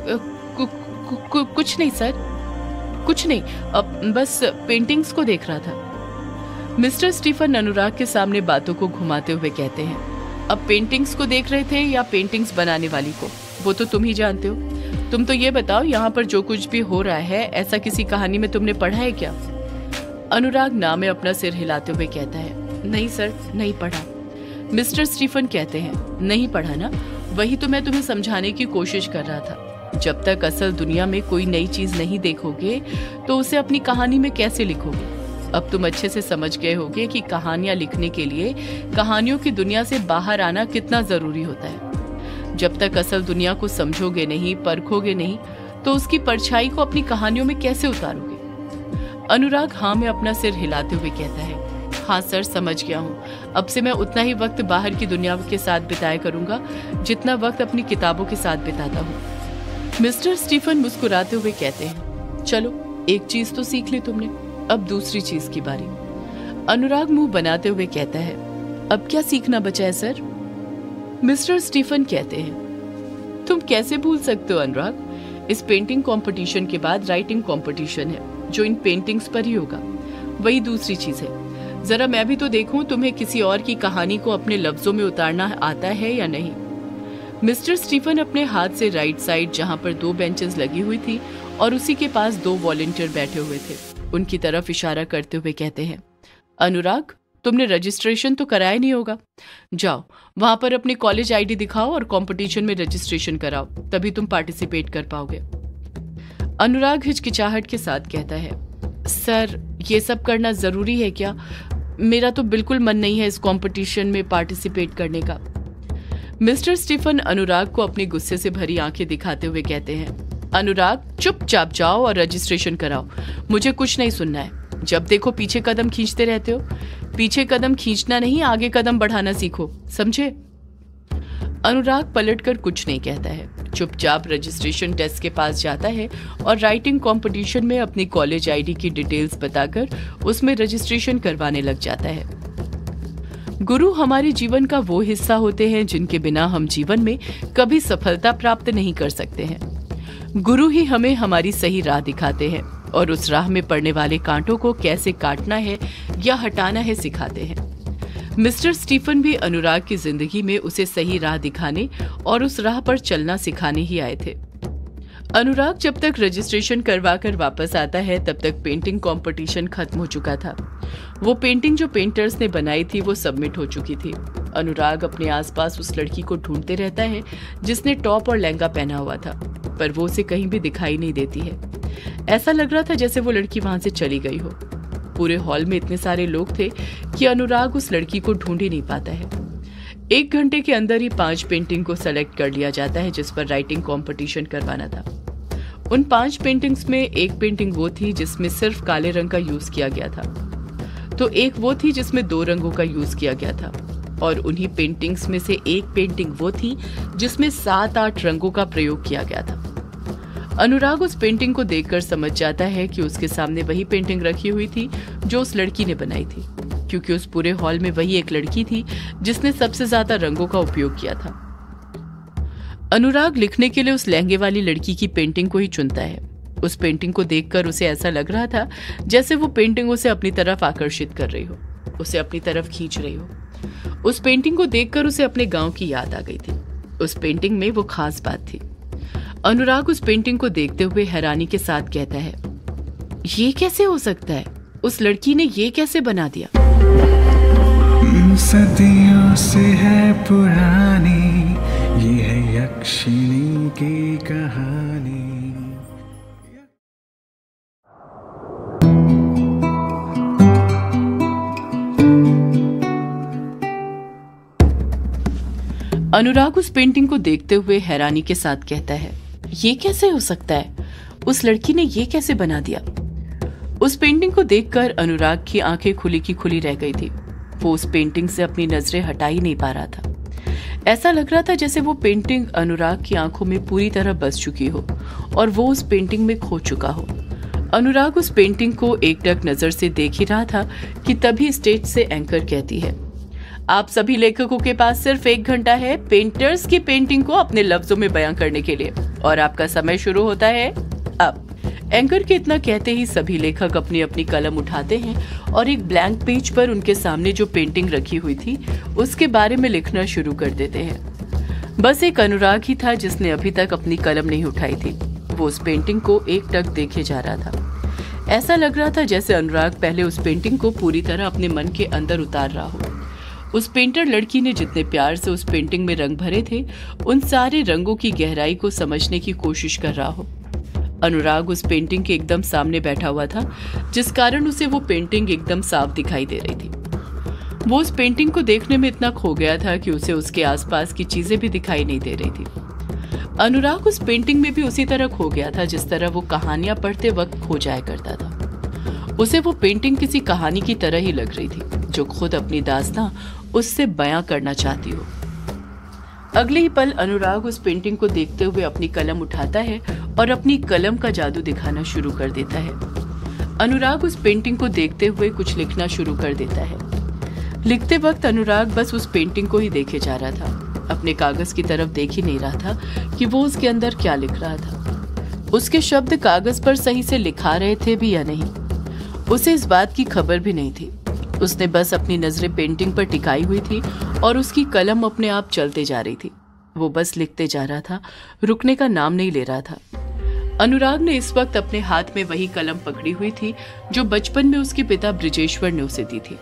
कुछ नहीं सर, कुछ नहीं, अब बस पेंटिंग्स को देख रहा था। मिस्टर स्टीफन अनुराग के सामने बातों को घुमाते हुए कहते हैं, अब पेंटिंग्स को देख रहे थे या पेंटिंग्स बनाने वाली को, वो तो तुम ही जानते हो। तुम तो ये बताओ, यहाँ पर जो कुछ भी हो रहा है ऐसा किसी कहानी में तुमने पढ़ा है क्या? अनुराग ना में अपना सिर हिलाते हुए कहता है, नहीं सर, नहीं पढ़ा। मिस्टर स्टीफन कहते हैं, नहीं पढ़ा ना, वही तो मैं तुम्हें समझाने की कोशिश कर रहा था। जब तक असल दुनिया में कोई नई चीज नहीं देखोगे तो उसे अपनी कहानी में कैसे लिखोगे? अब तुम अच्छे से समझ गए होगे कि कहानियां लिखने के लिए कहानियों की दुनिया से बाहर आना कितना जरूरी होता है। जब तक असल दुनिया को समझोगे नहीं, परखोगे नहीं, तो उसकी परछाई को अपनी कहानियों में कैसे उतारोगे? अनुराग हाँ में अपना सिर हिलाते हुए कहता है, हाँ सर, समझ गया हूँ। अब से मैं उतना ही वक्त बाहर की दुनिया के साथ बिताया करूंगा जितना वक्त अपनी किताबों के साथ बिताता हूँ। मिस्टर स्टीफन मुस्कुराते हुए कहते हैं, चलो एक चीज तो सीख ली तुमने, अब दूसरी चीज की बारी। अनुराग मुंह बनाते हुए कहता है, अब क्या सीखना बचा है सर? मिस्टर स्टीफन कहते हैं, तुम कैसे भूल सकते हो अनुराग, इस पेंटिंग कंपटीशन के बाद राइटिंग कंपटीशन है जो इन पेंटिंग्स पर ही होगा, वही दूसरी चीज है। जरा मैं भी तो देखूं तुम्हें किसी और की कहानी को अपने लफ्जों में उतारना आता है या नहीं। मिस्टर स्टीफन अपने हाथ से राइट साइड, जहां पर 2 बेंचेस लगी हुई थी और उसी के पास 2 वॉलंटियर बैठे हुए थे, उनकी तरफ इशारा करते हुए कहते हैं, अनुराग, तुमने रजिस्ट्रेशन तो कराया नहीं होगा, जाओ वहां पर अपनी कॉलेज आईडी दिखाओ और कंपटीशन में रजिस्ट्रेशन कराओ, तभी तुम पार्टिसिपेट कर पाओगे। अनुराग हिचकिचाहट के साथ कहता है, सर ये सब करना जरूरी है क्या? मेरा तो बिल्कुल मन नहीं है इस कंपटीशन में पार्टिसिपेट करने का। मिस्टर स्टीफन अनुराग को अपने गुस्से से भरी आंखें दिखाते हुए कहते हैं, अनुराग चुपचाप जाओ और रजिस्ट्रेशन कराओ, मुझे कुछ नहीं सुनना है। जब देखो पीछे कदम खींचते रहते हो। पीछे कदम खींचना नहीं, आगे कदम बढ़ाना सीखो, समझे? अनुराग पलटकर कुछ नहीं कहता है, चुपचाप रजिस्ट्रेशन डेस्क के पास जाता है और राइटिंग कंपटीशन में अपनी कॉलेज आईडी की डिटेल्स बताकर उसमें रजिस्ट्रेशन करवाने लग जाता है। गुरु हमारे जीवन का वो हिस्सा होते हैं जिनके बिना हम जीवन में कभी सफलता प्राप्त नहीं कर सकते हैं। गुरु ही हमें हमारी सही राह दिखाते हैं और उस राह में पड़ने वाले कांटों को कैसे काटना है या हटाना है सिखाते हैं। मिस्टर स्टीफन भी अनुराग की जिंदगी में उसे सही राह दिखाने और उस राह पर चलना सिखाने ही आए थे। अनुराग जब तक रजिस्ट्रेशन करवा कर वापस आता है तब तक पेंटिंग कंपटीशन खत्म हो चुका था। वो पेंटिंग जो पेंटर्स ने बनाई थी वो सबमिट हो चुकी थी। अनुराग अपने आसपास उस लड़की को ढूंढते रहता है जिसने टॉप और लहंगा पहना हुआ था, पर वो उसे कहीं भी दिखाई नहीं देती है। ऐसा लग रहा था जैसे वो लड़की वहां से चली गई हो। पूरे हॉल में इतने सारे लोग थे कि अनुराग उस लड़की को ढूंढ ही नहीं पाता है। 1 घंटे के अंदर ही 5 पेंटिंग को सेलेक्ट कर लिया जाता है जिस पर राइटिंग कंपटीशन करवाना था। उन 5 पेंटिंग्स में एक पेंटिंग वो थी जिसमें सिर्फ काले रंग का यूज किया गया था, तो एक वो थी जिसमें 2 रंगों का यूज किया गया था, और उन्हीं पेंटिंग्स में से एक पेंटिंग वो थी जिसमें 7-8 रंगों का प्रयोग किया गया था। अनुराग उस पेंटिंग को देखकर समझ जाता है कि उसके सामने वही पेंटिंग रखी हुई थी जो उस लड़की ने बनाई थी, क्योंकि उस पूरे हॉल में वही एक लड़की थी जिसने सबसे ज्यादा रंगों का उपयोग किया था। अनुराग लिखने के लिए उस लहंगे वाली लड़की की पेंटिंग को ही चुनता है। उस पेंटिंग को देखकर उसे ऐसा लग रहा था जैसे वो पेंटिंग उसे अपनी तरफ आकर्षित कर रही हो, उसे अपनी तरफ खींच रही हो। उस पेंटिंग को देखकर उसे अपने गांव की याद आ गई थी। उस पेंटिंग में वो खास बात थी। अनुराग उस पेंटिंग को देखते हुए हैरानी के साथ कहता है, ये कैसे हो सकता है? उस लड़की ने ये कैसे बना दिया?
सदियों से है पुरानी ये है यक्षिणी की कहानी।
अनुराग उस पेंटिंग को देखते हुए हैरानी के साथ कहता है, ये कैसे हो सकता है? उस लड़की ने ये कैसे बना दिया? उस पेंटिंग को देखकर अनुराग की आंखें खुली की खुली रह गई थी। वो उस पेंटिंग से अपनी नजरें हटा ही नहीं पा रहा था। ऐसा लग रहा था जैसे वो पेंटिंग अनुराग की आंखों में पूरी तरह बस चुकी हो और वो उस पेंटिंग में खो चुका हो। अनुराग उस पेंटिंग को एकटक नजर से देख ही रहा था कि तभी स्टेज से एंकर कहती है, आप सभी लेखकों के पास सिर्फ 1 घंटा है पेंटर्स की पेंटिंग को अपने लफ्जों में बयां करने के लिए और आपका समय शुरू होता है अब। एंकर के इतना कहते ही सभी लेखक अपनी अपनी कलम उठाते हैं और एक ब्लैंक पेज पर उनके सामने जो पेंटिंग रखी हुई थी उसके बारे में लिखना शुरू कर देते हैं। बस एक अनुराग ही था जिसने अभी तक अपनी कलम नहीं उठाई थी। वो उस पेंटिंग को एकटक देखे जा रहा था। ऐसा लग रहा था जैसे अनुराग पहले उस पेंटिंग को पूरी तरह अपने मन के अंदर उतार रहा हो। उस पेंटर लड़की ने जितने प्यार से उस पेंटिंग में रंग भरे थे उन सारे रंगों की गहराई को समझने की कोशिश कर रहा हो। अनुराग उस पेंटिंग के एकदम सामने बैठा हुआ था जिस कारण उसे वो पेंटिंग एकदम साफ दिखाई दे रही थी। वो उस पेंटिंग को देखने में इतना खो गया था कि उसे उसके आसपास की चीजें भी दिखाई नहीं दे रही थी। अनुराग उस पेंटिंग में भी उसी तरह खो गया था जिस तरह वो कहानियां पढ़ते वक्त खो जाया करता था। उसे वो पेंटिंग किसी कहानी की तरह ही लग रही थी जो खुद अपनी दास्तां उससे बयां करना चाहती हो। अगले ही पल अनुराग उस पेंटिंग को देखते हुए अपनी कलम उठाता है और अपनी कलम का जादू दिखाना शुरू कर देता है। अनुराग उस पेंटिंग को देखते हुए कुछ लिखना शुरू कर देता है। लिखते वक्त अनुराग बस उस पेंटिंग को ही देखे जा रहा था, अपने कागज की तरफ देख ही नहीं रहा था कि वो उसके अंदर क्या लिख रहा था। उसके शब्द कागज पर सही से लिखा रहे थे भी या नहीं, उसे इस बात की खबर भी नहीं थी। उसने बस अपनी नजरें पेंटिंग पर टिकाई हुई थी और उसकी कलम अपने आप चलते जा रही थी। वो बस लिखते जा रहा था, रुकने का नाम नहीं ले रहा था। अनुराग ने इस वक्त अपने हाथ में वही कलम पकड़ी हुई थी जो बचपन में उसके पिता ब्रिजेश्वर ने उसे दी थी।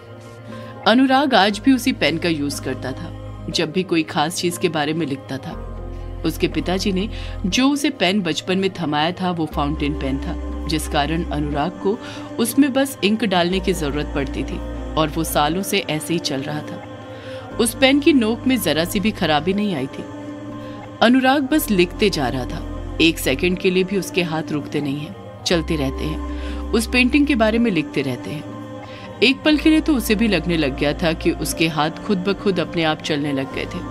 अनुराग आज भी उसी पेन का यूज करता था जब भी कोई खास चीज के बारे में लिखता था। उसके पिताजी ने जो उसे पेन बचपन में थमाया था वो फाउंटेन पेन था, जिस कारण अनुराग को उसमें बस इंक डालने की जरूरत पड़ती थी और वो सालों से ऐसे ही चल रहा था। उस पेन की नोक में जरा सी भी खराबी नहीं आई थी। अनुराग बस लिखते जा रहा था। 1 सेकंड के लिए भी उसके हाथ रुकते नहीं हैं, चलते रहते हैं, उस पेंटिंग के बारे में लिखते रहते हैं। एक पल के लिए तो उसे भी लगने लग गया था कि उसके हाथ खुद ब खुद अपने आप चलने लग गए थे।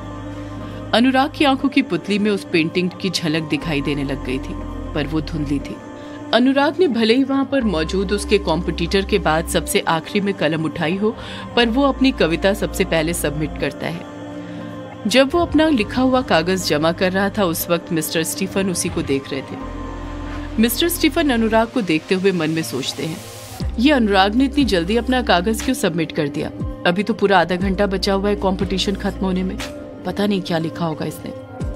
अनुराग की आंखों की पुतली में उस पेंटिंग की झलक दिखाई देने लग गई थी, पर वो धुंधली थी। अनुराग ने भले ही वहां पर मौजूद उसके कॉम्पिटिटर के बाद सबसे आखिरी में कलम उठाई हो, पर वो अपनी कविता सबसे पहले सबमिट करता है। जब वो अपना लिखा हुआ कागज जमा कर रहा था उस वक्त मिस्टर स्टीफन उसी को देख रहे थे। मिस्टर स्टीफन अनुराग को देखते हुए मन में सोचते हैं, ये अनुराग ने इतनी जल्दी अपना कागज क्यों सबमिट कर दिया? अभी तो पूरा आधा घंटा बचा हुआ है कंपटीशन खत्म होने में, पता नहीं क्या लिखा होगा इसने।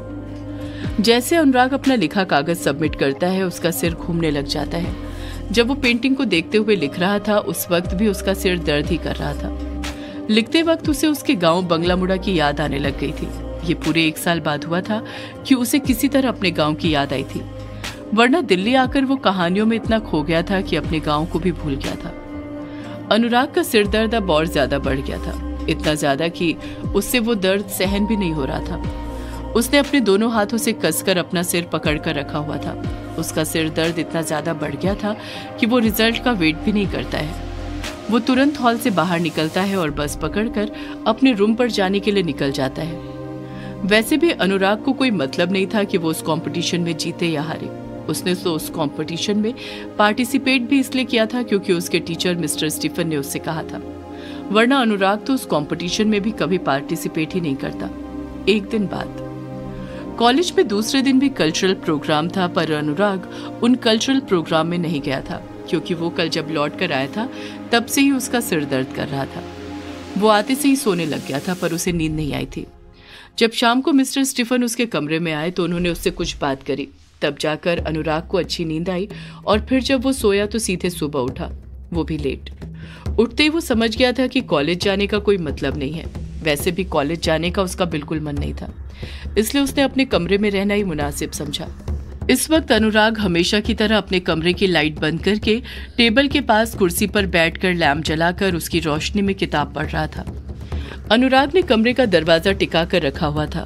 जैसे अनुराग अपना लिखा कागज सबमिट करता है उसका सिर घूमने लग जाता है। जब वो पेंटिंग को देखते हुए लिख रहा था उस वक्त भी उसका सिर दर्द ही कर रहा था। लिखते वक्त उसे उसके गांव बंगलामुड़ा की याद आने लग गई थी। ये पूरे 1 साल बाद हुआ था कि उसे किसी तरह अपने गांव की याद आई थी, वरना दिल्ली आकर वो कहानियों में इतना खो गया था कि अपने गांव को भी भूल गया था। अनुराग का सिर दर्द अब और ज्यादा बढ़ गया था, इतना ज्यादा कि उससे वो दर्द सहन भी नहीं हो रहा था। उसने अपने दोनों हाथों से कसकर अपना सिर पकड़कर रखा हुआ था। उसका सिर दर्द इतना ज्यादा बढ़ गया था कि वो रिजल्ट का वेट भी नहीं करता है। वो तुरंत हॉल से बाहर निकलता है और बस पकड़कर अपने रूम पर जाने के लिए निकल जाता है। वैसे भी अनुराग को कोई मतलब नहीं था कि वो उस कंपटीशन में जीते या हारे। उसने तो उस कंपटीशन में पार्टिसिपेट भी इसलिए किया था क्योंकि उसके टीचर मिस्टर स्टीफन ने उससे कहा था, वरना अनुराग तो उस कंपटीशन में भी कभी पार्टिसिपेट ही नहीं करता। एक दिन बाद कॉलेज में दूसरे दिन भी कल्चरल प्रोग्राम था, पर अनुराग उन कल्चरल प्रोग्राम में नहीं गया था क्योंकि वो कल जब लौट कर आया था तब से ही उसका सिर दर्द कर रहा था। वो आते से ही सोने लग गया था, पर उसे नींद नहीं आई थी। जब शाम को मिस्टर स्टीफन उसके कमरे में आए तो उन्होंने उससे कुछ बात करी, तब जाकर अनुराग को अच्छी नींद आई और फिर जब वो सोया तो सीधे सुबह उठा, वो भी लेट। उठते ही वो समझ गया था कि कॉलेज जाने का कोई मतलब नहीं है। वैसे भी कॉलेज जाने का उसका बिल्कुल मन नहीं था, इसलिए उसने अपने कमरे में रहना ही मुनासिब समझा। इस वक्त अनुराग हमेशा की तरह अपने कमरे की लाइट बंद करके टेबल के पास कुर्सी पर बैठकर लैंप जलाकर उसकी रोशनी में किताब पढ़ रहा था। अनुराग ने कमरे का दरवाजा टिका कर रखा हुआ था।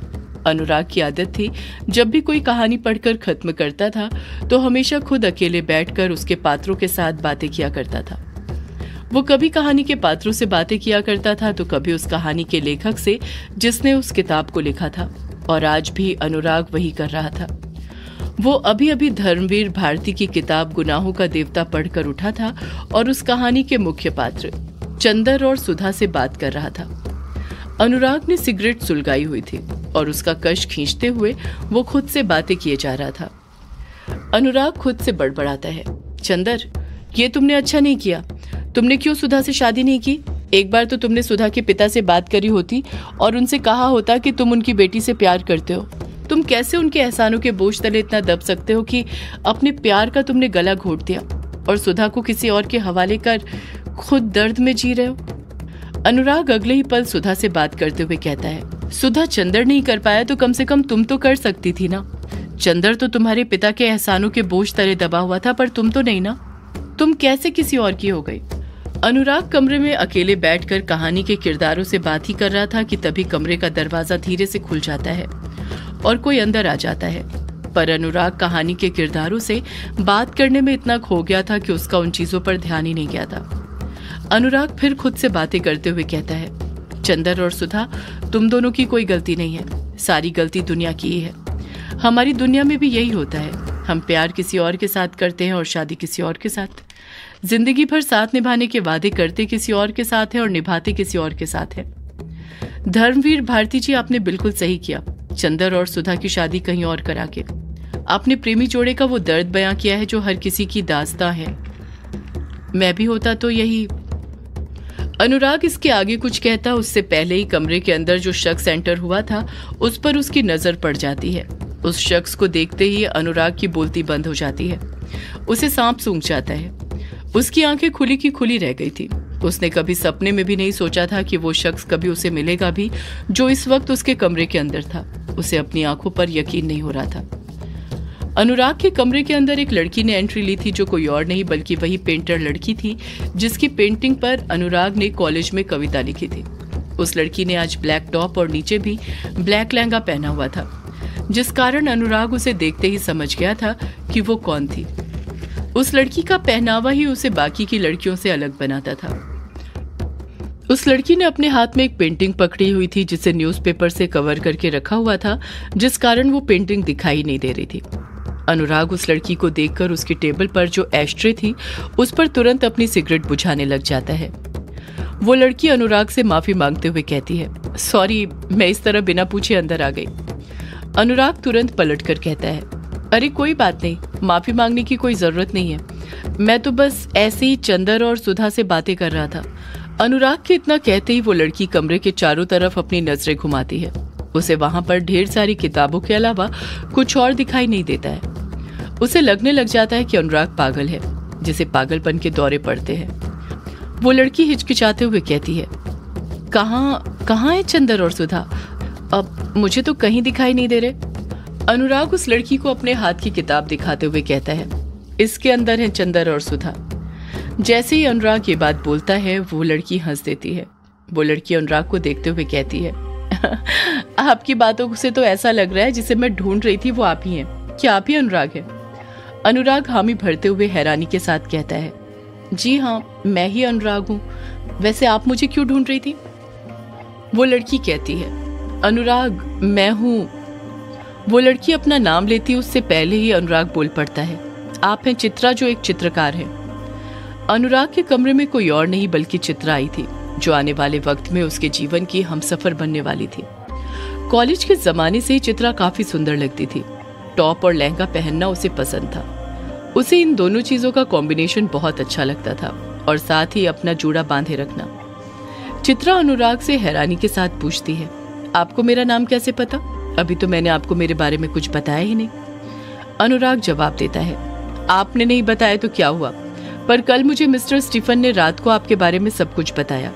अनुराग की आदत थी, जब भी कोई कहानी पढ़कर खत्म करता था तो हमेशा खुद अकेले बैठकर उसके पात्रों के साथ बातें किया करता था। वो कभी कहानी के पात्रों से बातें किया करता था तो कभी उस कहानी के लेखक से जिसने उस किताब को लिखा था, और आज भी अनुराग वही कर रहा था। वो अभी अभी धर्मवीर भारती की किताब गुनाहों का देवता पढ़कर उठा था और उस कहानी के मुख्य पात्र चंदर और सुधा से बात कर रहा था। अनुराग ने सिगरेट सुलगाई हुई थी और उसका कश खींचते हुए वो खुद से बातें किए जा रहा था। अनुराग खुद से बड़बड़ाता है, चंदर, ये तुमने अच्छा नहीं किया। तुमने क्यों सुधा से शादी नहीं की? एक बार तो तुमने सुधा के पिता से बात करी होती और उनसे कहा होता कि तुम उनकी बेटी से प्यार करते हो। तुम कैसे उनके एहसानों के बोझ तले इतना दब सकते हो कि अपने प्यार का तुमने गला घोट दिया और सुधा को किसी और के हवाले कर खुद दर्द में जी रहे हो। अनुराग अगले ही पल सुधा से बात करते हुए कहता है, सुधा, चंदर नहीं कर पाया तो कम से कम तुम तो कर सकती थी ना। चंदर तो तुम्हारे पिता के एहसानों के बोझ तले दबा हुआ था, पर तुम तो नहीं ना। तुम कैसे किसी और की हो गई? अनुराग कमरे में अकेले बैठकर कहानी के किरदारों से बात ही कर रहा था कि तभी कमरे का दरवाजा धीरे से खुल जाता है और कोई अंदर आ जाता है। पर अनुराग कहानी के किरदारों से बात करने में इतना खो गया था कि उसका उन चीजों पर ध्यान ही नहीं गया था। अनुराग फिर खुद से बातें करते हुए कहता है, चंदर और सुधा, तुम दोनों की कोई गलती नहीं है, सारी गलती दुनिया की ही है। हमारी दुनिया में भी यही होता है, हम प्यार किसी और के साथ करते हैं और शादी किसी और के साथ। जिंदगी भर साथ निभाने के वादे करते किसी और के साथ हैं और निभाते किसी और के साथ है। धर्मवीर भारती जी, आपने बिल्कुल सही किया चंदर और सुधा की शादी कहीं और करा के। आपने प्रेमी जोड़े का वो दर्द बयां किया है जो हर किसी की दास्तां है। मैं भी होता तो यही। अनुराग इसके आगे कुछ कहता उससे पहले ही कमरे के अंदर जो शख्स एंटर हुआ था उस पर उसकी नजर पड़ जाती है। उस शख्स को देखते ही अनुराग की बोलती बंद हो जाती है। उसे सांप सूंघ जाता है। उसकी आंखें खुली की खुली रह गई थी। उसने कभी सपने में भी नहीं सोचा था कि वो शख्स कभी उसे मिलेगा भी जो इस वक्त उसके कमरे के अंदर था। उसे अपनी आंखों पर यकीन नहीं हो रहा था। अनुराग के कमरे के अंदर एक लड़की ने एंट्री ली थी जो कोई और नहीं बल्कि वही पेंटर लड़की थी जिसकी पेंटिंग पर अनुराग ने कॉलेज में कविता लिखी थी। उस लड़की ने आज ब्लैक टॉप और नीचे भी ब्लैक लहंगा पहना हुआ था, जिस कारण अनुराग उसे देखते ही समझ गया था कि वो कौन थी। उस लड़की का पहनावा ही उसे बाकी की लड़कियों से अलग बनाता था। उस लड़की ने अपने हाथ में एक पेंटिंग पकड़ी हुई थी जिसे न्यूज़पेपर से कवर करके रखा हुआ था, जिस कारण वो पेंटिंग दिखाई नहीं दे रही थी। अनुराग उस लड़की को देखकर उसकी टेबल पर जो एस्ट्रे थी उस पर तुरंत अपनी सिगरेट बुझाने लग जाता है। वो लड़की अनुराग से माफी मांगते हुए कहती है, सॉरी, मैं इस तरह बिना पूछे अंदर आ गई। अनुराग तुरंत पलटकर कहता है, अरे कोई बात नहीं, माफी मांगने की कोई जरूरत नहीं है, मैं तो बस ऐसे ही चंदर और सुधा से बातें कर रहा था। अनुराग के इतना कहते ही वो लड़की कमरे के चारों तरफ अपनी नजरें घुमाती है। उसे वहां पर ढेर सारी किताबों के अलावा कुछ और दिखाई नहीं देता है। उसे लगने लग जाता है कि अनुराग पागल है, जिसे पागलपन के दौरे पड़ते हैं। वो लड़की हिचकिचाते हुए कहती है, कहाँ है चंदर और सुधा? अब मुझे तो कहीं दिखाई नहीं दे रहे। अनुराग उस लड़की को अपने हाथ की किताब दिखाते हुए कहता है, इसके अंदर है चंदर और सुधा। जैसे ही अनुराग ये बात बोलता है वो लड़की हंस देती है। वो लड़की अनुराग को देखते हुए कहती है, आपकी बातों से तो ऐसा लग रहा है जिसे मैं ढूंढ रही थी वो आप ही हैं। क्या आप ही अनुराग हैं? अनुराग हामी भरते हुए हैरानी के साथ कहता है, जी हाँ, मैं ही अनुराग हूँ। वैसे आप मुझे क्यों ढूंढ रही थी? वो लड़की कहती है, अनुराग, मैं हूँ। वो लड़की अपना नाम लेती उससे पहले ही अनुराग बोल पड़ता है, आप हैं चित्रा, जो एक चित्रकार है। अनुराग के कमरे में कोई और नहीं बल्कि चित्रा आई थी, जो आने वाले वक्त में उसके जीवन की हमसफर बनने वाली थी। कॉलेज के जमाने से ही चित्रा काफी सुंदर लगती थी। टॉप और लहंगा पहनना उसे पसंद था। उसे इन दोनों चीजों का कॉम्बिनेशन बहुत अच्छा लगता था, और साथ ही अपना जूड़ा बांधे रखना। चित्रा अनुराग से हैरानी के साथ पूछती है, आपको मेरा नाम कैसे पता? अभी तो मैंने आपको मेरे बारे में कुछ बताया ही नहीं। अनुराग जवाब देता है, आपने नहीं बताया तो क्या हुआ, पर कल मुझे मिस्टर स्टीफन ने रात को आपके बारे में सब कुछ बताया।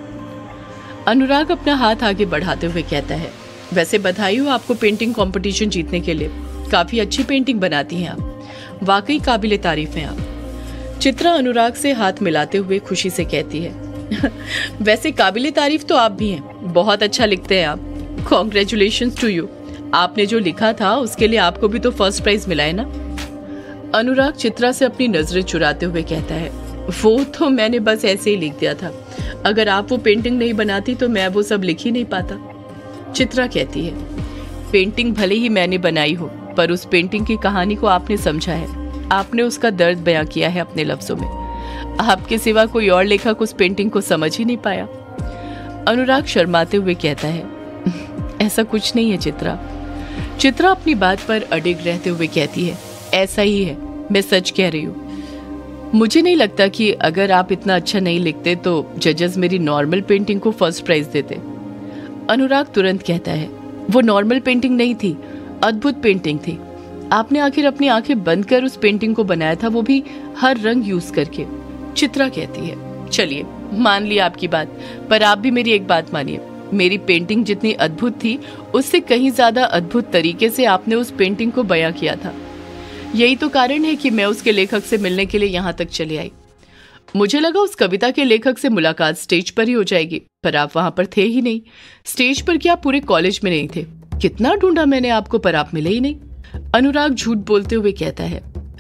अनुराग अपना हाथ आगे बढ़ाते हुए कहता है, वैसे बधाई हो आपको पेंटिंग कंपटीशन जीतने के लिए। काफी अच्छी पेंटिंग बनाती हैं आप, वाकई काबिले तारीफ हैं आप। चित्रा अनुराग से हाथ मिलाते हुए खुशी से कहती है, वैसे काबिले तारीफ तो आप भी हैं, बहुत अच्छा लिखते हैं आप। Congratulations to you. आपने जो लिखा था उसके लिए आपको भी तो फर्स्ट प्राइज मिला है ना। अनुराग चित्रा से अपनी नजरें चुराते हुए कहता है, वो तो मैंने बस ऐसे ही लिख दिया था, अगर आप वो पेंटिंग नहीं बनाती तो मैं वो सब लिख ही नहीं पाता। चित्रा कहती है, पेंटिंग भले ही मैंने बनाई हो, पर उस पेंटिंग की कहानी को आपने समझा है, आपने उसका दर्द बयां किया है अपने लफ्जों में। आपके सिवा कोई और लेखक उस पेंटिंग को समझ ही नहीं पाया। अनुराग शर्माते हुए कहता है, ऐसा कुछ नहीं है चित्रा। चित्रा अपनी बात पर अडिग रहते हुए कहती है, ऐसा ही है, मैं सच कह रही हूँ। मुझे नहीं लगता कि अगर आप इतना अच्छा नहीं लिखते तो जजेस मेरी नॉर्मल पेंटिंग को फर्स्ट प्राइज देते। अनुराग तुरंत कहता है, वो नॉर्मल पेंटिंग नहीं थी, अद्भुत पेंटिंग थी। आपने आखिर अपनी आंखें बंद कर उस पेंटिंग को बनाया था, वो भी हर रंग यूज करके। चित्रा कहती है, चलिए मान लिया आपकी बात, पर आप भी मेरी एक बात मानिए, मेरी पेंटिंग जितनी अद्भुत थी उससे कहीं ज्यादा अद्भुत तरीके से आपने उस पेंटिंग को बयां किया था। यही तो कारण है कि मैं उसके लेखक से मिलने के लिए यहाँ तक चली आई। मुझे लगा उस कविता के लेखक से मुलाकात स्टेज पर ही हो जाएगी, पर आप वहां पर थे ही नहीं। स्टेज पर क्या, पूरे कॉलेज में नहीं थे। कितना ढूंढा मैंने आपको, पर आप मिले ही नहीं। अनुराग झूठ बोलते हुए कहता है,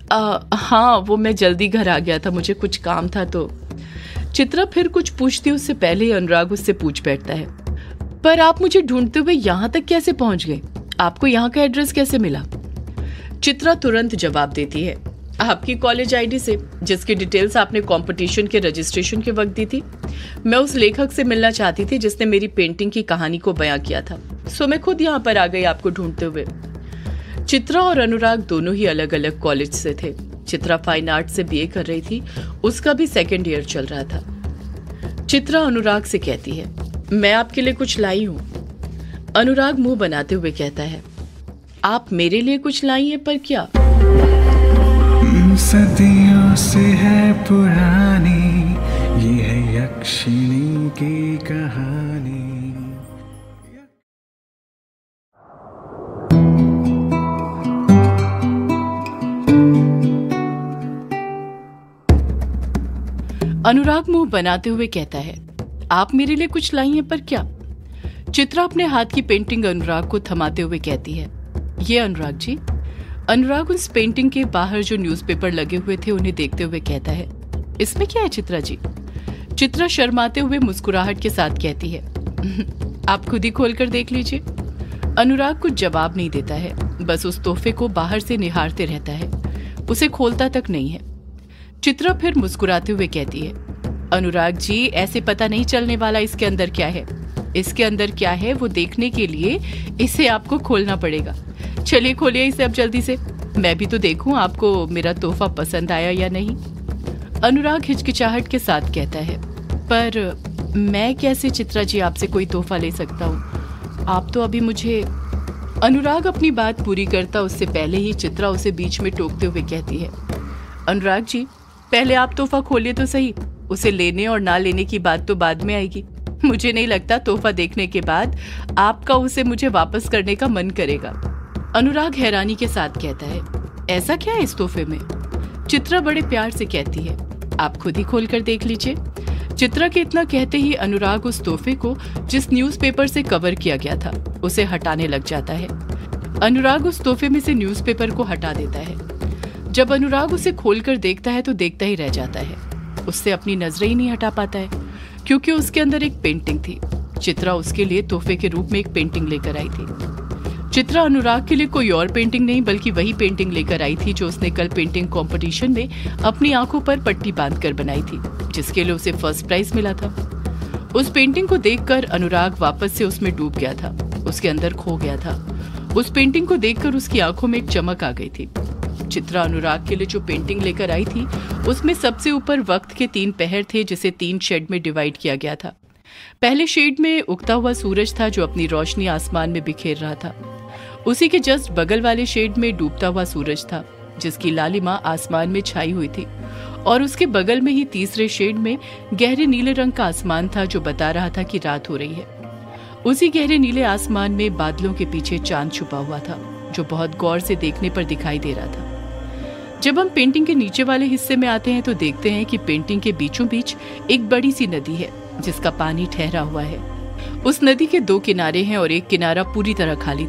हाँ वो मैं जल्दी घर आ गया था, मुझे कुछ काम था तो। चित्रा फिर कुछ पूछती उससे पहले ही अनुराग उससे पूछ बैठता है, पर आप मुझे ढूंढते हुए यहाँ तक कैसे पहुंच गए? आपको यहाँ का एड्रेस कैसे मिला? चित्रा तुरंत जवाब देती है, आपकी कॉलेज आईडी से, जिसकी डिटेल्स आपने कंपटीशन के रजिस्ट्रेशन के वक्त दी थी। मैं उस लेखक से मिलना चाहती थी जिसने मेरी पेंटिंग की कहानी को बयां किया था, सो मैं खुद यहाँ पर आ गई आपको ढूंढते हुए। चित्रा और अनुराग दोनों ही अलग अलग कॉलेज से थे। चित्रा फाइन आर्ट से बीए कर रही थी, उसका भी सेकेंड ईयर चल रहा था। चित्रा अनुराग से कहती है, मैं आपके लिए कुछ लाई हूँ। अनुराग मुंह बनाते हुए कहता है, आप मेरे लिए कुछ लाई हैं, पर क्या?
सदियों से है पुरानी, ये है यक्षिणी की कहानी।
अनुराग मुंह बनाते हुए कहता है, आप मेरे लिए कुछ लाई हैं, पर क्या? चित्रा अपने हाथ की पेंटिंग अनुराग को थमाते हुए कहती है, ये अनुराग जी। अनुराग उस पेंटिंग के बाहर जो न्यूज़पेपर लगे हुए थे उन्हें देखते हुए कहता है, इसमें क्या है चित्रा जी? चित्रा शर्माते हुए मुस्कुराहट के साथ कहती है, आप खुद ही खोल कर देख लीजिए। अनुराग कुछ जवाब नहीं देता है, बस उस तोहफे को बाहर से निहारते रहता है, उसे खोलता तक नहीं है। चित्रा फिर मुस्कुराते हुए कहती है, अनुराग जी ऐसे पता नहीं चलने वाला इसके अंदर क्या है। इसके अंदर क्या है वो देखने के लिए इसे आपको खोलना पड़ेगा। चलिए खोलिए इसे अब जल्दी से, मैं भी तो देखूं आपको मेरा तोहफा पसंद आया या नहीं। अनुराग हिचकिचाहट के साथ कहता है, पर मैं कैसे चित्रा जी आपसे कोई तोहफा ले सकता हूँ? आप तो अभी मुझे। अनुराग अपनी बात पूरी करता उससे पहले ही चित्रा उसे बीच में टोकते हुए कहती है, अनुराग जी पहले आप तोहफा खोलिए तो सही, उसे लेने और ना लेने की बात तो बाद में आएगी। मुझे नहीं लगता तोहफा देखने के बाद आपका उसे मुझे वापस करने का मन करेगा। अनुराग हैरानी के साथ कहता है, ऐसा क्या है इस तोहफे में? चित्रा बड़े प्यार से कहती है, आप खुद ही खोल कर देख लीजिए। चित्रा के इतना कहते ही अनुराग उस तोहफे को जिस न्यूज़पेपर से कवर किया गया था उसे हटाने लग जाता है। अनुराग उस तोहफे में से न्यूज़पेपर को हटा देता है। जब अनुराग उसे खोलकर देखता है तो देखता ही रह जाता है, उससे अपनी नजरें ही नहीं हटा पाता है, क्योंकि उसके अंदर एक पेंटिंग थी। चित्रा उसके लिए तोहफे के रूप में एक पेंटिंग लेकर आई थी। चित्रा अनुराग के लिए कोई और पेंटिंग नहीं बल्कि वही पेंटिंग लेकर आई थी जो उसने कल पेंटिंग कंपटीशन में अपनी आंखों पर पट्टी बांधकर बनाई थी, जिसके लिए उसे फर्स्ट प्राइज मिला था। उस पेंटिंग को देखकर अनुराग वापस से उसमें डूब गया था, उसके अंदर खो गया था। उस पेंटिंग को देखकर उसकी आंखों में एक चमक आ गई थी। चित्रा अनुराग के लिए जो पेंटिंग लेकर आई थी उसमें सबसे ऊपर वक्त के 3 पहर थे, जिसे 3 शेड में डिवाइड किया गया था। पहले शेड में उगता हुआ सूरज था जो अपनी रोशनी आसमान में बिखेर रहा था। उसी के जस्ट बगल वाले शेड में डूबता हुआ सूरज था, जिसकी लालिमा आसमान में छाई हुई थी। और उसके बगल में ही तीसरे शेड में गहरे नीले रंग का आसमान था जो बता रहा था कि रात हो रही है। उसी गहरे नीले आसमान में बादलों के पीछे चांद छुपा हुआ था, जो बहुत गौर से देखने पर दिखाई दे रहा था। जब हम पेंटिंग के नीचे वाले हिस्से में आते हैं तो देखते हैं कि पेंटिंग के बीचों बीच एक बड़ी सी नदी है जिसका पानी ठहरा हुआ है। उस नदी के 2 किनारे हैं और एक किनारा पूरी तरह खाली था।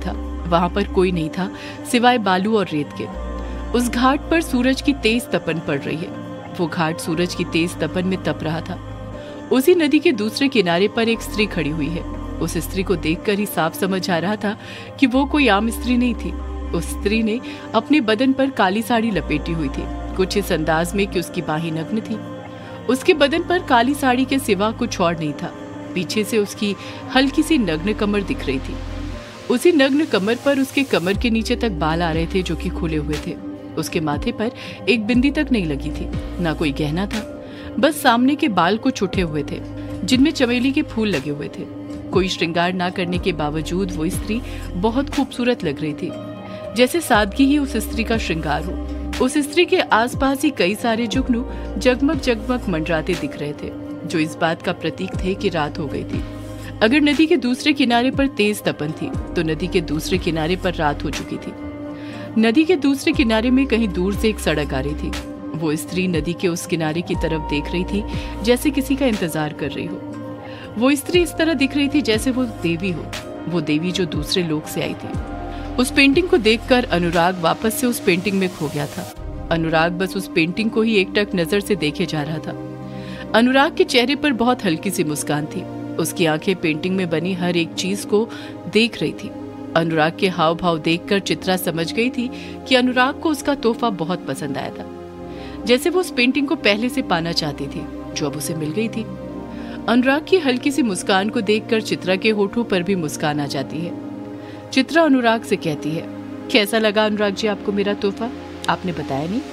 वहां पर कोई नहीं था सिवाय बालू और रेत के। उस घाट पर सूरज की तेज तपन पड़ रही है। वो घाट सूरज की तेज तपन में तप रहा था। उसी नदी के दूसरे किनारे पर एक स्त्री खड़ी हुई है। उस स्त्री को देखकर ही साफ समझ आ रहा था कि वो कोई आम स्त्री नहीं थी। उस स्त्री ने अपने बदन पर काली साड़ी लपेटी हुई थी, कुछ इस अंदाज में कि उसकी बाहें नग्न थी। उसके बदन पर काली साड़ी के सिवा कुछ और नहीं था। पीछे से उसकी हल्की सी नग्न कमर दिख रही थी। उसी नग्न कमर पर उसके कमर के नीचे तक बाल आ रहे थे जो कि खुले हुए थे। उसके माथे पर एक बिंदी तक नहीं लगी थी, ना कोई गहना था। बस सामने के बाल कुछ उठे हुए थे जिनमें चमेली के फूल लगे हुए थे। कोई श्रृंगार ना करने के बावजूद वो स्त्री बहुत खूबसूरत लग रही थी, जैसे सादगी ही उस स्त्री का श्रृंगार हो। उस स्त्री के आसपास ही कई सारे जुगनू जगमग जगमग मंडराते दिख रहे थे, जो इस बात का प्रतीक थे कि रात हो गई थी। अगर नदी के दूसरे किनारे पर तेज तपन थी तो नदी के दूसरे किनारे पर रात हो चुकी थी। नदी के दूसरे किनारे में कहीं दूर से एक सड़क आ रही थी। वो स्त्री नदी के उस किनारे की तरफ देख रही थी जैसे किसी का इंतजार कर रही हो। वो स्त्री इस तरह दिख रही थी जैसे वो देवी हो, वो देवी जो दूसरे लोक से आई थी। उस पेंटिंग को देखकर अनुराग वापस से उस पेंटिंग में खो गया था। अनुराग बस उस पेंटिंग को ही एकटक नजर से देखे जा रहा था। अनुराग के चेहरे पर बहुत हल्की सी मुस्कान थी। उसकी आंखें पेंटिंग में बनी हर एक चीज को देख रही थी। अनुराग के हाव भाव देखकर चित्रा समझ गई थी कि अनुराग को उसका तोहफा बहुत पसंद आया था, जैसे वो उस पेंटिंग को पहले से पाना चाहती थी जो अब उसे मिल गई थी। अनुराग की हल्की सी मुस्कान को देखकर चित्रा के होठों पर भी मुस्कान आ जाती है। चित्रा अनुराग से कहती है, कैसा लगा अनुराग जी आपको मेरा तोहफा? आपने बताया नहीं।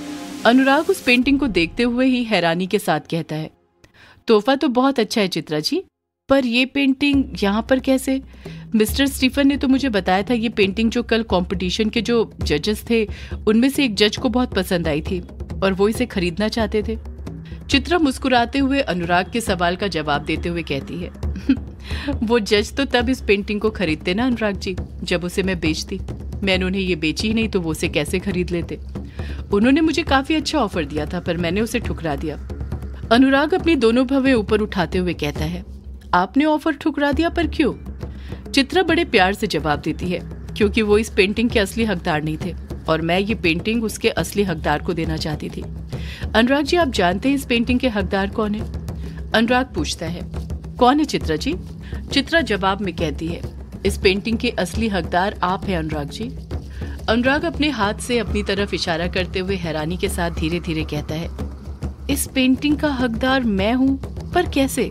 अनुराग उस पेंटिंग को देखते हुए ही हैरानी के साथ कहता है, तोहफा तो बहुत अच्छा है चित्रा जी, पर ये पेंटिंग यहाँ पर कैसे? मिस्टर स्टीफन ने तो मुझे बताया था ये पेंटिंग जो कल कंपटीशन के जो जजेस थे उनमें से एक जज को बहुत पसंद आई थी और वो इसे खरीदना चाहते थे। चित्रा मुस्कुराते हुए अनुराग के सवाल का जवाब देते हुए कहती है, वो जज तो तब इस पेंटिंग को खरीदते ना अनुराग जी जब उसे मैं बेचती। मैंने उन्हें ये बेची ही नहीं तो वो उसे कैसे खरीद लेते। उन्होंने मुझे काफी अच्छा ऑफर दिया था पर मैंने उसे ठुकरा दिया। अनुराग अपनी दोनों भवें ऊपर उठाते हुए कहता है, आपने ऑफर ठुकरा दिया, पर क्यों? चित्रा बड़े प्यार से जवाब देती है, क्योंकि वो इस पेंटिंग के असली हकदार नहीं थे और मैं ये पेंटिंग उसके असली हकदार को देना चाहती थी। अनुराग जी आप जानते हैं इस पेंटिंग के हकदार कौन है? अनुराग पूछता है, कौन है चित्रा जी? चित्रा जवाब में कहती है, इस पेंटिंग के असली हकदार आप हैं अनुराग जी। अनुराग अपने हाथ से अपनी तरफ इशारा करते हुए हैरानी के साथ धीरे धीरे कहता है, इस पेंटिंग का हकदार मैं हूं, पर कैसे?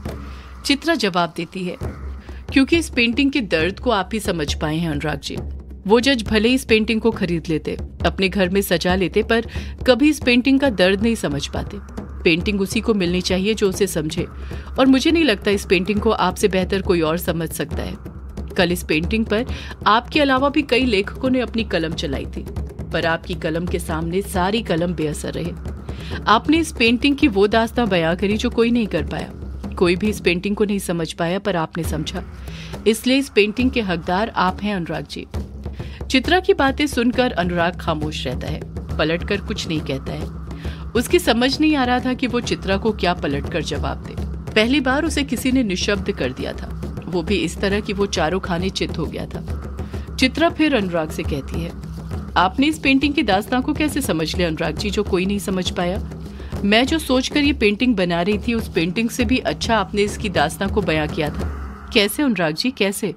चित्रा जवाब देती है, क्योंकि इस पेंटिंग के दर्द को आप ही समझ पाए हैं अनुराग जी। वो जज भले इस पेंटिंग को खरीद लेते, अपने घर में सजा लेते, पर कभी इस पेंटिंग का दर्द नहीं समझ पाते। पेंटिंग उसी को मिलनी चाहिए जो उसे समझे, और मुझे नहीं लगता इस पेंटिंग को आपसे बेहतर कोई और समझ सकता है। कल इस पेंटिंग पर आपके अलावा भी कई लेखकों ने अपनी कलम चलाई थी, पर आपकी कलम के सामने सारी कलम बेअसर रहे। आपने इस पेंटिंग की वो दास्तां बयां करी जो कोई नहीं कर पाया। कोई भी इस पेंटिंग को नहीं समझ पाया, पर आपने समझा, इसलिए इस पेंटिंग के हकदार आप हैं अनुराग जी। चित्रा की बातें सुनकर अनुराग खामोश रहता है, पलटकर कुछ नहीं कहता है। उसकी समझ नहीं आ रहा था कि वो चित्रा को क्या पलटकर जवाब दे। पहली बार उसे किसी ने निशब्द कर दिया था, वो भी इस तरह कि वो चारों खाने चित हो गया था। चित्रा फिर अनुराग से कहती है, आपने इस पेंटिंग की दास्तां को कैसे समझ लिया अनुराग जी जो कोई नहीं समझ पाया? मैं जो सोचकर ये पेंटिंग बना रही थी उस पेंटिंग से भी अच्छा आपने इसकी दास्तां को बयां किया था। कैसे अनुराग जी, कैसे?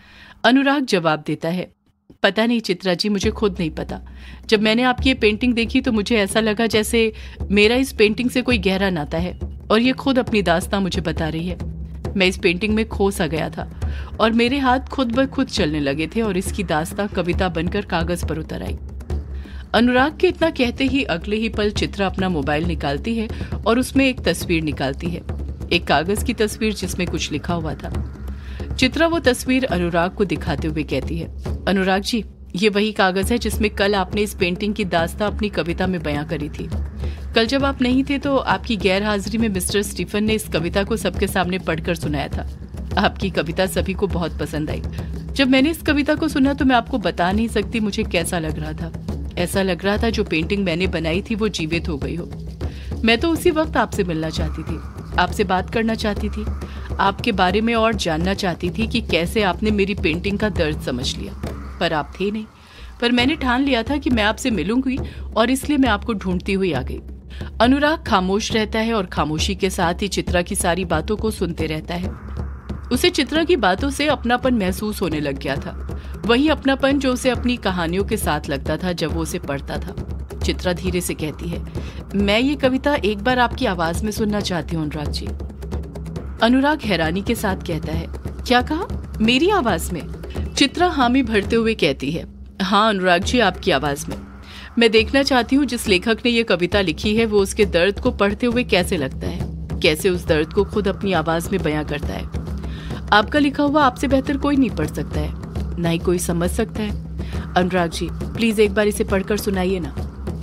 अनुराग जवाब देता है, पता नहीं चित्रा जी, मुझे खुद नहीं पता। जब मैंने आपकी ये पेंटिंग देखी तो मुझे ऐसा लगा जैसे मेरा इस पेंटिंग से कोई गहरा नाता है और ये खुद अपनी दास्तां मुझे बता रही है। मैं इस पेंटिंग में खो सा गया था और मेरे हाथ खुद ब खुद चलने लगे थे और इसकी दास्तां कविता बनकर कागज पर उतर आई। अनुराग के इतना कहते ही अगले ही पल चित्रा अपना मोबाइल निकालती है और उसमें एक तस्वीर निकालती है, एक कागज की तस्वीर जिसमें कुछ लिखा हुआ था। चित्रा वो तस्वीर अनुराग को दिखाते हुए कहती है, अनुराग जी, ये वही कागज है जिसमें कल आपने इस पेंटिंग की दास्तां अपनी कविता में बयां करी थी। कल जब आप नहीं थे तो आपकी गैर हाजिरी में मिस्टर स्टीफन ने इस कविता को सबके सामने पढ़कर सुनाया था। आपकी कविता सभी को बहुत पसंद आई। जब मैंने इस कविता को सुना तो मैं आपको बता नहीं सकती मुझे कैसा लग रहा था। ऐसा लग रहा था जो पेंटिंग मैंने बनाई थी वो जीवित हो गई हो। मैं तो उसी वक्त आपसे मिलना चाहती थी, आपसे बात करना चाहती थी, आपके बारे में और जानना चाहती थी कि कैसे आपने मेरी पेंटिंग का दर्द समझ लिया, पर आप थे नहीं। पर मैंने ठान लिया था कि मैं आपसे मिलूंगी और इसलिए मैं आपको ढूंढती हुई आ गई। अनुराग खामोश रहता है और खामोशी के साथ ही चित्रा की सारी बातों को सुनते रहता है। उसे चित्रा की बातों से अपनापन महसूस होने लग गया था, वही अपनापन जो उसे अपनी कहानियों के साथ लगता था जब वो उसे पढ़ता था। चित्रा धीरे से कहती है, मैं ये कविता एक बार आपकी आवाज में सुनना चाहती हूँ अनुराग जी। अनुराग हैरानी के साथ कहता है, क्या कहा, मेरी आवाज में? चित्रा हामी भरते हुए कहती है, हाँ अनुराग जी, आपकी आवाज में। मैं देखना चाहती हूँ जिस लेखक ने ये कविता लिखी है वो उसके दर्द को पढ़ते हुए कैसे लगता है, कैसे उस दर्द को खुद अपनी आवाज में बयां करता है। आपका लिखा हुआ आपसे बेहतर कोई नहीं पढ़ सकता है, ना ही कोई समझ सकता है। अनुराग जी प्लीज एक बार इसे पढ़कर सुनाइए ना।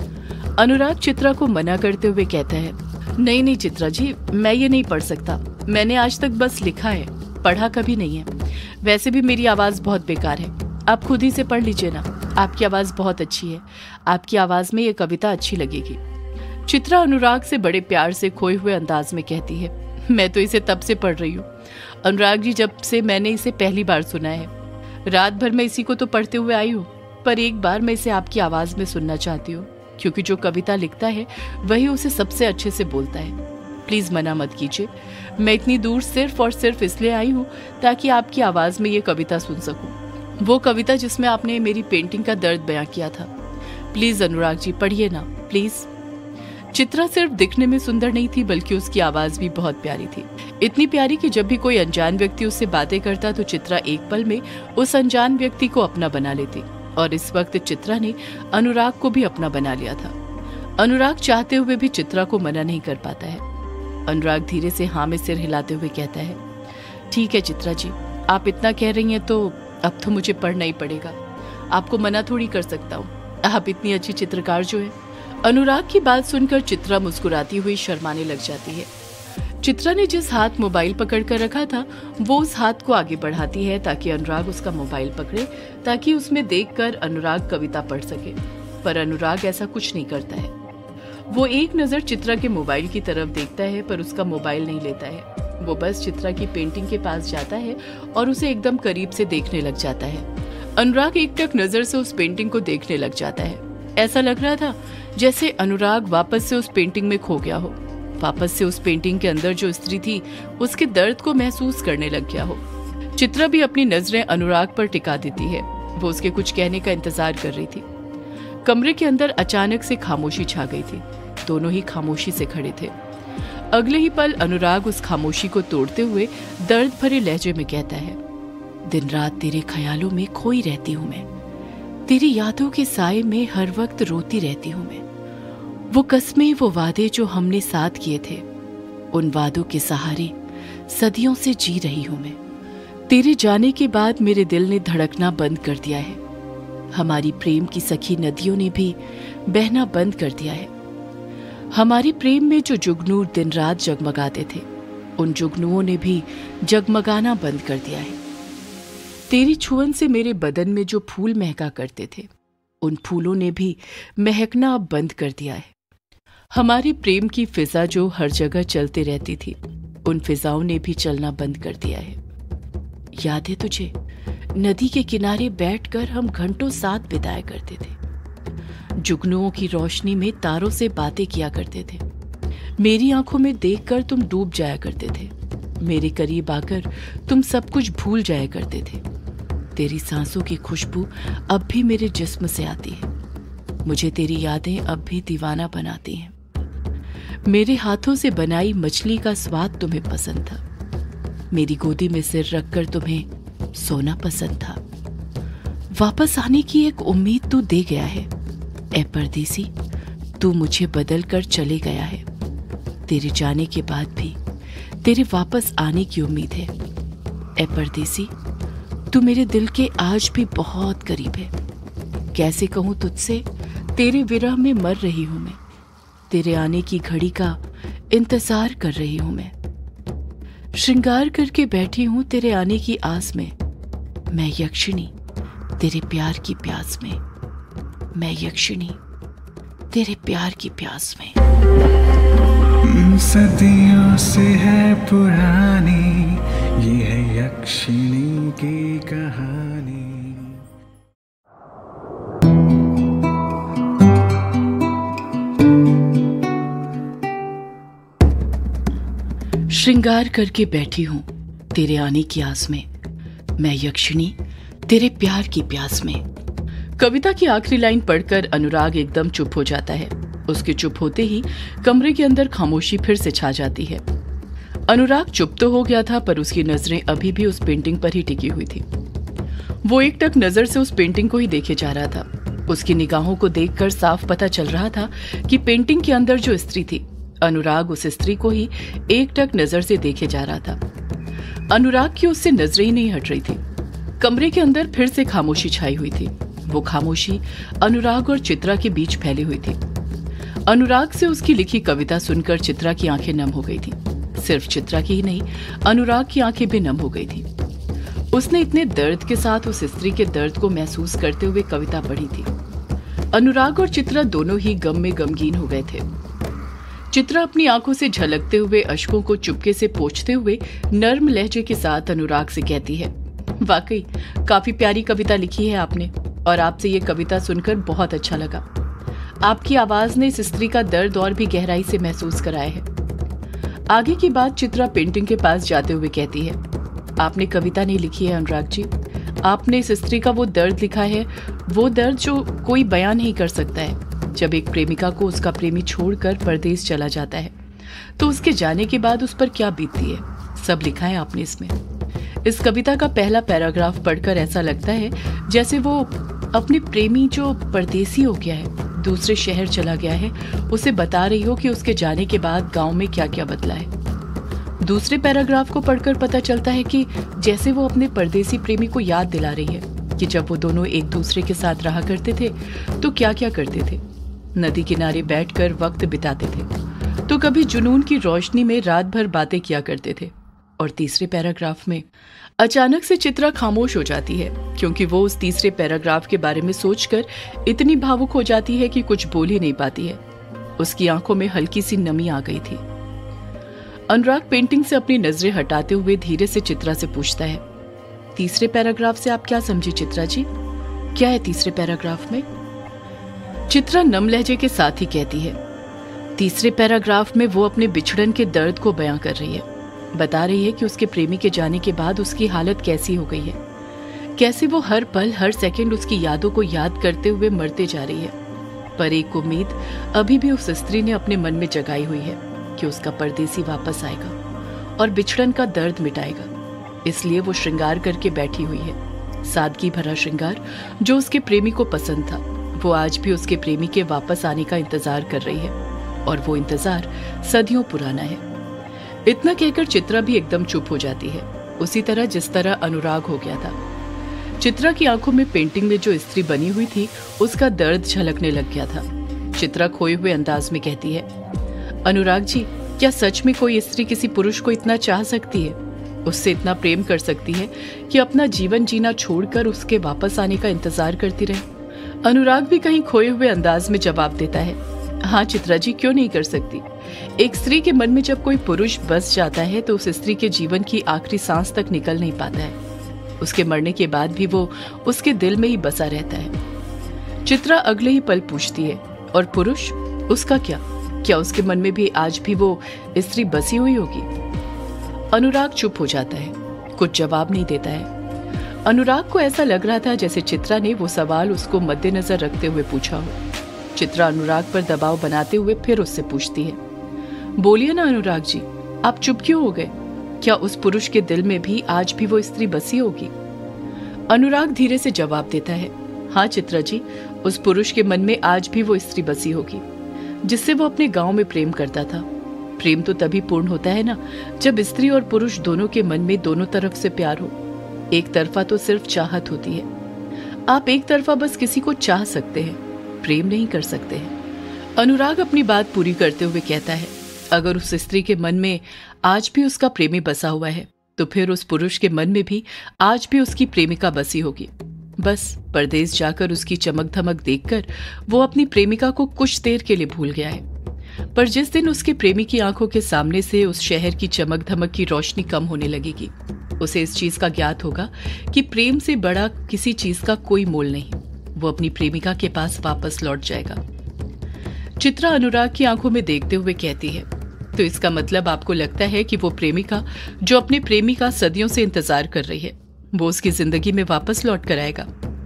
अनुराग चित्रा को मना करते हुए कहता है, नहीं नहीं चित्रा जी, मैं ये नहीं पढ़ सकता। मैंने आज तक बस लिखा है, पढ़ा कभी नहीं है। वैसे भी मेरी आवाज बहुत बेकार है, आप खुद ही से पढ़ लीजिए ना। आपकी आवाज बहुत अच्छी है, आपकी आवाज में ये कविता अच्छी लगेगी। चित्रा अनुराग से बड़े प्यार से खोए हुए अंदाज में कहती है, मैं तो इसे तब से पढ़ रही हूँ अनुराग जी, जब से मैंने इसे पहली बार सुना है। रात भर मैं इसी को तो पढ़ते हुए आई हूँ, पर एक बार मैं इसे आपकी आवाज में सुनना चाहती हूँ, क्योंकि जो कविता लिखता है वही उसे सबसे अच्छे से बोलता है। प्लीज मना मत कीजिए, मैं इतनी दूर सिर्फ और सिर्फ इसलिए आई हूँ ताकि आपकी आवाज में ये कविता सुन सकूं, वो कविता जिसमें आपने मेरी पेंटिंग का दर्द बयां किया था। प्लीज अनुराग जी पढ़िए ना, प्लीज। चित्रा सिर्फ दिखने में सुंदर नहीं थी, बल्कि उसकी आवाज भी बहुत प्यारी थी। इतनी प्यारी कि जब भी कोई अनजान व्यक्ति उससे बातें करता तो चित्रा एक पल में उस अनजान व्यक्ति को अपना बना लेती। और इस वक्त चित्रा ने अनुराग को भी अपना बना लिया था। अनुराग चाहते हुए भी चित्रा को मना नहीं कर पाता है। अनुराग धीरे से हाँ में सिर हिलाते हुए कहता है, ठीक है चित्रा जी, आप इतना कह रही हैं तो अब तो मुझे पढ़ना ही पड़ेगा, आपको मना थोड़ी कर सकता हूँ, आप इतनी अच्छी चित्रकार जो है। अनुराग की बात सुनकर चित्रा मुस्कुराती हुई शर्माने लग जाती है। चित्रा ने जिस हाथ मोबाइल पकड़ कर रखा था वो उस हाथ को आगे बढ़ाती है ताकि अनुराग उसका मोबाइल पकड़े, ताकि उसमें देखकर अनुराग कविता पढ़ सके। पर अनुराग ऐसा कुछ नहीं करता है। वो एक नजर चित्रा के मोबाइल की तरफ देखता है पर उसका मोबाइल नहीं लेता है। वो बस चित्रा की पेंटिंग के पास जाता है और उसे एकदम करीब से देखने लग जाता है। अनुराग एकटक नजर से उस पेंटिंग को देखने लग जाता है। ऐसा लग रहा था जैसे अनुराग वापस से उस पेंटिंग में खो गया हो, वापस से उस पेंटिंग के अंदर जो स्त्री थी उसके दर्द को महसूस करने लग गया हो। चित्रा भी अपनी नजरें अनुराग पर टिका देती है। वो उसके कुछ कहने का इंतजार कर रही थी। कमरे के अंदर अचानक से खामोशी छा गई थी। दोनों ही खामोशी से खड़े थे। अगले ही पल अनुराग उस खामोशी को तोड़ते हुए दर्द भरे लहजे में कहता है, दिन रात तेरे ख्यालों में खोई रहती हूँ मैं, तेरी यादों के साए में हर वक्त रोती रहती हूँ मैं। वो कस्में, वो वादे जो हमने साथ किए थे, उन वादों के सहारे सदियों से जी रही हूँ मैं। तेरे जाने के बाद मेरे दिल ने धड़कना बंद कर दिया है। हमारी प्रेम की सखी नदियों ने भी बहना बंद कर दिया है। हमारे प्रेम में जो जुगनू दिन रात जगमगाते थे, उन जुगनुओं ने भी जगमगाना बंद कर दिया है। तेरी छुअन से मेरे बदन में जो फूल महका करते थे, उन फूलों ने भी महकना अब बंद कर दिया है। हमारे प्रेम की फिजा जो हर जगह चलती रहती थी, उन फिजाओं ने भी चलना बंद कर दिया है। याद है तुझे, नदी के किनारे बैठकर हम घंटों साथ बिताया करते थे। जुगनुओं की रोशनी में तारों से बातें किया करते थे। मेरी आंखों में देखकर तुम डूब जाया करते थे। मेरे करीब आकर तुम सब कुछ भूल जाया करते थे। तेरी सांसों की खुशबू अब भी मेरे जिस्म से आती है। मुझे तेरी यादें अब भी दीवाना बनाती हैं। मेरे हाथों से बनाई मछली का स्वाद तुम्हें पसंद था। मेरी गोदी में सिर रखकर तुम्हें सोना पसंद था। वापस आने की एक उम्मीद तू दे गया है। ए परदेसी, तू मुझे बदल कर चले गया है। तेरे जाने के बाद भी तेरे वापस आने की उम्मीद है। ए परदेसी, तू मेरे दिल के आज भी बहुत करीब है। कैसे कहूं तुझसे, तेरे विरह में मर रही हूं मैं। तेरे आने की घड़ी का इंतजार कर रही हूं मैं। श्रृंगार करके बैठी हूं तेरे आने की आस में। मैं यक्षिणी तेरे प्यार की प्यास में। मैं यक्षिणी तेरे प्यार की प्यास में।
सदियों से है पुरानी, ये है यक्षिणी की कहानी।
श्रृंगार करके बैठी हूँ तेरे आने की आस में, मैं यक्षिणी तेरे प्यार की प्यास में। कविता की आखिरी लाइन पढ़कर अनुराग एकदम चुप हो जाता है। उसके चुप होते ही कमरे के अंदर खामोशी फिर से छा जाती है। अनुराग चुप तो हो गया था, पर उसकी नजरें अभी भी उस पेंटिंग पर ही टिकी हुई थी। वो एकटक नजर से उस पेंटिंग को ही देखे जा रहा था। उसकी निगाहों को देखकर साफ पता चल रहा था कि पेंटिंग के अंदर जो स्त्री थी, अनुराग उस स्त्री को ही एकटक नजर से देखे जा रहा था। अनुराग की उससे नजरें ही नहीं हट रही थी। कमरे के अंदर फिर से खामोशी छाई हुई थी। वो खामोशी अनुराग और चित्रा के बीच फैली हुई थी। अनुराग से उसकी लिखी कविता सुनकर चित्रा की आंखें नम हो गई थी। सिर्फ चित्रा की ही नहीं, अनुराग की आंखें भी नम हो गई थी। उसने इतने दर्द के साथ उस स्त्री के दर्द को महसूस करते हुए कविता पढ़ी थी। अनुराग और चित्रा दोनों ही गम में गमगीन हो गए थे। चित्रा अपनी आंखों से झलकते हुए अश्कों को चुपके से पोंछते हुए नर्म लहजे के साथ अनुराग से कहती है, वाकई काफी प्यारी कविता लिखी है आपने, और आपसे ये कविता सुनकर बहुत अच्छा लगा। आपकी आवाज ने इस स्त्री का दर्द और भी गहराई से महसूस कराया है। आगे की बात चित्रा पेंटिंग के पास जाते हुए कहती है, आपने कविता नहीं लिखी है अनुराग जी, आपने इस स्त्री का वो दर्द लिखा है, वो दर्द जो कोई बयान नहीं कर सकता है। जब एक प्रेमिका को उसका प्रेमी छोड़कर परदेश चला जाता है तो उसके जाने के बाद उस पर क्या बीतती है, सब लिखा है आपने इसमें। इस कविता का पहला पैराग्राफ पढ़कर ऐसा लगता है जैसे वो अपने प्रेमी जो परदेसी हो गया है, दूसरे शहर चला गया है, उसे बता रही हो कि उसके जाने के बाद गांव में क्या क्या बदला है। दूसरे पैराग्राफ को पढ़कर पता चलता है कि जैसे वो अपने परदेसी प्रेमी को याद दिला रही है कि जब वो दोनों एक दूसरे के साथ रहा करते थे तो क्या क्या करते थे। नदी किनारे बैठकर वक्त बिताते थे, तो कभी जुनून की रोशनी में रात भर बातें किया करते थे। और तीसरे पैराग्राफ में अचानक से चित्रा खामोश हो जाती है, क्योंकि वो उस तीसरे पैराग्राफ के बारे में सोचकर इतनी भावुक हो जाती है कि कुछ बोल ही नहीं पाती है। उसकी आंखों में हल्की सी नमी आ गई थी। अनुराग पेंटिंग से अपनी नजरें हटाते हुए धीरे से चित्रा से पूछता है, तीसरे पैराग्राफ से आप क्या समझी चित्रा जी? क्या है तीसरे पैराग्राफ में? चित्रा नम लहजे के साथ ही कहती है, तीसरे पैराग्राफ में वो अपने बिछड़न के दर्द को बयां कर रही है। बता रही है कि उसके प्रेमी के जाने के बाद उसकी हालत कैसी हो गई है, कैसे वो हर पल हर सेकंड उसकी यादों को याद करते हुए मरते जा रही है। पर एक उम्मीद अभी भी उस स्त्री ने अपने मन में जगाई हुई है कि उसका परदेसी वापस आएगा और बिछड़न का दर्द मिटाएगा। इसलिए वो श्रृंगार करके बैठी हुई है, सादगी भरा श्रृंगार जो उसके प्रेमी को पसंद था। वो आज भी उसके प्रेमी के वापस आने का इंतजार कर रही है, और वो इंतजार सदियों पुराना है। इतना कहकर चित्रा भी एकदम चुप हो जाती है, उसी तरह जिस तरह अनुराग हो गया था। चित्रा की आंखों में पेंटिंग में जो स्त्री बनी हुई थी उसका दर्द झलकने लग गया था। चित्रा खोए हुए अंदाज में कहती है, अनुराग जी, क्या सच में कोई स्त्री किसी पुरुष को इतना चाह सकती है, उससे इतना प्रेम कर सकती है कि अपना जीवन जीना छोड़कर उसके वापस आने का इंतजार करती रहे? अनुराग भी कहीं खोए हुए अंदाज में जवाब देता है, हाँ चित्रा जी, क्यों नहीं कर सकती। एक स्त्री के मन में जब कोई पुरुष बस जाता है तो उस स्त्री के जीवन की आखिरी सांस तक निकल नहीं पाता है। उसके मरने के बाद भी वो उसके दिल में ही बसा रहता है। चित्रा अगले ही पल पूछती है, और पुरुष, उसका क्या उसके मन में भी आज भी वो स्त्री बसी हुई होगी? अनुराग चुप हो जाता है, कुछ जवाब नहीं देता है। अनुराग को ऐसा लग रहा था जैसे चित्रा ने वो सवाल उसको मद्देनजर रखते हुए पूछा हो। चित्रा अनुराग पर दबाव बनाते हुए फिर उससे पूछती है, बोलिए ना अनुराग जी, आप चुप क्यों हो गए? क्या उस पुरुष के दिल में भी आज भी वो स्त्री बसी होगी? अनुराग धीरे से जवाब देता है, हाँ चित्रा जी, उस पुरुष के मन में आज भी वो स्त्री बसी होगी जिससे वो अपने गांव में प्रेम करता था। प्रेम तो तभी पूर्ण होता है ना जब स्त्री और पुरुष दोनों के मन में दोनों तरफ से प्यार हो। एक तरफा तो सिर्फ चाहत होती है। आप एक तरफा बस किसी को चाह सकते हैं, प्रेम नहीं कर सकते हैं। अनुराग अपनी बात पूरी करते हुए कहता है, अगर उस स्त्री के मन में आज भी उसका प्रेमी बसा हुआ है तो फिर उस पुरुष के मन में भी आज भी उसकी प्रेमिका बसी होगी। बस परदेश जाकर उसकी चमक धमक देखकर वो अपनी प्रेमिका को कुछ देर के लिए भूल गया है। पर जिस दिन उसके प्रेमी की आंखों के सामने से उस शहर की चमक धमक की रोशनी कम होने लगेगी, उसे इस चीज का ज्ञात होगा कि प्रेम से बड़ा किसी चीज का कोई मोल नहीं। वो अपनी प्रेमिका के पास वापस लौट जाएगा। चित्रा अनुराग की आंखों में देखते हुए कहती है, तो इसका मतलब आपको लगता है कि वो प्रेमिका जो अपने प्रेमी का सदियों से इंतजार कर रही है, वो उसकी जिंदगी में वापस लौट कर आएगा?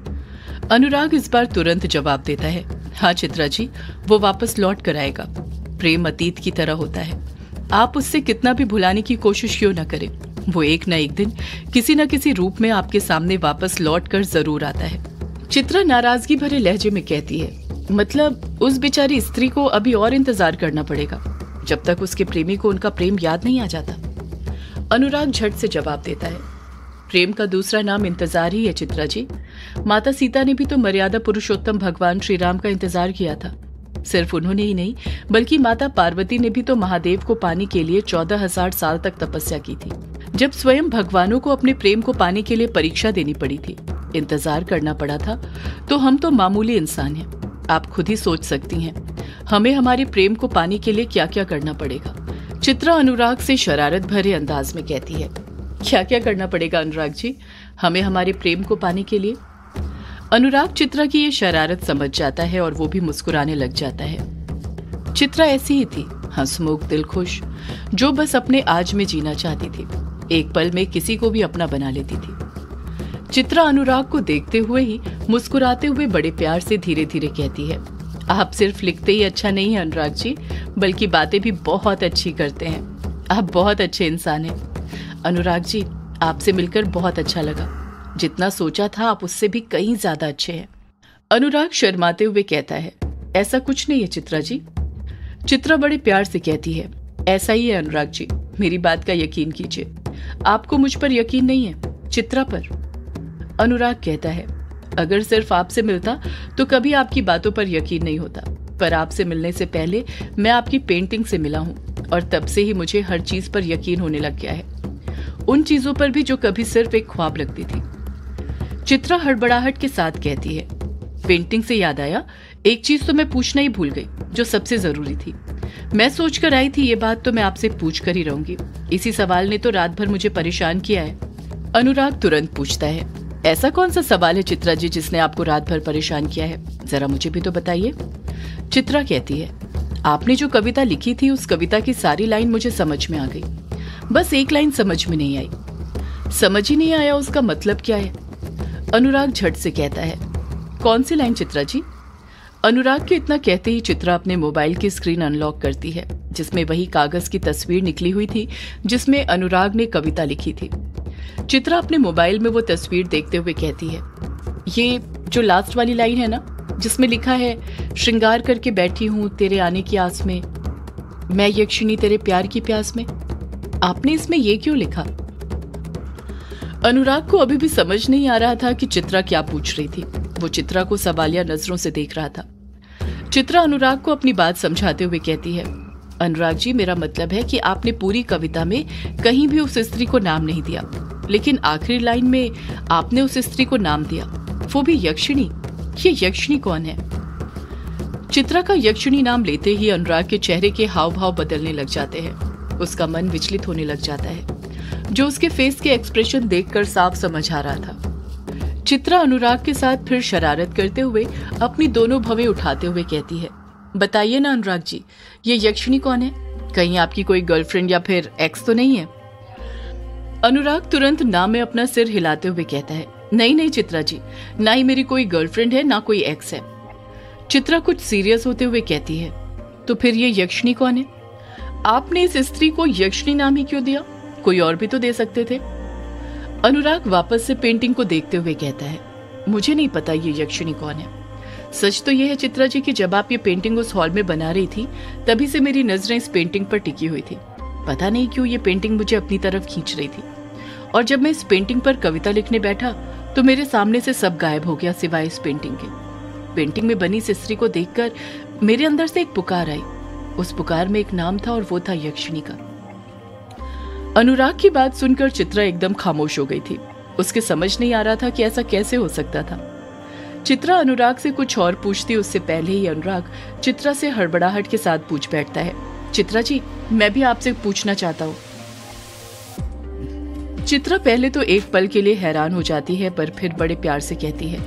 अनुराग इस बार तुरंत जवाब देता है, हाँ चित्रा जी, वो वापस लौट कर आएगा। प्रेम अतीत की तरह होता है, आप उससे कितना भी भुलाने की कोशिश क्यों न करें, वो एक न एक दिन किसी न किसी रूप में आपके सामने वापस लौट कर जरूर आता है। चित्रा नाराजगी भरे लहजे में कहती है, मतलब उस बेचारी स्त्री को अभी और इंतजार करना पड़ेगा जब तक उसके प्रेमी को उनका प्रेम याद नहीं आ जाता। अनुराग झट से जवाब देता है, प्रेम का दूसरा नाम इंतजार ही है चित्रा जी। माता सीता ने भी तो मर्यादा पुरुषोत्तम भगवान श्री राम का इंतजार किया था। सिर्फ उन्होंने ही नहीं, बल्कि माता पार्वती ने भी तो महादेव को पाने के लिए 14,000 साल तक तपस्या की थी, जब स्वयं भगवानों को अपने प्रेम को पाने के लिए परीक्षा देनी पड़ी थी, इंतजार करना पड़ा था। तो हम तो मामूली इंसान हैं, आप खुद ही सोच सकती हैं हमें हमारे प्रेम को पाने के लिए क्या क्या करना पड़ेगा। चित्रा अनुराग से शरारत भरे अंदाज में कहती है, क्या क्या करना पड़ेगा अनुराग जी हमें हमारे प्रेम को पाने के लिए? अनुराग चित्रा की ये शरारत समझ जाता है और वो भी मुस्कुराने लग जाता है। चित्रा ऐसी ही थी, हंसमुख, दिलखुश, जो बस अपने आज में जीना चाहती थी, एक पल में किसी को भी अपना बना लेती थी। चित्रा अनुराग को देखते हुए ही मुस्कुराते हुए बड़े प्यार से धीरे धीरे कहती है, आप सिर्फ लिखते ही अच्छा नहीं है अनुराग जी, बल्कि बातें भी बहुत अच्छी करते हैं। आप बहुत अच्छे इंसान हैं अनुराग जी, आपसे मिलकर बहुत अच्छा लगा। जितना सोचा था आप उससे भी कहीं ज्यादा अच्छे हैं। अनुराग शर्माते हुए कहता है, ऐसा कुछ नहीं है चित्रा जी। चित्रा बड़े प्यार से कहती है, ऐसा ही है अनुराग जी, मेरी बात का यकीन कीजिए। आपको मुझ पर यकीन नहीं है, चित्रा पर? अनुराग कहता है, अगर सिर्फ आपसे मिलता तो कभी आपकी बातों पर यकीन नहीं होता, पर आपसे मिलने से पहले मैं आपकी पेंटिंग से मिला हूँ और तब से ही मुझे हर चीज पर यकीन होने लग गया है, उन चीजों पर भी जो कभी सिर्फ एक ख्वाब लगती थी। चित्रा हड़बड़ाहट के साथ कहती है, पेंटिंग से याद आया, एक चीज तो मैं पूछना ही भूल गई जो सबसे जरूरी थी। मैं सोच कर आई थी ये बात तो मैं आपसे पूछ कर ही रहूंगी, इसी सवाल ने तो रात भर मुझे परेशान किया है। अनुराग तुरंत पूछता है, ऐसा कौन सा सवाल है चित्रा जी जिसने आपको रात भर परेशान किया है, जरा मुझे भी तो बताइए। चित्रा कहती है, आपने जो कविता लिखी थी उस कविता की सारी लाइन मुझे समझ में आ गई, बस एक लाइन समझ में नहीं आई। समझ ही नहीं आया उसका मतलब क्या है? अनुराग झट से कहता है, कौन सी लाइन चित्रा जी? अनुराग के इतना कहते ही चित्रा अपने मोबाइल की स्क्रीन अनलॉक करती है, जिसमें वही कागज की तस्वीर निकली हुई थी जिसमें अनुराग ने कविता लिखी थी। चित्रा अपने मोबाइल में वो तस्वीर देखते हुए कहती है, ये जो लास्ट वाली लाइन है ना, जिसमें लिखा है, श्रृंगार करके बैठी हूं तेरे आने की आस में, मैं यक्षिणी तेरे प्यार की प्यास में, आपने इसमें ये क्यों लिखा? अनुराग को अभी भी समझ नहीं आ रहा था कि चित्रा क्या पूछ रही थी। वो चित्रा को सवालिया नजरों से देख रहा था। चित्रा अनुराग को अपनी बात समझाते हुए कहती है, अनुराग जी, मेरा मतलब है कि आपने पूरी कविता में कहीं भी उस स्त्री को नाम नहीं दिया, लेकिन आखिरी लाइन में आपने उस स्त्री को नाम दिया, वो भी यक्षिणी। ये यक्षिणी कौन है? चित्रा का यक्षिणी नाम लेते ही अनुराग के चेहरे के हाव भाव बदलने लग जाते हैं। उसका मन विचलित होने लग जाता है, जो उसके फेस के एक्सप्रेशन देखकर साफ समझ आ रहा था। चित्रा अनुराग के साथ फिर शरारत करते हुए अपनी दोनों भवें उठाते हुए कहती है, बताइए ना अनुराग जी, ये यक्षिणी कौन है? कहीं आपकी कोई गर्लफ्रेंड या फिर एक्स तो नहीं है? अनुराग तुरंत ना में अपना सिर हिलाते हुए कहता है, नहीं नहीं चित्रा जी, ना ही मेरी कोई गर्लफ्रेंड है ना कोई एक्स है। चित्रा कुछ सीरियस होते हुए कहती है, तो फिर ये यक्षिणी कौन है? आपने इस स्त्री को यक्षिणी नाम ही क्यों दिया? कोई और भी तो दे सकते थे। अनुराग वापस से पेंटिंग को देखते हुए कहता है, मुझे नहीं पता ये यक्षिणी कौन है। सच तो यह है चित्रा जी कि जब आप ये पेंटिंग उस हॉल में बना रही थी, तभी से मेरी नजरें इस पेंटिंग पर टिकी हुई थी। पता नहीं क्यों ये पेंटिंग मुझे अपनी तरफ खींच रही थी, और जब मैं इस पेंटिंग पर कविता लिखने बैठा तो मेरे सामने से सब गायब हो गया सिवाय इस पेंटिंग के। पेंटिंग में बनी इस स्त्री को देखकर मेरे अंदर से एक पुकार आई। उस पुकार में एक नाम था और वो था यक्षिणी का। अनुराग की बात सुनकर चित्रा एकदम खामोश हो गई थी। उसके समझ नहीं आ रहा था कि ऐसा कैसे हो सकता था। चित्रा अनुराग से कुछ और पूछती उससे पहले ही अनुराग चित्रा से हड़बड़ाहट के साथ पूछ बैठता है, चित्रा जी, मैं भी आपसे पूछना चाहता हूँ। चित्रा पहले तो एक पल के लिए हैरान हो जाती है, पर फिर बड़े प्यार से कहती है,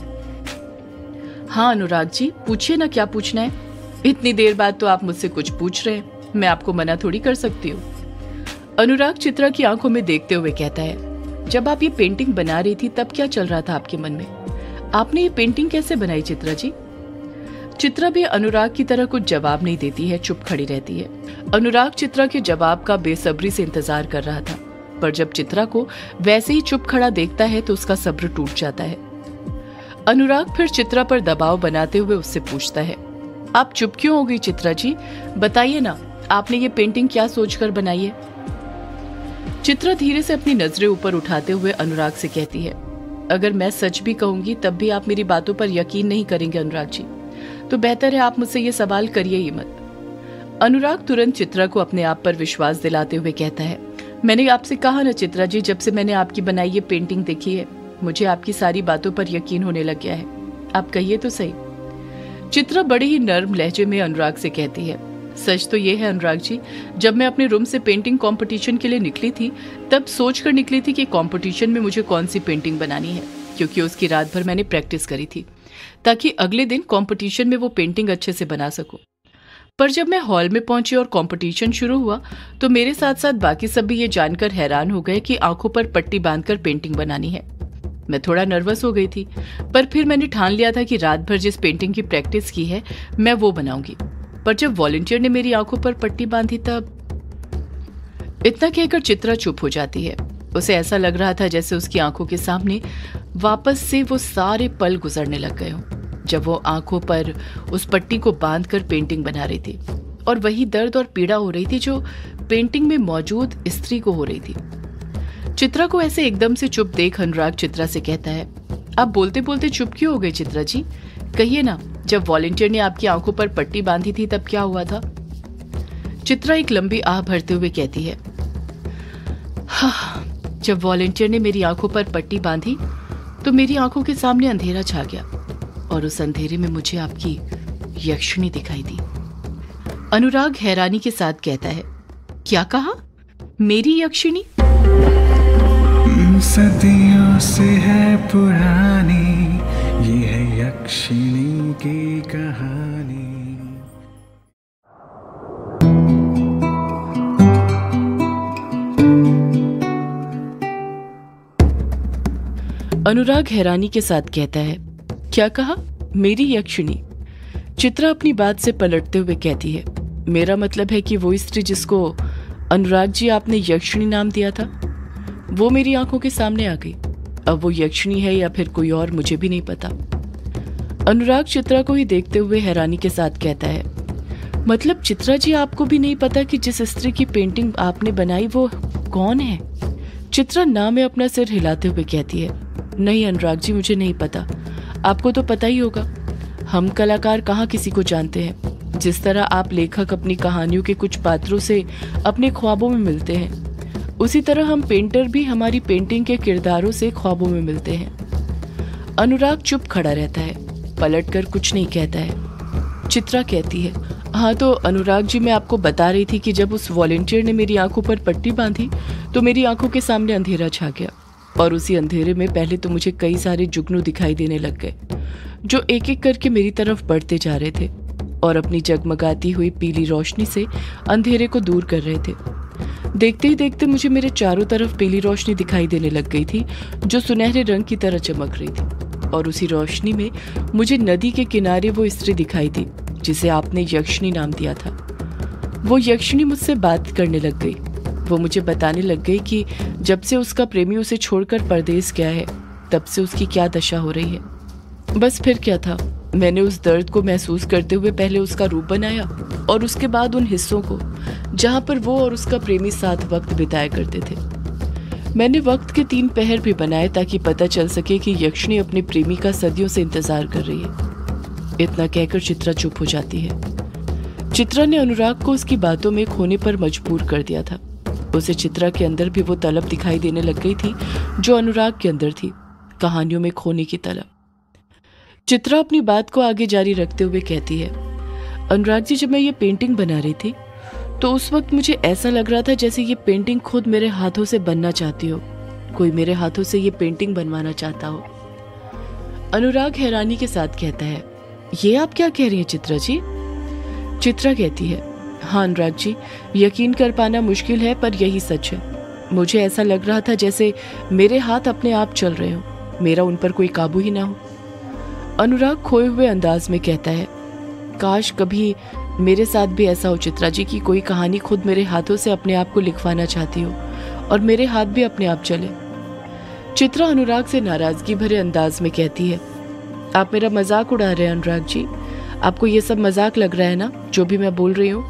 हाँ अनुराग जी, पूछिए ना, क्या पूछना है। इतनी देर बाद तो आप मुझसे कुछ पूछ रहे हैं, मैं आपको मना थोड़ी कर सकती हूँ। अनुराग चित्रा की आंखों में देखते हुए कहता है, जब आप ये पेंटिंग बना रही थी तब क्या चल रहा था आपके मन में? आपने ये पेंटिंग कैसे बनाई चित्रा जी? चित्रा भी अनुराग की तरह कुछ जवाब नहीं देती है, चुप खड़ी रहती है। अनुराग चित्रा के जवाब का बेसब्री से इंतजार कर रहा था, पर जब चित्रा को वैसे ही चुप खड़ा देखता है तो उसका सब्र टूट जाता है। अनुराग फिर चित्रा पर दबाव बनाते हुए उससे पूछता है, आप चुप क्यों हो गई चित्रा जी? बताइए ना, आपने ये पेंटिंग क्या सोचकर बनाई है? चित्रा धीरे से अपनी नजरें ऊपर उठाते हुए अनुराग से कहती है, अगर मैं सच भी कहूंगी तब भी आप मेरी बातों पर यकीन नहीं करेंगे अनुराग जी, तो बेहतर है आप मुझसे ये सवाल करिए ही मत। अनुराग तुरंत चित्रा को अपने आप पर विश्वास दिलाते हुए कहता है, मैंने आपसे कहा ना चित्रा जी, जब से मैंने आपकी बनाई ये पेंटिंग देखी है मुझे आपकी सारी बातों पर यकीन होने लग गया है, आप कहिए तो सही। चित्रा बड़े ही नर्म लहजे में अनुराग से कहती है, सच तो ये है अनुराग जी, जब मैं अपने रूम से पेंटिंग कंपटीशन के लिए निकली थी तब सोचकर निकली थी कि कंपटीशन में मुझे कौन सी पेंटिंग बनानी है, क्योंकि उसकी रात भर मैंने प्रैक्टिस करी थी ताकि अगले दिन कंपटीशन में वो पेंटिंग अच्छे से बना सकूं। पर जब मैं हॉल में पहुंची और कंपटीशन शुरू हुआ तो मेरे साथ साथ बाकी सब भी ये जानकर हैरान हो गए कि आंखों पर पट्टी बांधकर पेंटिंग बनानी है। मैं थोड़ा नर्वस हो गई थी, पर फिर मैंने ठान लिया था कि रात भर जिस पेंटिंग की प्रैक्टिस की है मैं वो बनाऊंगी। पर जब वॉलंटियर ने मेरी आंखों पर पट्टी बांधी तब। इतना कहकर चित्रा चुप हो जाती है। उसे ऐसा लग रहा था जैसे उसकी आंखों के सामने वापस से वो सारे पल गुजरने लग गए हों जब वो आंखों पर उस पट्टी को बांधकर पेंटिंग बना रही थी, और वही दर्द और पीड़ा हो रही थी जो पेंटिंग में मौजूद स्त्री को हो रही थी। चित्रा को ऐसे एकदम से चुप देख अनुराग चित्रा से कहता है, आप बोलते बोलते चुप क्यों हो गए चित्रा जी? कहिए ना, जब वॉलंटियर ने आपकी आंखों पर पट्टी बांधी थी तब क्या हुआ था? चित्रा एक लंबी आह भरते हुए कहती है, हाँ, जब वॉलंटियर ने मेरी आंखों पर पट्टी बांधी तो मेरी आंखों के सामने अंधेरा छा गया और उस अंधेरे में मुझे आपकी यक्षिणी दिखाई दी। अनुराग हैरानी के साथ कहता है, क्या कहा? मेरी यक्षिणी?
सदियों से है पुरानी ये है यक्षिणी की कहानी।
अनुराग हैरानी के साथ कहता है, क्या कहा? मेरी यक्षिणी? चित्रा अपनी बात से पलटते हुए कहती है, मेरा मतलब है कि वो स्त्री जिसको अनुराग जी आपने यक्षिणी नाम दिया था वो मेरी आंखों के सामने आ गई। अब वो यक्षिणी है या फिर कोई और मुझे भी नहीं पता। अनुराग चित्रा को ही देखते हुए हैरानी के साथ कहता है, मतलब चित्रा जी आपको भी नहीं पता कि जिस स्त्री की पेंटिंग आपने बनाई वो कौन है? चित्रा ना में अपना सिर हिलाते हुए कहती है, नहीं अनुराग जी, मुझे नहीं पता। आपको तो पता ही होगा, हम कलाकार कहाँ किसी को जानते हैं। जिस तरह आप लेखक अपनी कहानियों के कुछ पात्रों से अपने ख्वाबों में मिलते हैं, उसी तरह हम पेंटर भी हमारी पेंटिंग के किरदारों से ख्वाबों में मिलते हैं। अनुराग चुप खड़ा रहता है, पलटकर कुछ नहीं कहता है। चित्रा कहती है, हाँ तो अनुराग जी, मैं आपको बता रही थी कि जब उस वॉलंटियर ने मेरी आंखों पर पट्टी बांधी तो मेरी आंखों के सामने अंधेरा छा गया, और उसी अंधेरे में पहले तो मुझे कई सारे जुगनू दिखाई देने लग गए जो एक एक करके मेरी तरफ बढ़ते जा रहे थे और अपनी जगमगाती हुई पीली रोशनी से अंधेरे को दूर कर रहे थे। देखते ही देखते मुझे मेरे चारों तरफ पीली रोशनी दिखाई देने लग गई थी जो सुनहरे रंग की तरह चमक रही थी, और उसी रोशनी में मुझे नदी के किनारे वो स्त्री दिखाई दी जिसे आपने यक्षिणी नाम दिया था। वो यक्षिणी मुझसे बात करने लग गई। वो मुझे बताने लग गई कि जब से उसका प्रेमी उसे छोड़कर परदेश गया है तब से उसकी क्या दशा हो रही है। बस फिर क्या था, मैंने उस दर्द को महसूस करते हुए पहले उसका रूप बनाया और उसके बाद उन हिस्सों को जहां पर वो और उसका प्रेमी साथ वक्त बिताया करते थे। मैंने वक्त के 3 पहर भी बनाए ताकि पता चल सके कि यक्षिणी अपने प्रेमी का सदियों से इंतजार कर रही है। इतना कहकर चित्रा चुप हो जाती है। चित्रा ने अनुराग को उसकी बातों में खोने पर मजबूर कर दिया था। उसे चित्रा के अंदर भी वो तलब दिखाई देने लग गई थी जो अनुराग के अंदर थी, कहानियों में खोने की तलब। चित्रा अपनी बात को आगे जारी रखते हुए कहती है, अनुराग जी, जब मैं ये पेंटिंग बना रही थी तो उस वक्त मुझे ऐसा लग रहा था जैसे ये पेंटिंग खुद मेरे हाथों से बनना चाहती हो, कोई मेरे हाथों से ये पेंटिंग बनवाना चाहता हो। अनुराग हैरानी के साथ कहता है, ये आप क्या कह रही हैं चित्रा जी? चित्रा कहती है, हाँ अनुराग जी, यकीन कर पाना मुश्किल है पर यही सच है। मुझे ऐसा लग रहा था जैसे मेरे हाथ अपने आप चल रहे हो, मेरा उन पर कोई काबू ही ना हो। अनुराग खोए हुए अंदाज में कहता है, काश कभी मेरे साथ भी ऐसा हो चित्रा जी कि कोई कहानी खुद मेरे हाथों से अपने आप को लिखवाना चाहती हो और मेरे हाथ भी अपने आप चले। चित्रा अनुराग से नाराजगी भरे अंदाज में कहती है, आप मेरा मजाक उड़ा रहे हैं अनुराग जी, आपको ये सब मजाक लग रहा है ना जो भी मैं बोल रही हूँ?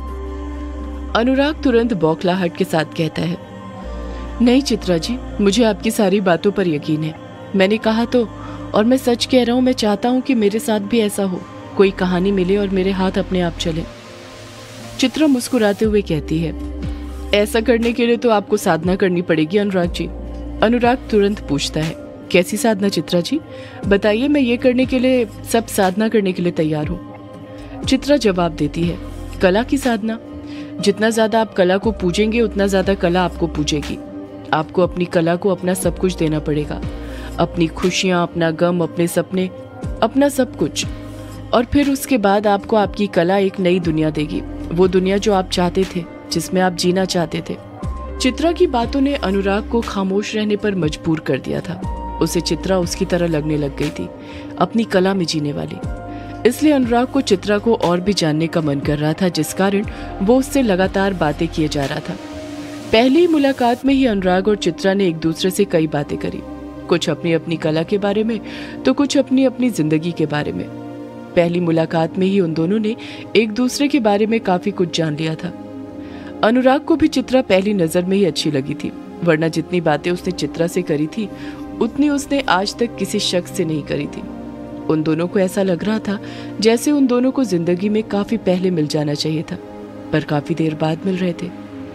अनुराग तुरंत बौखलाहट के साथ कहता है, नहीं चित्रा जी, मुझे आपकी सारी बातों पर यकीन है। मैंने कहा तो, और मैं सच कह रहा हूँ, मैं चाहता हूँ कि मेरे साथ भी ऐसा हो, कोई कहानी मिले और मेरे हाथ अपने आप चले। चित्रा मुस्कुराते हुए कहती है, ऐसा करने के लिए तो आपको साधना करनी पड़ेगी अनुराग जी। अनुराग तुरंत पूछता है, कैसी साधना चित्रा जी? बताइए, मैं ये करने के लिए, सब साधना करने के लिए तैयार हूँ। चित्रा जवाब देती है, कला की साधना। जितना ज्यादा आप कला को पूजेंगे उतना ज्यादा कला आपको पूजेगी। आपको अपनी कला को अपना सब कुछ देना पड़ेगा, अपनी खुशियां, अपना गम, अपने सपने, अपना सब कुछ। और फिर उसके बाद आपको आपकी कला एक नई दुनिया देगी, वो दुनिया जो आप चाहते थे, जिसमें आप जीना चाहते थे। चित्रा की बातों ने अनुराग को खामोश रहने पर मजबूर कर दिया था। उसे चित्रा उसकी तरह लगने लग गई थी, अपनी कला में जीने वाली। इसलिए अनुराग को चित्रा को और भी जानने का मन कर रहा था, जिस कारण वो उससे लगातार बातें किए जा रहा था। पहली मुलाकात में ही अनुराग और चित्रा ने एक दूसरे से कई बातें करी, कुछ अपनी अपनी कला के बारे में तो कुछ अपनी अपनी जिंदगी के बारे में। पहली मुलाकात में ही उन दोनों ने एक दूसरे के बारे में काफी कुछ जान लिया था। अनुराग को भी चित्रा पहली नजर में ही अच्छी लगी थी, वरना जितनी बातें उसने चित्रा से करी थी उतनी उसने आज तक किसी शख्स से नहीं करी थी। उन दोनों को ऐसा लग रहा था जैसे उन दोनों को जिंदगी में काफी पहले मिल जाना चाहिए था, पर काफी देर बाद मिल रहे थे।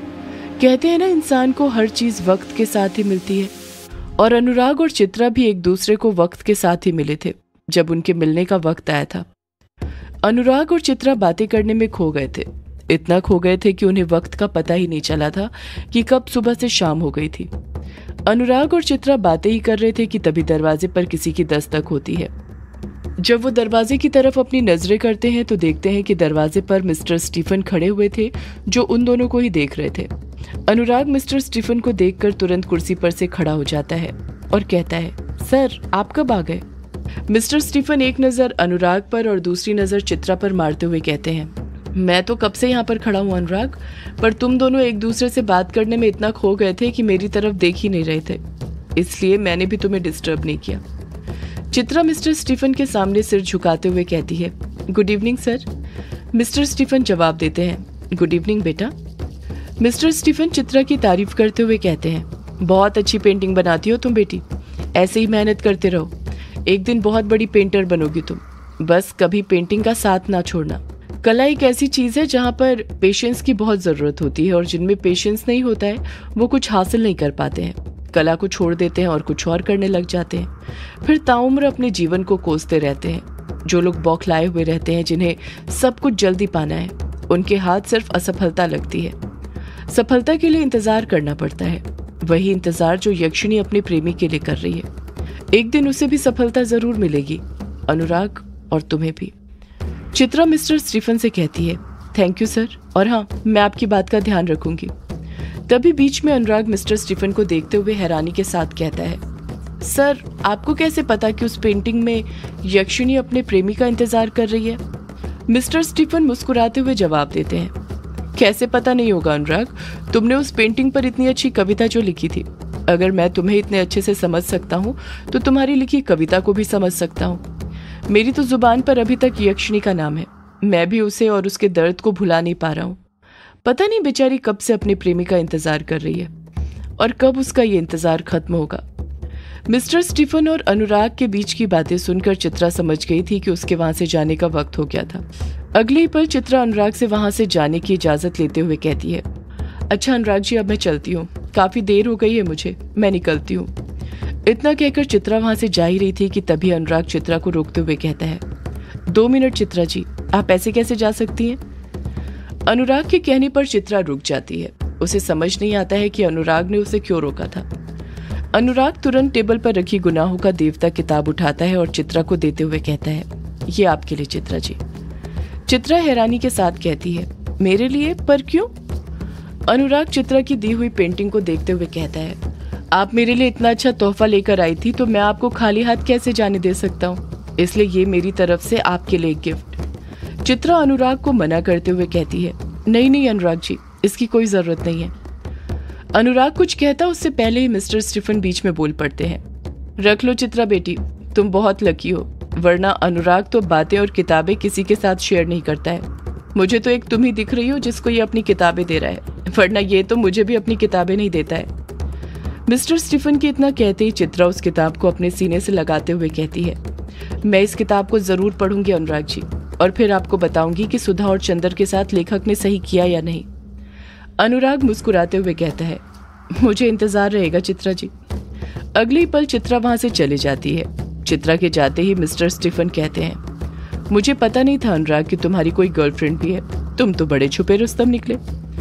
कहते हैं ना, इंसान को हर चीज वक्त के साथ ही मिलती है, और अनुराग और चित्रा भी एक दूसरे को वक्त के साथ ही मिले थे जब उनके मिलने का वक्त आया था। अनुराग और चित्रा बातें करने में खो गए थे, इतना खो गए थे कि उन्हें वक्त का पता ही नहीं चला था कि कब सुबह से शाम हो गई थी। अनुराग और चित्रा बातें ही कर रहे थे कि तभी दरवाजे पर किसी की दस्तक होती है। जब वो दरवाजे की तरफ अपनी नजरें करते हैं तो देखते हैं कि दरवाजे पर मिस्टर स्टीफन खड़े हुए थे, जो उन दोनों को ही देख रहे थे। अनुराग मिस्टर स्टीफन को देखकर तुरंत कुर्सी पर से खड़ा हो जाता है और कहता है, सर आप कब आ गए? मिस्टर स्टीफन एक नजर अनुराग पर और दूसरी नजर चित्रा पर मारते हुए कहते हैं, मैं तो कब से यहाँ पर खड़ा हूँ अनुराग, पर तुम दोनों एक दूसरे से बात करने में इतना खो गए थे कि मेरी तरफ देख ही नहीं रहे थे, इसलिए मैंने भी तुम्हें डिस्टर्ब नहीं किया। चित्रा मिस्टर स्टीफन के सामने सिर झुकाते हुए कहती है, good evening sir. Mister Stephen जवाब देते हैं, गुड इवनिंग बेटा। मिस्टर स्टीफन चित्रा की तारीफ करते हुए कहते हैं, बहुत अच्छी पेंटिंग बनाती हो तुम बेटी, ऐसे ही मेहनत करते रहो, एक दिन बहुत बड़ी पेंटर बनोगी तुम, बस कभी पेंटिंग का साथ ना छोड़ना। कला एक ऐसी चीज है जहाँ पर पेशेंस की बहुत जरूरत होती है, और जिनमें पेशेंस नहीं होता है वो कुछ हासिल नहीं कर पाते हैं, कला को छोड़ देते हैं और कुछ और करने लग जाते हैं, फिर ताउम्र अपने जीवन को कोसते रहते हैं। जो लोग बौखलाए हुए रहते हैं, जिन्हें सब कुछ जल्दी पाना है, उनके हाथ सिर्फ असफलता लगती है। सफलता के लिए इंतजार करना पड़ता है, वही इंतजार जो यक्षिणी अपने प्रेमी के लिए कर रही है। एक दिन उसे भी सफलता जरूर मिलेगी, अनुराग, और तुम्हें भी। चित्रा मिस्टर स्टीफन से कहती है, थैंक यू सर, और हाँ, मैं आपकी बात का ध्यान रखूंगी। तभी बीच में अनुराग मिस्टर स्टीफन को देखते हुए हैरानी के साथ कहता है, सर आपको कैसे पता कि उस पेंटिंग में यक्षिणी अपने प्रेमी का इंतजार कर रही है? मिस्टर स्टीफन मुस्कुराते हुए जवाब देते हैं, कैसे पता नहीं होगा अनुराग, तुमने उस पेंटिंग पर इतनी अच्छी कविता जो लिखी थी, अगर मैं तुम्हें इतने अच्छे से समझ सकता हूँ तो तुम्हारी लिखी कविता को भी समझ सकता हूँ। मेरी तो जुबान पर अभी तक यक्षिणी का नाम है, मैं भी उसे और उसके दर्द को भुला नहीं पा रहा हूँ। पता नहीं बेचारी कब से अपने प्रेमी का इंतजार कर रही है, और कब उसका ये इंतजार खत्म होगा। मिस्टर स्टीफन और अनुराग के बीच की बातें सुनकर चित्रा समझ गई थी कि उसके वहां से जाने का वक्त हो गया था। अगले ही पल चित्रा अनुराग से वहां से जाने की इजाजत लेते हुए कहती है, अच्छा अनुराग जी, अब मैं चलती हूँ, काफी देर हो गई है मुझे, मैं निकलती हूँ। इतना कहकर चित्रा वहां से जा ही रही थी कि तभी अनुराग चित्रा को रोकते हुए कहता है, 2 मिनट चित्रा जी, आप ऐसे कैसे जा सकती हैं? अनुराग के कहने पर चित्रा रुक जाती है। उसे समझ नहीं आता है कि अनुराग ने उसे क्यों रोका था। अनुराग तुरंत टेबल पर रखी गुनाहों का देवता किताब उठाता है और चित्रा को देते हुए कहता है, ये आपके लिए चित्रा जी। चित्रा हैरानी के साथ कहती है, मेरे लिए? पर क्यों? अनुराग चित्रा की दी हुई पेंटिंग को देखते हुए कहता है, आप मेरे लिए इतना अच्छा तोहफा लेकर आई थी तो मैं आपको खाली हाथ कैसे जाने दे सकता हूँ, इसलिए ये मेरी तरफ से आपके लिए एक गिफ्ट। चित्रा अनुराग को मना करते हुए कहती है, नहीं नहीं अनुराग जी, इसकी कोई जरूरत नहीं है। अनुराग कुछ कहता उससे पहले ही मिस्टर स्टीफन बीच में बोल पड़ते हैं, रख लो चित्रा बेटी, तुम बहुत लकी हो, वरना अनुराग तो बातें और किताबें किसी के साथ शेयर नहीं करता है। मुझे तो एक तुम ही दिख रही हो जिसको ये अपनी किताबें दे रहा है, वरना ये तो मुझे भी अपनी किताबें नहीं देता है। मिस्टर स्टीफन के इतना कहते ही चित्रा उस किताब को अपने सीने से लगाते हुए कहती है, मैं इस किताब को जरूर पढ़ूंगी अनुराग जी, और फिर आपको बताऊंगी कि सुधा और चंदर के साथ लेखक ने सही किया या नहीं। अनुराग मुस्कुराते हुए कहता है, मुझे इंतजार रहेगा चित्रा जी। अगले पल चित्रा वहां से चली जाती है। चित्रा के जाते ही मिस्टर स्टीफन कहते हैं, मुझे पता नहीं था अनुराग कि तुम्हारी कोई गर्लफ्रेंड भी है, तुम तो बड़े छुपे रुस्तम निकले।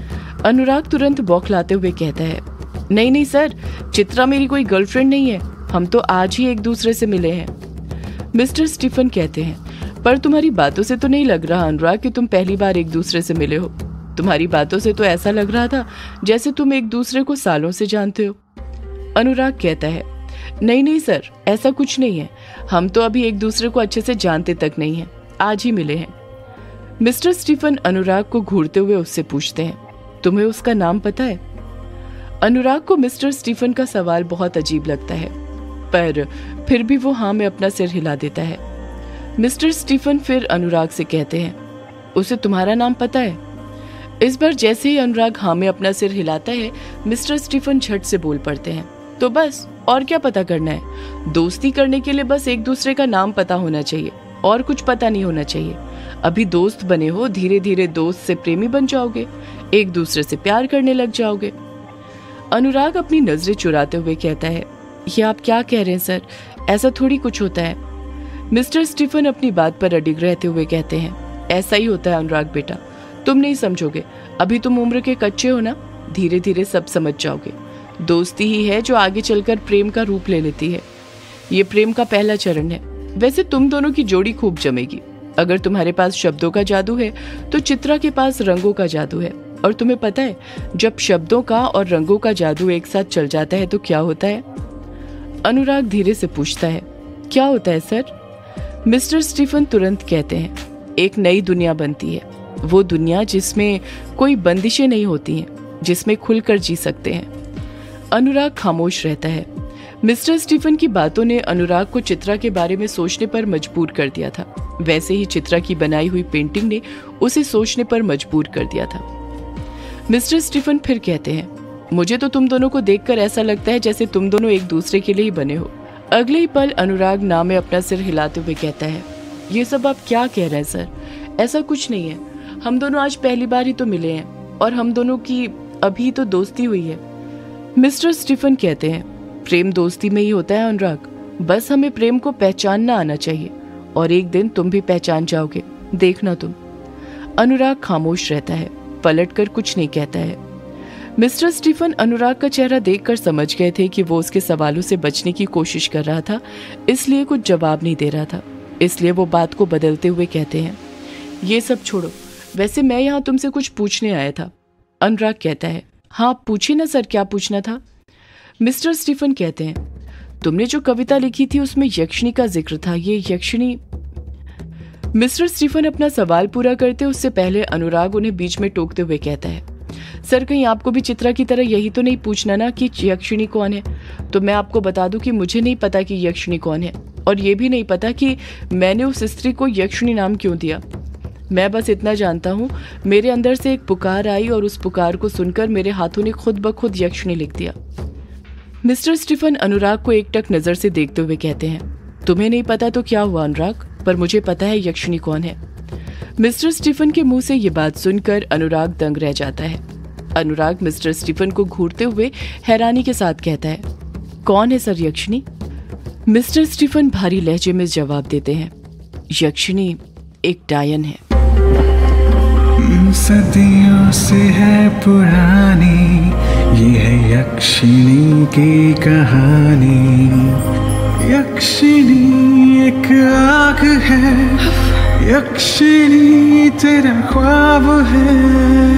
अनुराग तुरंत बौखलाते हुए कहता है, नहीं नहीं सर, चित्रा मेरी कोई गर्लफ्रेंड नहीं है, हम तो आज ही एक दूसरे से मिले हैं। मिस्टर स्टीफन कहते हैं, पर तुम्हारी बातों से तो नहीं लग रहा अनुराग कि तुम पहली बार एक दूसरे से मिले हो। तुम्हारी बातों से तो ऐसा लग रहा था जैसे तुम एक दूसरे को सालों से जानते हो। अनुराग कहता है, नहीं नहीं सर, ऐसा कुछ नहीं है, हम तो अभी एक दूसरे को अच्छे से जानते तक नहीं हैं, आज ही मिले हैं। मिस्टर स्टीफन अनुराग को घूरते हुए उससे पूछते हैं, तुम्हें उसका नाम पता है? अनुराग को मिस्टर स्टीफन का सवाल बहुत अजीब लगता है, पर फिर भी वो हाँ में अपना सिर हिला देता है। मिस्टर स्टीफन फिर अनुराग से कहते हैं, उसे तुम्हारा नाम पता है? इस बार जैसे ही अनुराग हाँ में अपना सिर हिलाता है, मिस्टर स्टीफन झट से बोल पड़ते हैं, तो बस और क्या पता करना है? दोस्ती करने के लिए बस एक दूसरे का नाम पता होना चाहिए, और कुछ पता नहीं होना चाहिए। अभी दोस्त बने हो, धीरे धीरे दोस्त से प्रेमी बन जाओगे, एक दूसरे से प्यार करने लग जाओगे। अनुराग अपनी नजरें चुराते हुए कहता है, ये आप क्या कह रहे हैं सर, ऐसा थोड़ी कुछ होता है। मिस्टर स्टीफन अपनी बात पर अडिग रहते हुए कहते हैं, ऐसा ही होता है अनुराग बेटा, तुम नहीं समझोगे, अभी तुम उम्र के कच्चे हो ना, धीरे धीरे सब समझ जाओगे। दोस्ती ही है जो आगे चलकर प्रेम का रूप ले लेती है। ये प्रेम का पहला चरण है। वैसे तुम दोनों की जोड़ी खूब जमेगी। अगर तुम्हारे पास शब्दों का जादू है तो चित्रा के पास रंगों का जादू है, और तुम्हें पता है जब शब्दों का और रंगों का जादू एक साथ चल जाता है तो क्या होता है? अनुराग धीरे से पूछता है, क्या होता है सर? मिस्टर स्टीफन तुरंत कहते हैं, एक नई दुनिया बनती है, वो दुनिया जिसमें कोई बंदिशें नहीं होती हैं, जिसमें खुलकर जी सकते हैं। अनुराग खामोश रहता है। मिस्टर स्टीफन की बातों ने अनुराग को चित्रा के बारे में सोचने पर मजबूर कर दिया था, वैसे ही चित्रा की बनाई हुई पेंटिंग ने उसे सोचने पर मजबूर कर दिया था। मिस्टर स्टीफन फिर कहते हैं, मुझे तो तुम दोनों को देखकर ऐसा लगता है जैसे तुम दोनों एक दूसरे के लिए ही बने हो। अगले ही पल अनुराग ना में अपना सिर हिलाते हुए कहता है, ये सब आप क्या कह रहे हैं सर, ऐसा कुछ नहीं है, हम दोनों आज पहली बार ही तो मिले हैं, और हम दोनों की अभी तो दोस्ती हुई है। मिस्टर स्टीफन कहते हैं, प्रेम दोस्ती में ही होता है अनुराग, बस हमें प्रेम को पहचानना आना चाहिए, और एक दिन तुम भी पहचान जाओगे, देखना तुम। अनुराग खामोश रहता है, पलटकर कुछ नहीं कहता है। मिस्टर स्टीफन अनुराग का चेहरा देखकर समझ गए थे कि वो उसके सवालों से बचने की कोशिश कर रहा था, इसलिए कुछ जवाब नहीं दे रहा था। इसलिए वो बात को बदलते हुए कहते हैं, ये सब छोड़ो, वैसे मैं यहाँ तुमसे कुछ पूछने आया था। अनुराग कहता है, हाँ पूछिए ना सर, क्या पूछना था? मिस्टर स्टीफन कहते हैं, तुमने जो कविता लिखी थी उसमें यक्षिणी का जिक्र था, ये यक्षिणी। मिस्टर स्टीफन अपना सवाल पूरा करते उससे पहले अनुराग उन्हें बीच में टोकते हुए कहता है, सर कहीं आपको भी चित्रा की तरह यही तो नहीं पूछना ना कि यक्षिणी कौन है? तो मैं आपको बता दूं कि मुझे नहीं पता कि यक्षिणी कौन है, और ये भी नहीं पता कि मैंने उस स्त्री को यक्षिणी नाम क्यों दिया। मैं बस इतना जानता हूँ, मेरे अंदर से एक पुकार आई और उस पुकार को सुनकर मेरे हाथों ने खुद ब खुद यक्षिणी लिख दिया। मिस्टर स्टीफन अनुराग को एकटक नजर से देखते हुए कहते हैं, तुम्हें नहीं पता तो क्या हुआ अनुराग, पर मुझे पता है यक्षिणी कौन है। मिस्टर स्टीफन के मुंह से ये बात सुनकर अनुराग दंग रह जाता है। अनुराग मिस्टर स्टीफन को घूरते हुए हैरानी के साथ कहता है, कौन है सर यक्षिणी? मिस्टर स्टीफन भारी लहजे में जवाब देते हैं, यक्षिणी एक डायन है।
सदियों से है पुरानी ये है यक्षिणी की कहानी। यक्षिणी एक आग है, यक्षिणी तेरा ख्वाब है।